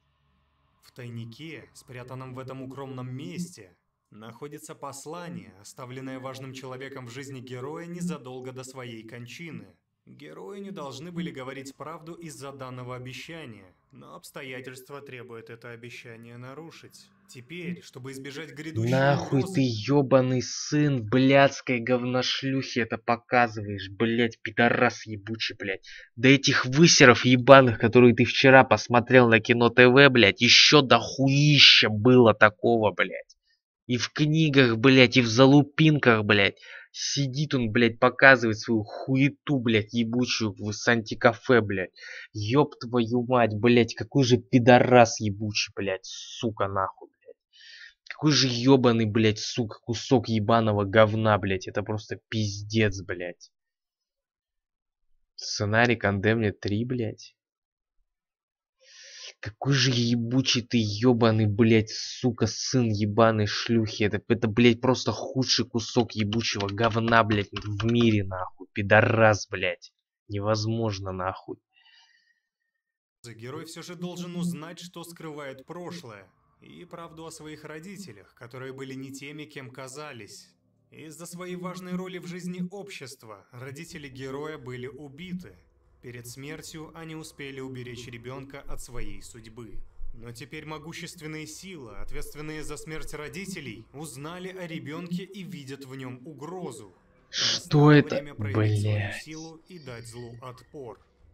В тайнике, спрятанном в этом укромном месте, находится послание, оставленное важным человеком в жизни героя незадолго до своей кончины. Герои не должны были говорить правду из-за данного обещания, но обстоятельства требуют это обещание нарушить. Теперь, чтобы избежать грядущей Нахуй угрозы... ты ёбаный сын блядской говношлюхи это показываешь, блять, пидорас ебучий, блять. Да этих высеров ебаных, которые ты вчера посмотрел на Кино ТВ, блять, еще дохуища было такого, блять. И в книгах, блять, и в залупинках, блять. Сидит он, блядь, показывает свою хуету, блядь, ебучую в Санти-кафе, блядь. Ёб твою мать, блядь, какой же пидорас ебучий, блядь, сука, нахуй, блядь. Какой же ёбаный, блядь, сука, кусок ебаного говна, блядь. Это просто пиздец, блядь. Сценарий Condemned 3, блядь. Какой же ебучий ты ёбаный, блядь, сука, сын ебаной шлюхи. Это, блядь, просто худший кусок ебучего говна, блядь, в мире, нахуй. Пидорас, блядь. Невозможно, нахуй. Герой все же должен узнать, что скрывает прошлое. И правду о своих родителях, которые были не теми, кем казались. Из-за своей важной роли в жизни общества родители героя были убиты. Перед смертью они успели уберечь ребенка от своей судьбы. Но теперь могущественные силы, ответственные за смерть родителей, узнали о ребенке и видят в нем угрозу. Что это? Время проявить свою Блядь. силу и дать злу отпор.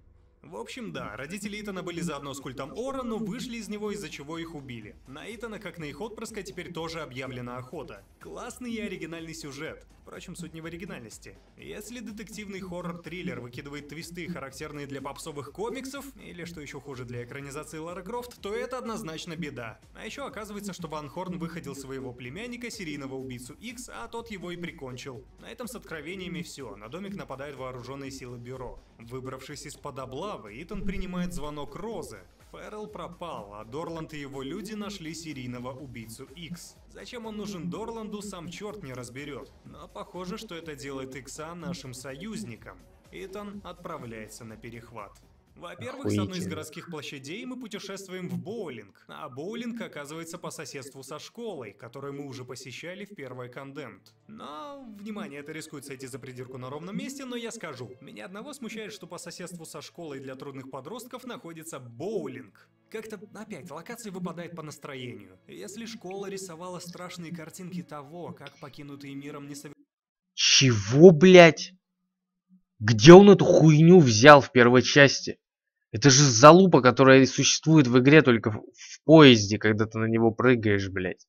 В общем, да, родители Итана были заодно с культом Ора, но вышли из него, из-за чего их убили. На Итана, как на их отпрыска, теперь тоже объявлена охота. Классный и оригинальный сюжет. Впрочем, суть не в оригинальности. Если детективный хоррор-триллер выкидывает твисты, характерные для попсовых комиксов, или, что еще хуже, для экранизации Лары Крофт, то это однозначно беда. А еще оказывается, что Ван Хорн выходил своего племянника, серийного убийцу Икс, а тот его и прикончил. На этом с откровениями все. На домик нападают вооруженные силы бюро. Выбравшись из-под облавы, Итан принимает звонок Розы. Феррелл пропал, а Дорланд и его люди нашли серийного убийцу Икс. Зачем он нужен Дорланду, сам черт не разберет. Но похоже, что это делает Икса нашим союзником. Итан отправляется на перехват. Во-первых, с одной из городских площадей мы путешествуем в боулинг, а боулинг оказывается по соседству со школой, которую мы уже посещали в первой Condemned. Но, внимание, это рискует сойти за придирку на ровном месте, но я скажу. Меня одного смущает, что по соседству со школой для трудных подростков находится боулинг. Как-то, опять, локация выпадает по настроению. Если школа рисовала страшные картинки того, как покинутые миром несовершеннолетние... Чего, блядь? Где он эту хуйню взял в первой части? Это же залупа, которая существует в игре только в поезде, когда ты на него прыгаешь, блядь.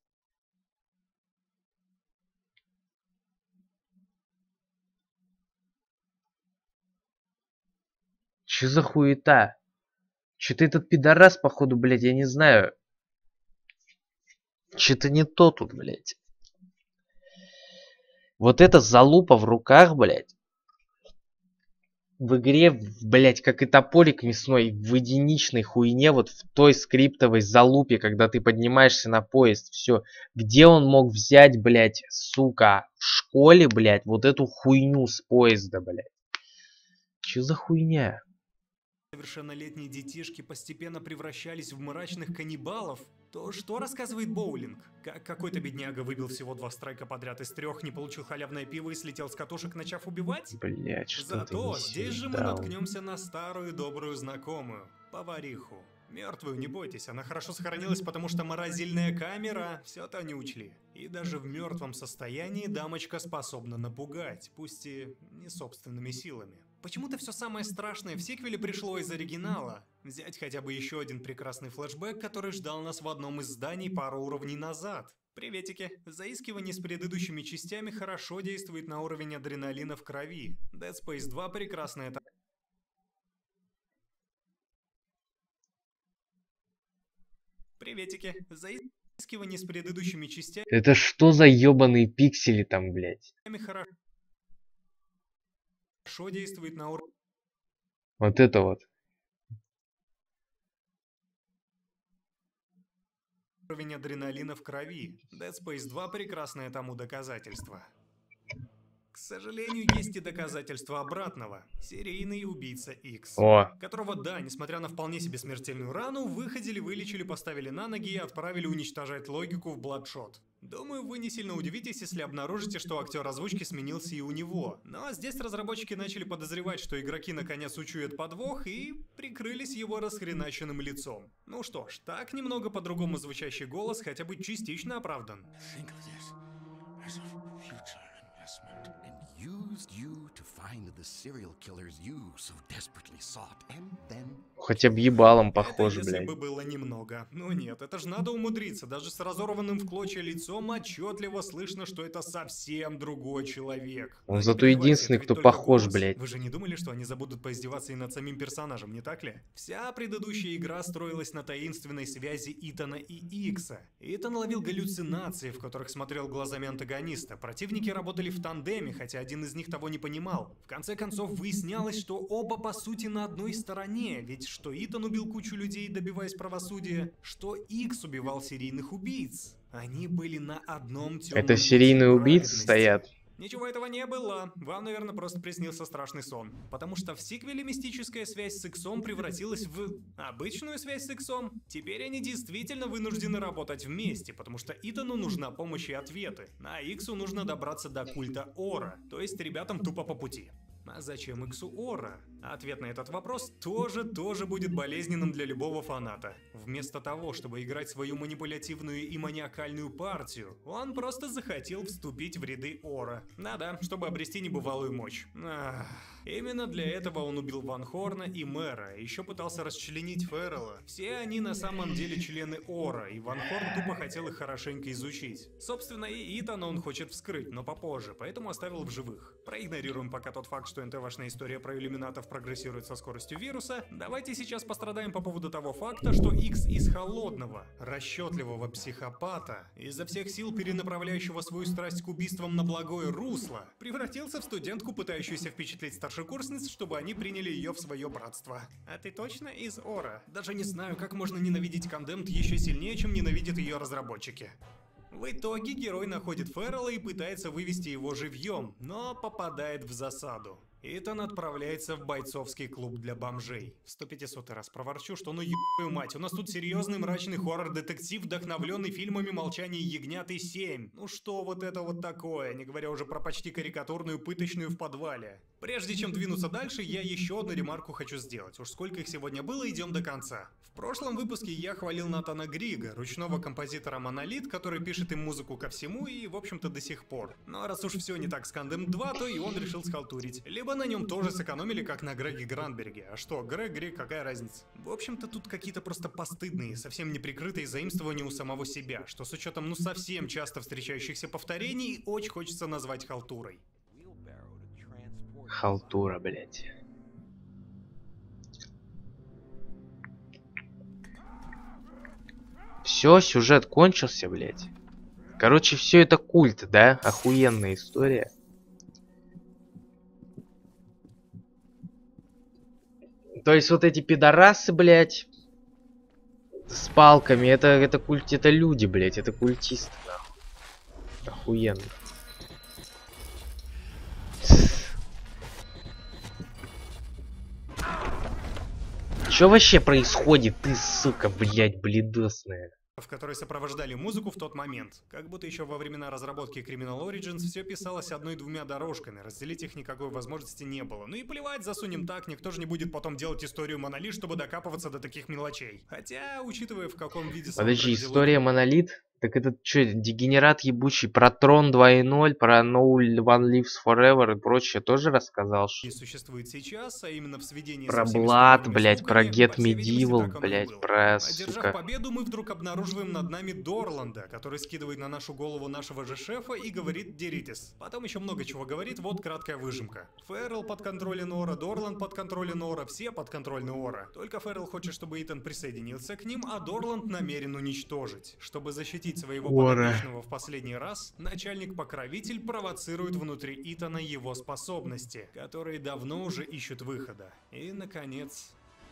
Чё за хуета? Чё-то этот пидорас, походу, блядь, я не знаю. Чё-то не то тут, блядь. Вот эта залупа в руках, блядь. В игре, блять, как и топорик мясной, в единичной хуйне, вот в той скриптовой залупе, когда ты поднимаешься на поезд, все. Где он мог взять, блять, сука, в школе, блять, вот эту хуйню с поезда, блять? Че за хуйня? Совершеннолетние детишки постепенно превращались в мрачных каннибалов, то что рассказывает боулинг? Как какой-то бедняга выбил всего 2 страйка подряд из 3, не получил халявное пиво и слетел с катушек, начав убивать? Блять, что Зато здесь же мы наткнемся на старую добрую знакомую, повариху. Мертвую, не бойтесь, она хорошо сохранилась, потому что морозильная камера, все-то они учли. И даже в мертвом состоянии дамочка способна напугать, пусть и не собственными силами. Почему-то все самое страшное в сиквеле пришло из оригинала. Взять хотя бы еще один прекрасный флешбэк, который ждал нас в одном из зданий пару уровней назад. Приветики. Заискивание с предыдущими частями хорошо действует на уровень адреналина в крови. Dead Space 2 прекрасная это... Приветики. Заискивание с предыдущими частями... Это что за ебаные пиксели там, блядь? Хорошо действует на уровень... Вот это вот. Уровень адреналина в крови. Dead Space 2 прекрасное тому доказательство. К сожалению, есть и доказательства обратного. Серийный убийца Икс. Которого, да, несмотря на вполне себе смертельную рану, выходили, вылечили, поставили на ноги и отправили уничтожать логику в Bloodshot. Думаю, вы не сильно удивитесь, если обнаружите, что актер озвучки сменился и у него. Но здесь разработчики начали подозревать, что игроки наконец учуют подвох и прикрылись его расхреначенным лицом. Ну что ж, так немного по-другому звучащий голос хотя бы частично оправдан. Хотя бы ебалом похоже, это если блядь. бы было немного. Но нет, это же надо умудриться. Даже с разорванным в клочья лицом отчетливо слышно, что это совсем другой человек. Он зато единственный, кто похож, голос. блядь. Вы же не думали, что они забудут поиздеваться и над самим персонажем, не так ли? Вся предыдущая игра строилась на таинственной связи Итана и Икса. Итан ловил галлюцинации, в которых смотрел глазами антагониста. Противники работали в тандеме, хотя один из них того не понимал. В конце концов, выяснялось, что оба по сути на одной стороне, ведь что Итан убил кучу людей, добиваясь правосудия, что Икс убивал серийных убийц. Они были на одном темном Это пути серийные убийцы праведности. стоят. Ничего этого не было. Вам, наверное, просто приснился страшный сон. Потому что в сиквеле мистическая связь с Иксом превратилась в обычную связь с Иксом. Теперь они действительно вынуждены работать вместе, потому что Итану нужна помощь и ответы, а Иксу нужно добраться до культа Ора, то есть ребятам тупо по пути. А зачем Иксу Ора? Ответ на этот вопрос тоже будет болезненным для любого фаната. Вместо того, чтобы играть свою манипулятивную и маниакальную партию, он просто захотел вступить в ряды Ора. Да-да, чтобы обрести небывалую мощь. Именно для этого он убил Ван Хорна и Мэра, еще пытался расчленить Феррелла. Все они на самом деле члены Ора, и Ван Хорн тупо хотел их хорошенько изучить. Собственно, и Итана он хочет вскрыть, но попозже, поэтому оставил в живых. Проигнорируем пока тот факт, что НТ-вашная история про иллюминатов прогрессирует со скоростью вируса. Давайте сейчас пострадаем по поводу того факта, что Икс из холодного, расчетливого психопата, изо всех сил перенаправляющего свою страсть к убийствам на благое русло, превратился в студентку, пытающуюся впечатлить старшекурсниц, чтобы они приняли ее в свое братство. А ты точно из Ора? Даже не знаю, как можно ненавидеть Condemned еще сильнее, чем ненавидят ее разработчики. В итоге герой находит Феррелла и пытается вывести его живьем, но попадает в засаду. Итан отправляется в бойцовский клуб для бомжей. В 150-й раз проворчу, что ну ебаную мать, у нас тут серьезный мрачный хоррор-детектив, вдохновленный фильмами «Молчание ягнят» и «7». Ну что вот это вот такое, не говоря уже про почти карикатурную пыточную в подвале. Прежде чем двинуться дальше, я еще одну ремарку хочу сделать. Уж сколько их сегодня было, идем до конца. В прошлом выпуске я хвалил Натана Грига, ручного композитора Monolith, который пишет им музыку ко всему и, в общем-то, до сих пор. Но раз уж все не так с Condemned 2, то и он решил схалтурить. Либо на нем тоже сэкономили, как на Греге Гранберге. А что, Грег, какая разница? В общем-то, тут какие-то просто постыдные, совсем неприкрытые заимствования у самого себя, что с учетом, ну, совсем часто встречающихся повторений, очень хочется назвать халтурой. Халтура, блять. Все, сюжет кончился, блять. Короче, все это культ, да? Охуенная история. То есть вот эти пидорасы, блять, с палками, это культ, это люди, блять, это культисты, нахуй. Охуенно. Что вообще происходит, ты, сука, блять, бледосная? В которой сопровождали музыку в тот момент. Как будто еще во времена разработки Criminal Origins все писалось одной-двумя дорожками, разделить их никакой возможности не было. Ну и плевать, засунем так, никто же не будет потом делать историю Monolith, чтобы докапываться до таких мелочей. Хотя, учитывая в каком виде... Подожди, история Monolith? Так это что, дегенерат ебучий про Трон 2.0, про No One Lives Forever и прочее тоже рассказал? И существует сейчас, а именно в сведении про Blood, блять, про Get Medieval, блять, про, сука... Одержав победу, мы вдруг обнаруживаем над нами Дорланда, который скидывает на нашу голову нашего же шефа и говорит «Деритесь». Потом еще много чего говорит, вот краткая выжимка. Феррелл под контролем Ора, Дорланд под контролем Ора, все под контролем Ора. Только Феррелл хочет, чтобы Итан присоединился к ним, а Дорланд намерен уничтожить. Чтобы защитить своего подопечного в последний раз, начальник-покровитель провоцирует внутри Итана его способности, которые давно уже ищут выхода. И, наконец...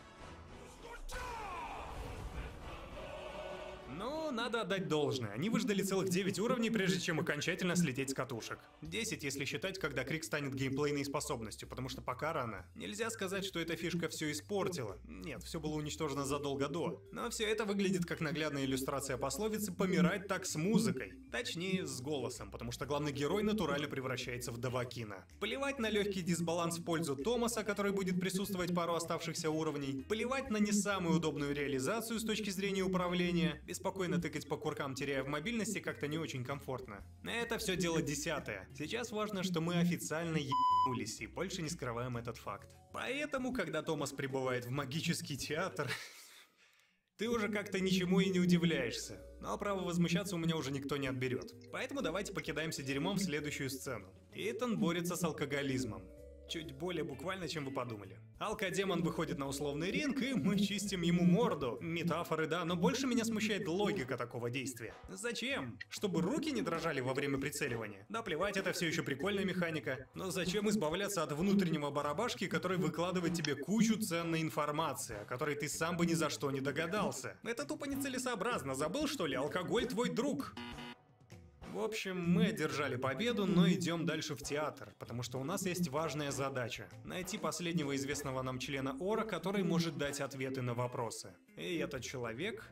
Ну, надо отдать должное. Они выждали целых 9 уровней, прежде чем окончательно слететь с катушек. 10, если считать, когда Крик станет геймплейной способностью, потому что пока рано. Нельзя сказать, что эта фишка все испортила. Нет, все было уничтожено задолго до. Но все это выглядит как наглядная иллюстрация пословицы «помирать так с музыкой». Точнее, с голосом, потому что главный герой натурально превращается в Давакина. Плевать на легкий дисбаланс в пользу Томаса, который будет присутствовать пару оставшихся уровней. Плевать на не самую удобную реализацию с точки зрения управления. Спокойно тыкать по куркам, теряя в мобильности, как-то не очень комфортно. Это все дело 10-е. Сейчас важно, что мы официально ебнулись и больше не скрываем этот факт. Поэтому, когда Томас прибывает в магический театр, ты уже как-то ничему и не удивляешься. Но право возмущаться у меня уже никто не отберет. Поэтому давайте покидаемся дерьмом в следующую сцену. Итан борется с алкоголизмом. Чуть более буквально, чем вы подумали. Алкодемон выходит на условный ринг, и мы чистим ему морду. Метафоры, да, но больше меня смущает логика такого действия. Зачем? Чтобы руки не дрожали во время прицеливания? Да плевать, это все еще прикольная механика. Но зачем избавляться от внутреннего барабашки, который выкладывает тебе кучу ценной информации, о которой ты сам бы ни за что не догадался? Это тупо нецелесообразно. Забыл, что ли? Алкоголь твой друг. В общем, мы одержали победу, но идем дальше в театр, потому что у нас есть важная задача – найти последнего известного нам члена Ора, который может дать ответы на вопросы. И этот человек...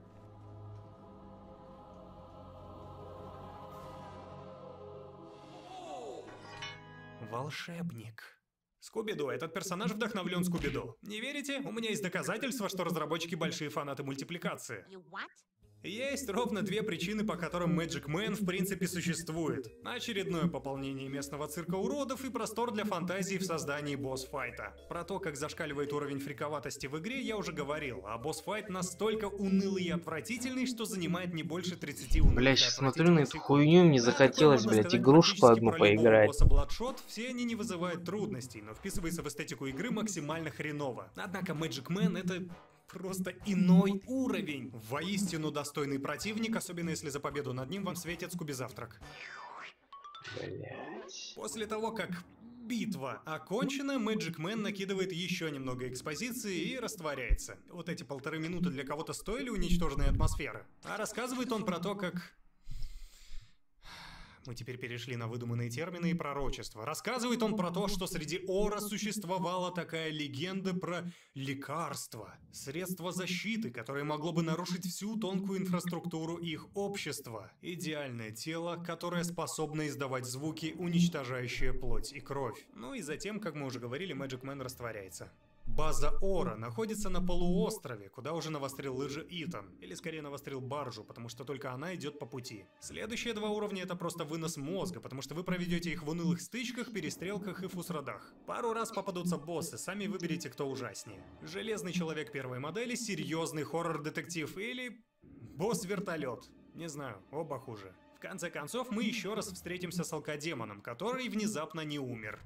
Волшебник. Скуби-Ду. Этот персонаж вдохновлен Скуби-Ду. Не верите? У меня есть доказательства, что разработчики большие фанаты мультипликации. Есть ровно две причины, по которым Magic Man в принципе существует. Очередное пополнение местного цирка уродов и простор для фантазии в создании босс-файта. Про то, как зашкаливает уровень фриковатости в игре, я уже говорил, а босс-файт настолько унылый и отвратительный, что занимает не больше 30 унылых. Бля, сейчас смотрю на эту хуйню, мне захотелось, блядь, игрушку одну поиграть. Bloodshot, все они не вызывают трудностей, но вписываются в эстетику игры максимально хреново. Однако Magic Man это просто иной уровень. Воистину достойный противник, особенно если за победу над ним вам светит Скуби-завтрак. Блять. После того, как битва окончена, Magic Man накидывает еще немного экспозиции и растворяется. Вот эти 1,5 минуты для кого-то стоили уничтоженной атмосферы. А рассказывает он про то, как... Мы теперь перешли на выдуманные термины и пророчества. Рассказывает он про то, что среди Ора существовала такая легенда про лекарство, средство защиты, которое могло бы нарушить всю тонкую инфраструктуру их общества. Идеальное тело, которое способно издавать звуки, уничтожающие плоть и кровь. Ну и затем, как мы уже говорили, Magic Man растворяется. База Ора находится на полуострове, куда уже навострил лыжи Итан. Или скорее навострил баржу, потому что только она идет по пути. Следующие 2 уровня это просто вынос мозга, потому что вы проведете их в унылых стычках, перестрелках и фусрадах. Пару раз попадутся боссы, сами выберите, кто ужаснее. Железный человек первой модели, серьезный хоррор-детектив или... босс-вертолет. Не знаю, оба хуже. В конце концов, мы еще раз встретимся с алкодемоном, который внезапно не умер.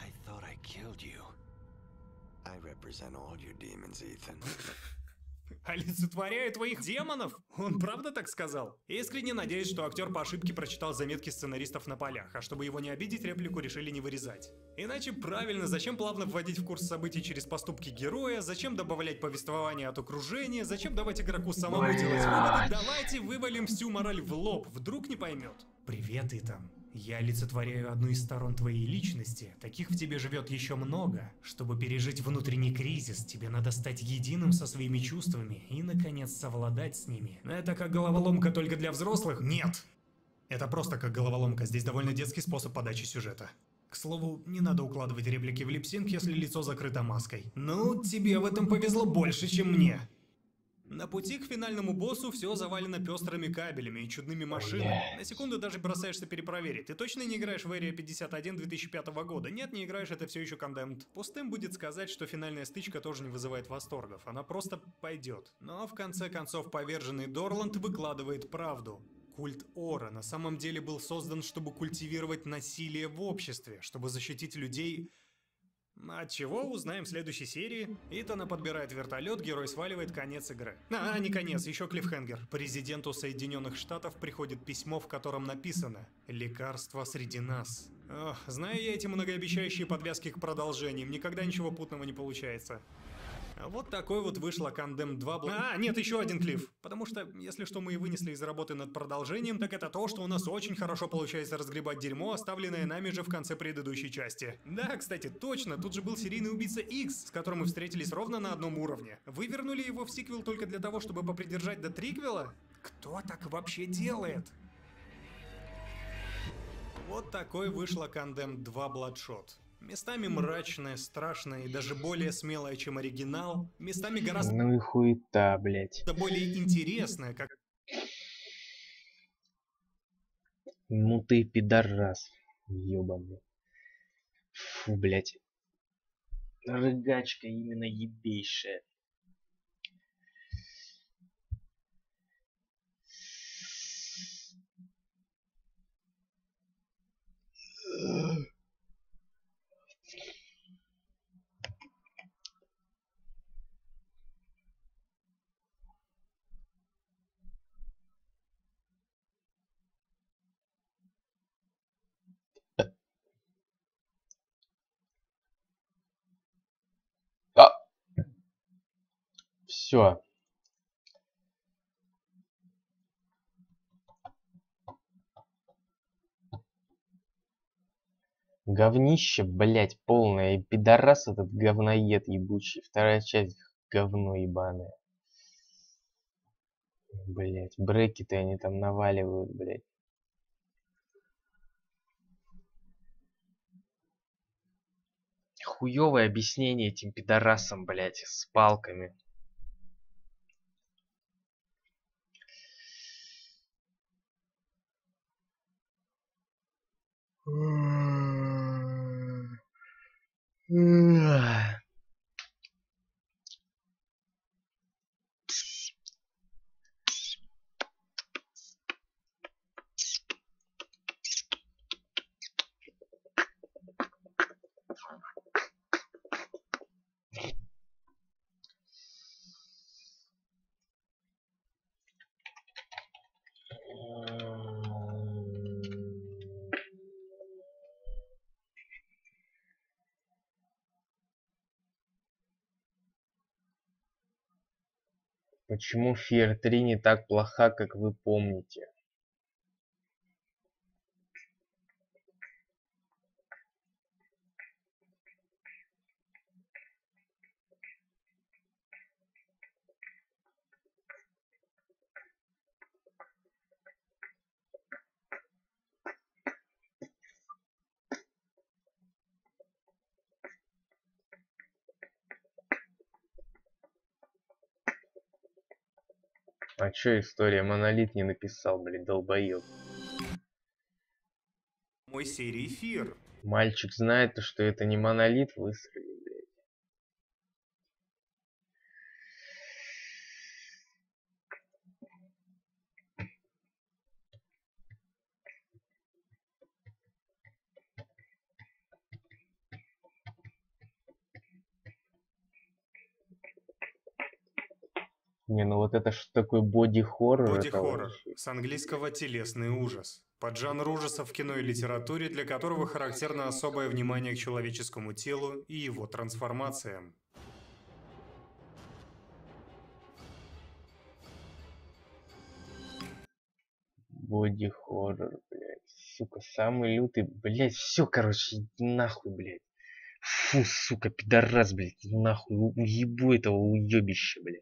I represent all your demons, Ethan. Олицетворяю твоих демонов? Он правда так сказал? Искренне надеюсь, что актер по ошибке прочитал заметки сценаристов на полях, а чтобы его не обидеть, реплику решили не вырезать. Иначе правильно, зачем плавно вводить в курс событий через поступки героя, зачем добавлять повествование от окружения, зачем давать игроку самому делать выводы, давайте вывалим всю мораль в лоб, вдруг не поймет. Привет, Итан. Я олицетворяю одну из сторон твоей личности. Таких в тебе живет еще много. Чтобы пережить внутренний кризис, тебе надо стать единым со своими чувствами и, наконец, совладать с ними. Это как головоломка только для взрослых? Нет! Это просто как головоломка. Здесь довольно детский способ подачи сюжета. К слову, не надо укладывать реплики в липсинг, если лицо закрыто маской. Ну, тебе в этом повезло больше, чем мне. На пути к финальному боссу все завалено пестрыми кабелями и чудными машинами. На секунду даже бросаешься перепроверить. Ты точно не играешь в Area 51 2005 года? Нет, не играешь, это все еще Condemned. Пустым будет сказать, что финальная стычка тоже не вызывает восторгов. Она просто пойдет. Но в конце концов поверженный Дорланд выкладывает правду. Культ Ора на самом деле был создан, чтобы культивировать насилие в обществе, чтобы защитить людей... От чего узнаем в следующей серии. Итана подбирает вертолет, герой сваливает, конец игры. Не конец, еще клиффхенгер. Президенту Соединенных Штатов приходит письмо, в котором написано: «Лекарство среди нас». Ох, знаю я эти многообещающие подвязки к продолжениям, никогда ничего путного не получается. А вот такой вот вышла Condemned 2. Нет, еще один клифф. Потому что, если что мы и вынесли из работы над продолжением, так это то, что у нас очень хорошо получается разгребать дерьмо, оставленное нами же в конце предыдущей части. Да, кстати, точно, тут же был серийный убийца X, с которым мы встретились ровно на одном уровне. Вы вернули его в сиквел только для того, чтобы попридержать до триквела? Кто так вообще делает? Вот такой вышла Condemned 2 Bloodshot. Местами мрачная, страшная и даже более смелая, чем оригинал. Местами гораздо... Ну и хуета, блять. Более интересная, как... Ну ты пидорас, ёбаный. Фу, блять. Рыгачка именно ебейшая. Все. Говнище, блять, полное. И пидорас этот говноед ебучий. Вторая часть говно ебаное. Блять, брекеты они там наваливают, блять. Хуёвое объяснение этим пидорасам, блять, с палками. Почему Fear 3 не так плоха, как вы помните? А чё история? Монолит не написал, блин, долбоёб. Мой серии Fear. Мальчик знает, что это не Монолит выстрелил, блядь. Не, ну вот это что такое боди-хоррор? Боди-хоррор. С английского «телесный ужас». Поджанр ужасов в кино и литературе, для которого характерно особое внимание к человеческому телу и его трансформациям. Боди-хоррор, блядь. Сука, самый лютый, блядь, все, короче, иди нахуй, блядь. Фу, сука, пидорас, блядь, иди нахуй, уебу этого уебища, блядь.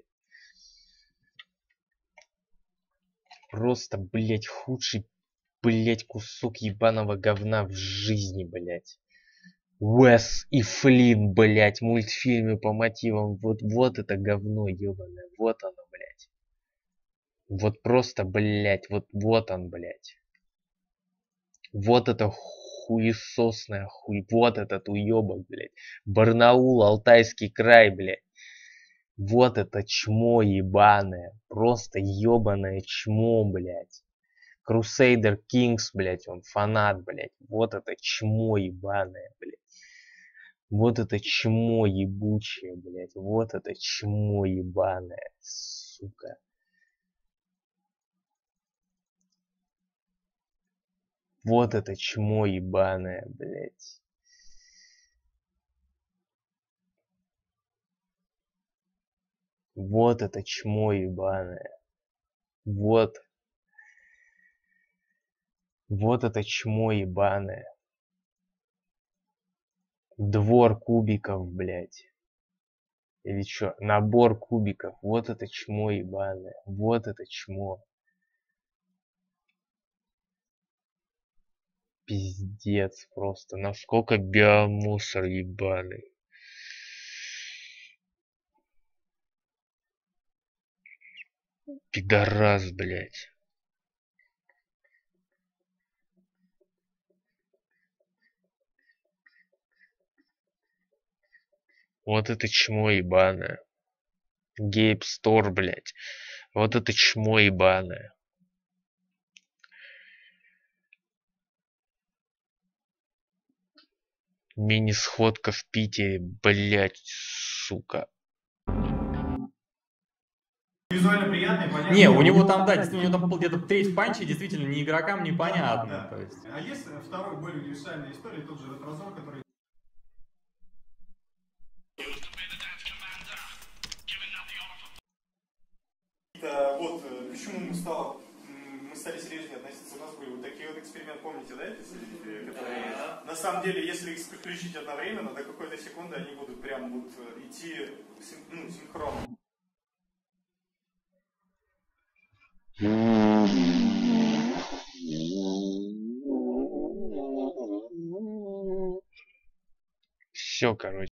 Просто, блядь, худший, блядь, кусок ебаного говна в жизни, блядь. Уэс и Флинн, блядь, мультфильмы по мотивам. Вот это говно ебаное, вот оно, блядь. Вот просто, блядь, вот он, блядь. Вот это хуесосная хуй, вот этот уебок, блядь. Барнаул, Алтайский край, блядь. Вот это чмо ебаное. Просто ебаное чмо, блядь. Crusader Kings, блядь, он фанат, блядь. Вот это чмо ебаное, блядь. Вот это чмо ебучее, блядь. Вот это чмо ебаное, сука. Вот это чмо ебаное, блядь. Вот это чмо ебаное. Вот. Вот это чмо ебаное. Двор кубиков, блядь. Или чё? Набор кубиков. Вот это чмо ебаное. Вот это чмо. Пиздец просто. Насколько биомусор ебаный. Пидорас, блядь. Вот это чмо ебаное. Гейб Стор, блядь. Вот это чмо ебаное. Мини-сходка в Питере, блядь, сука. Визуально приятный, понятно. Не, у него там, да, действительно, у него там где-то треть панчи, действительно, ни игрокам непонятно. Да. То есть. А есть второй, более универсальная история, тот же Ретрозор, который... Вот почему мы стали серьезнее относиться, у нас были вот такие вот эксперименты, помните, да, эти серии, которые на самом деле, если их включить одновременно, до какой-то секунды они будут прям вот идти синхронно. Все, короче.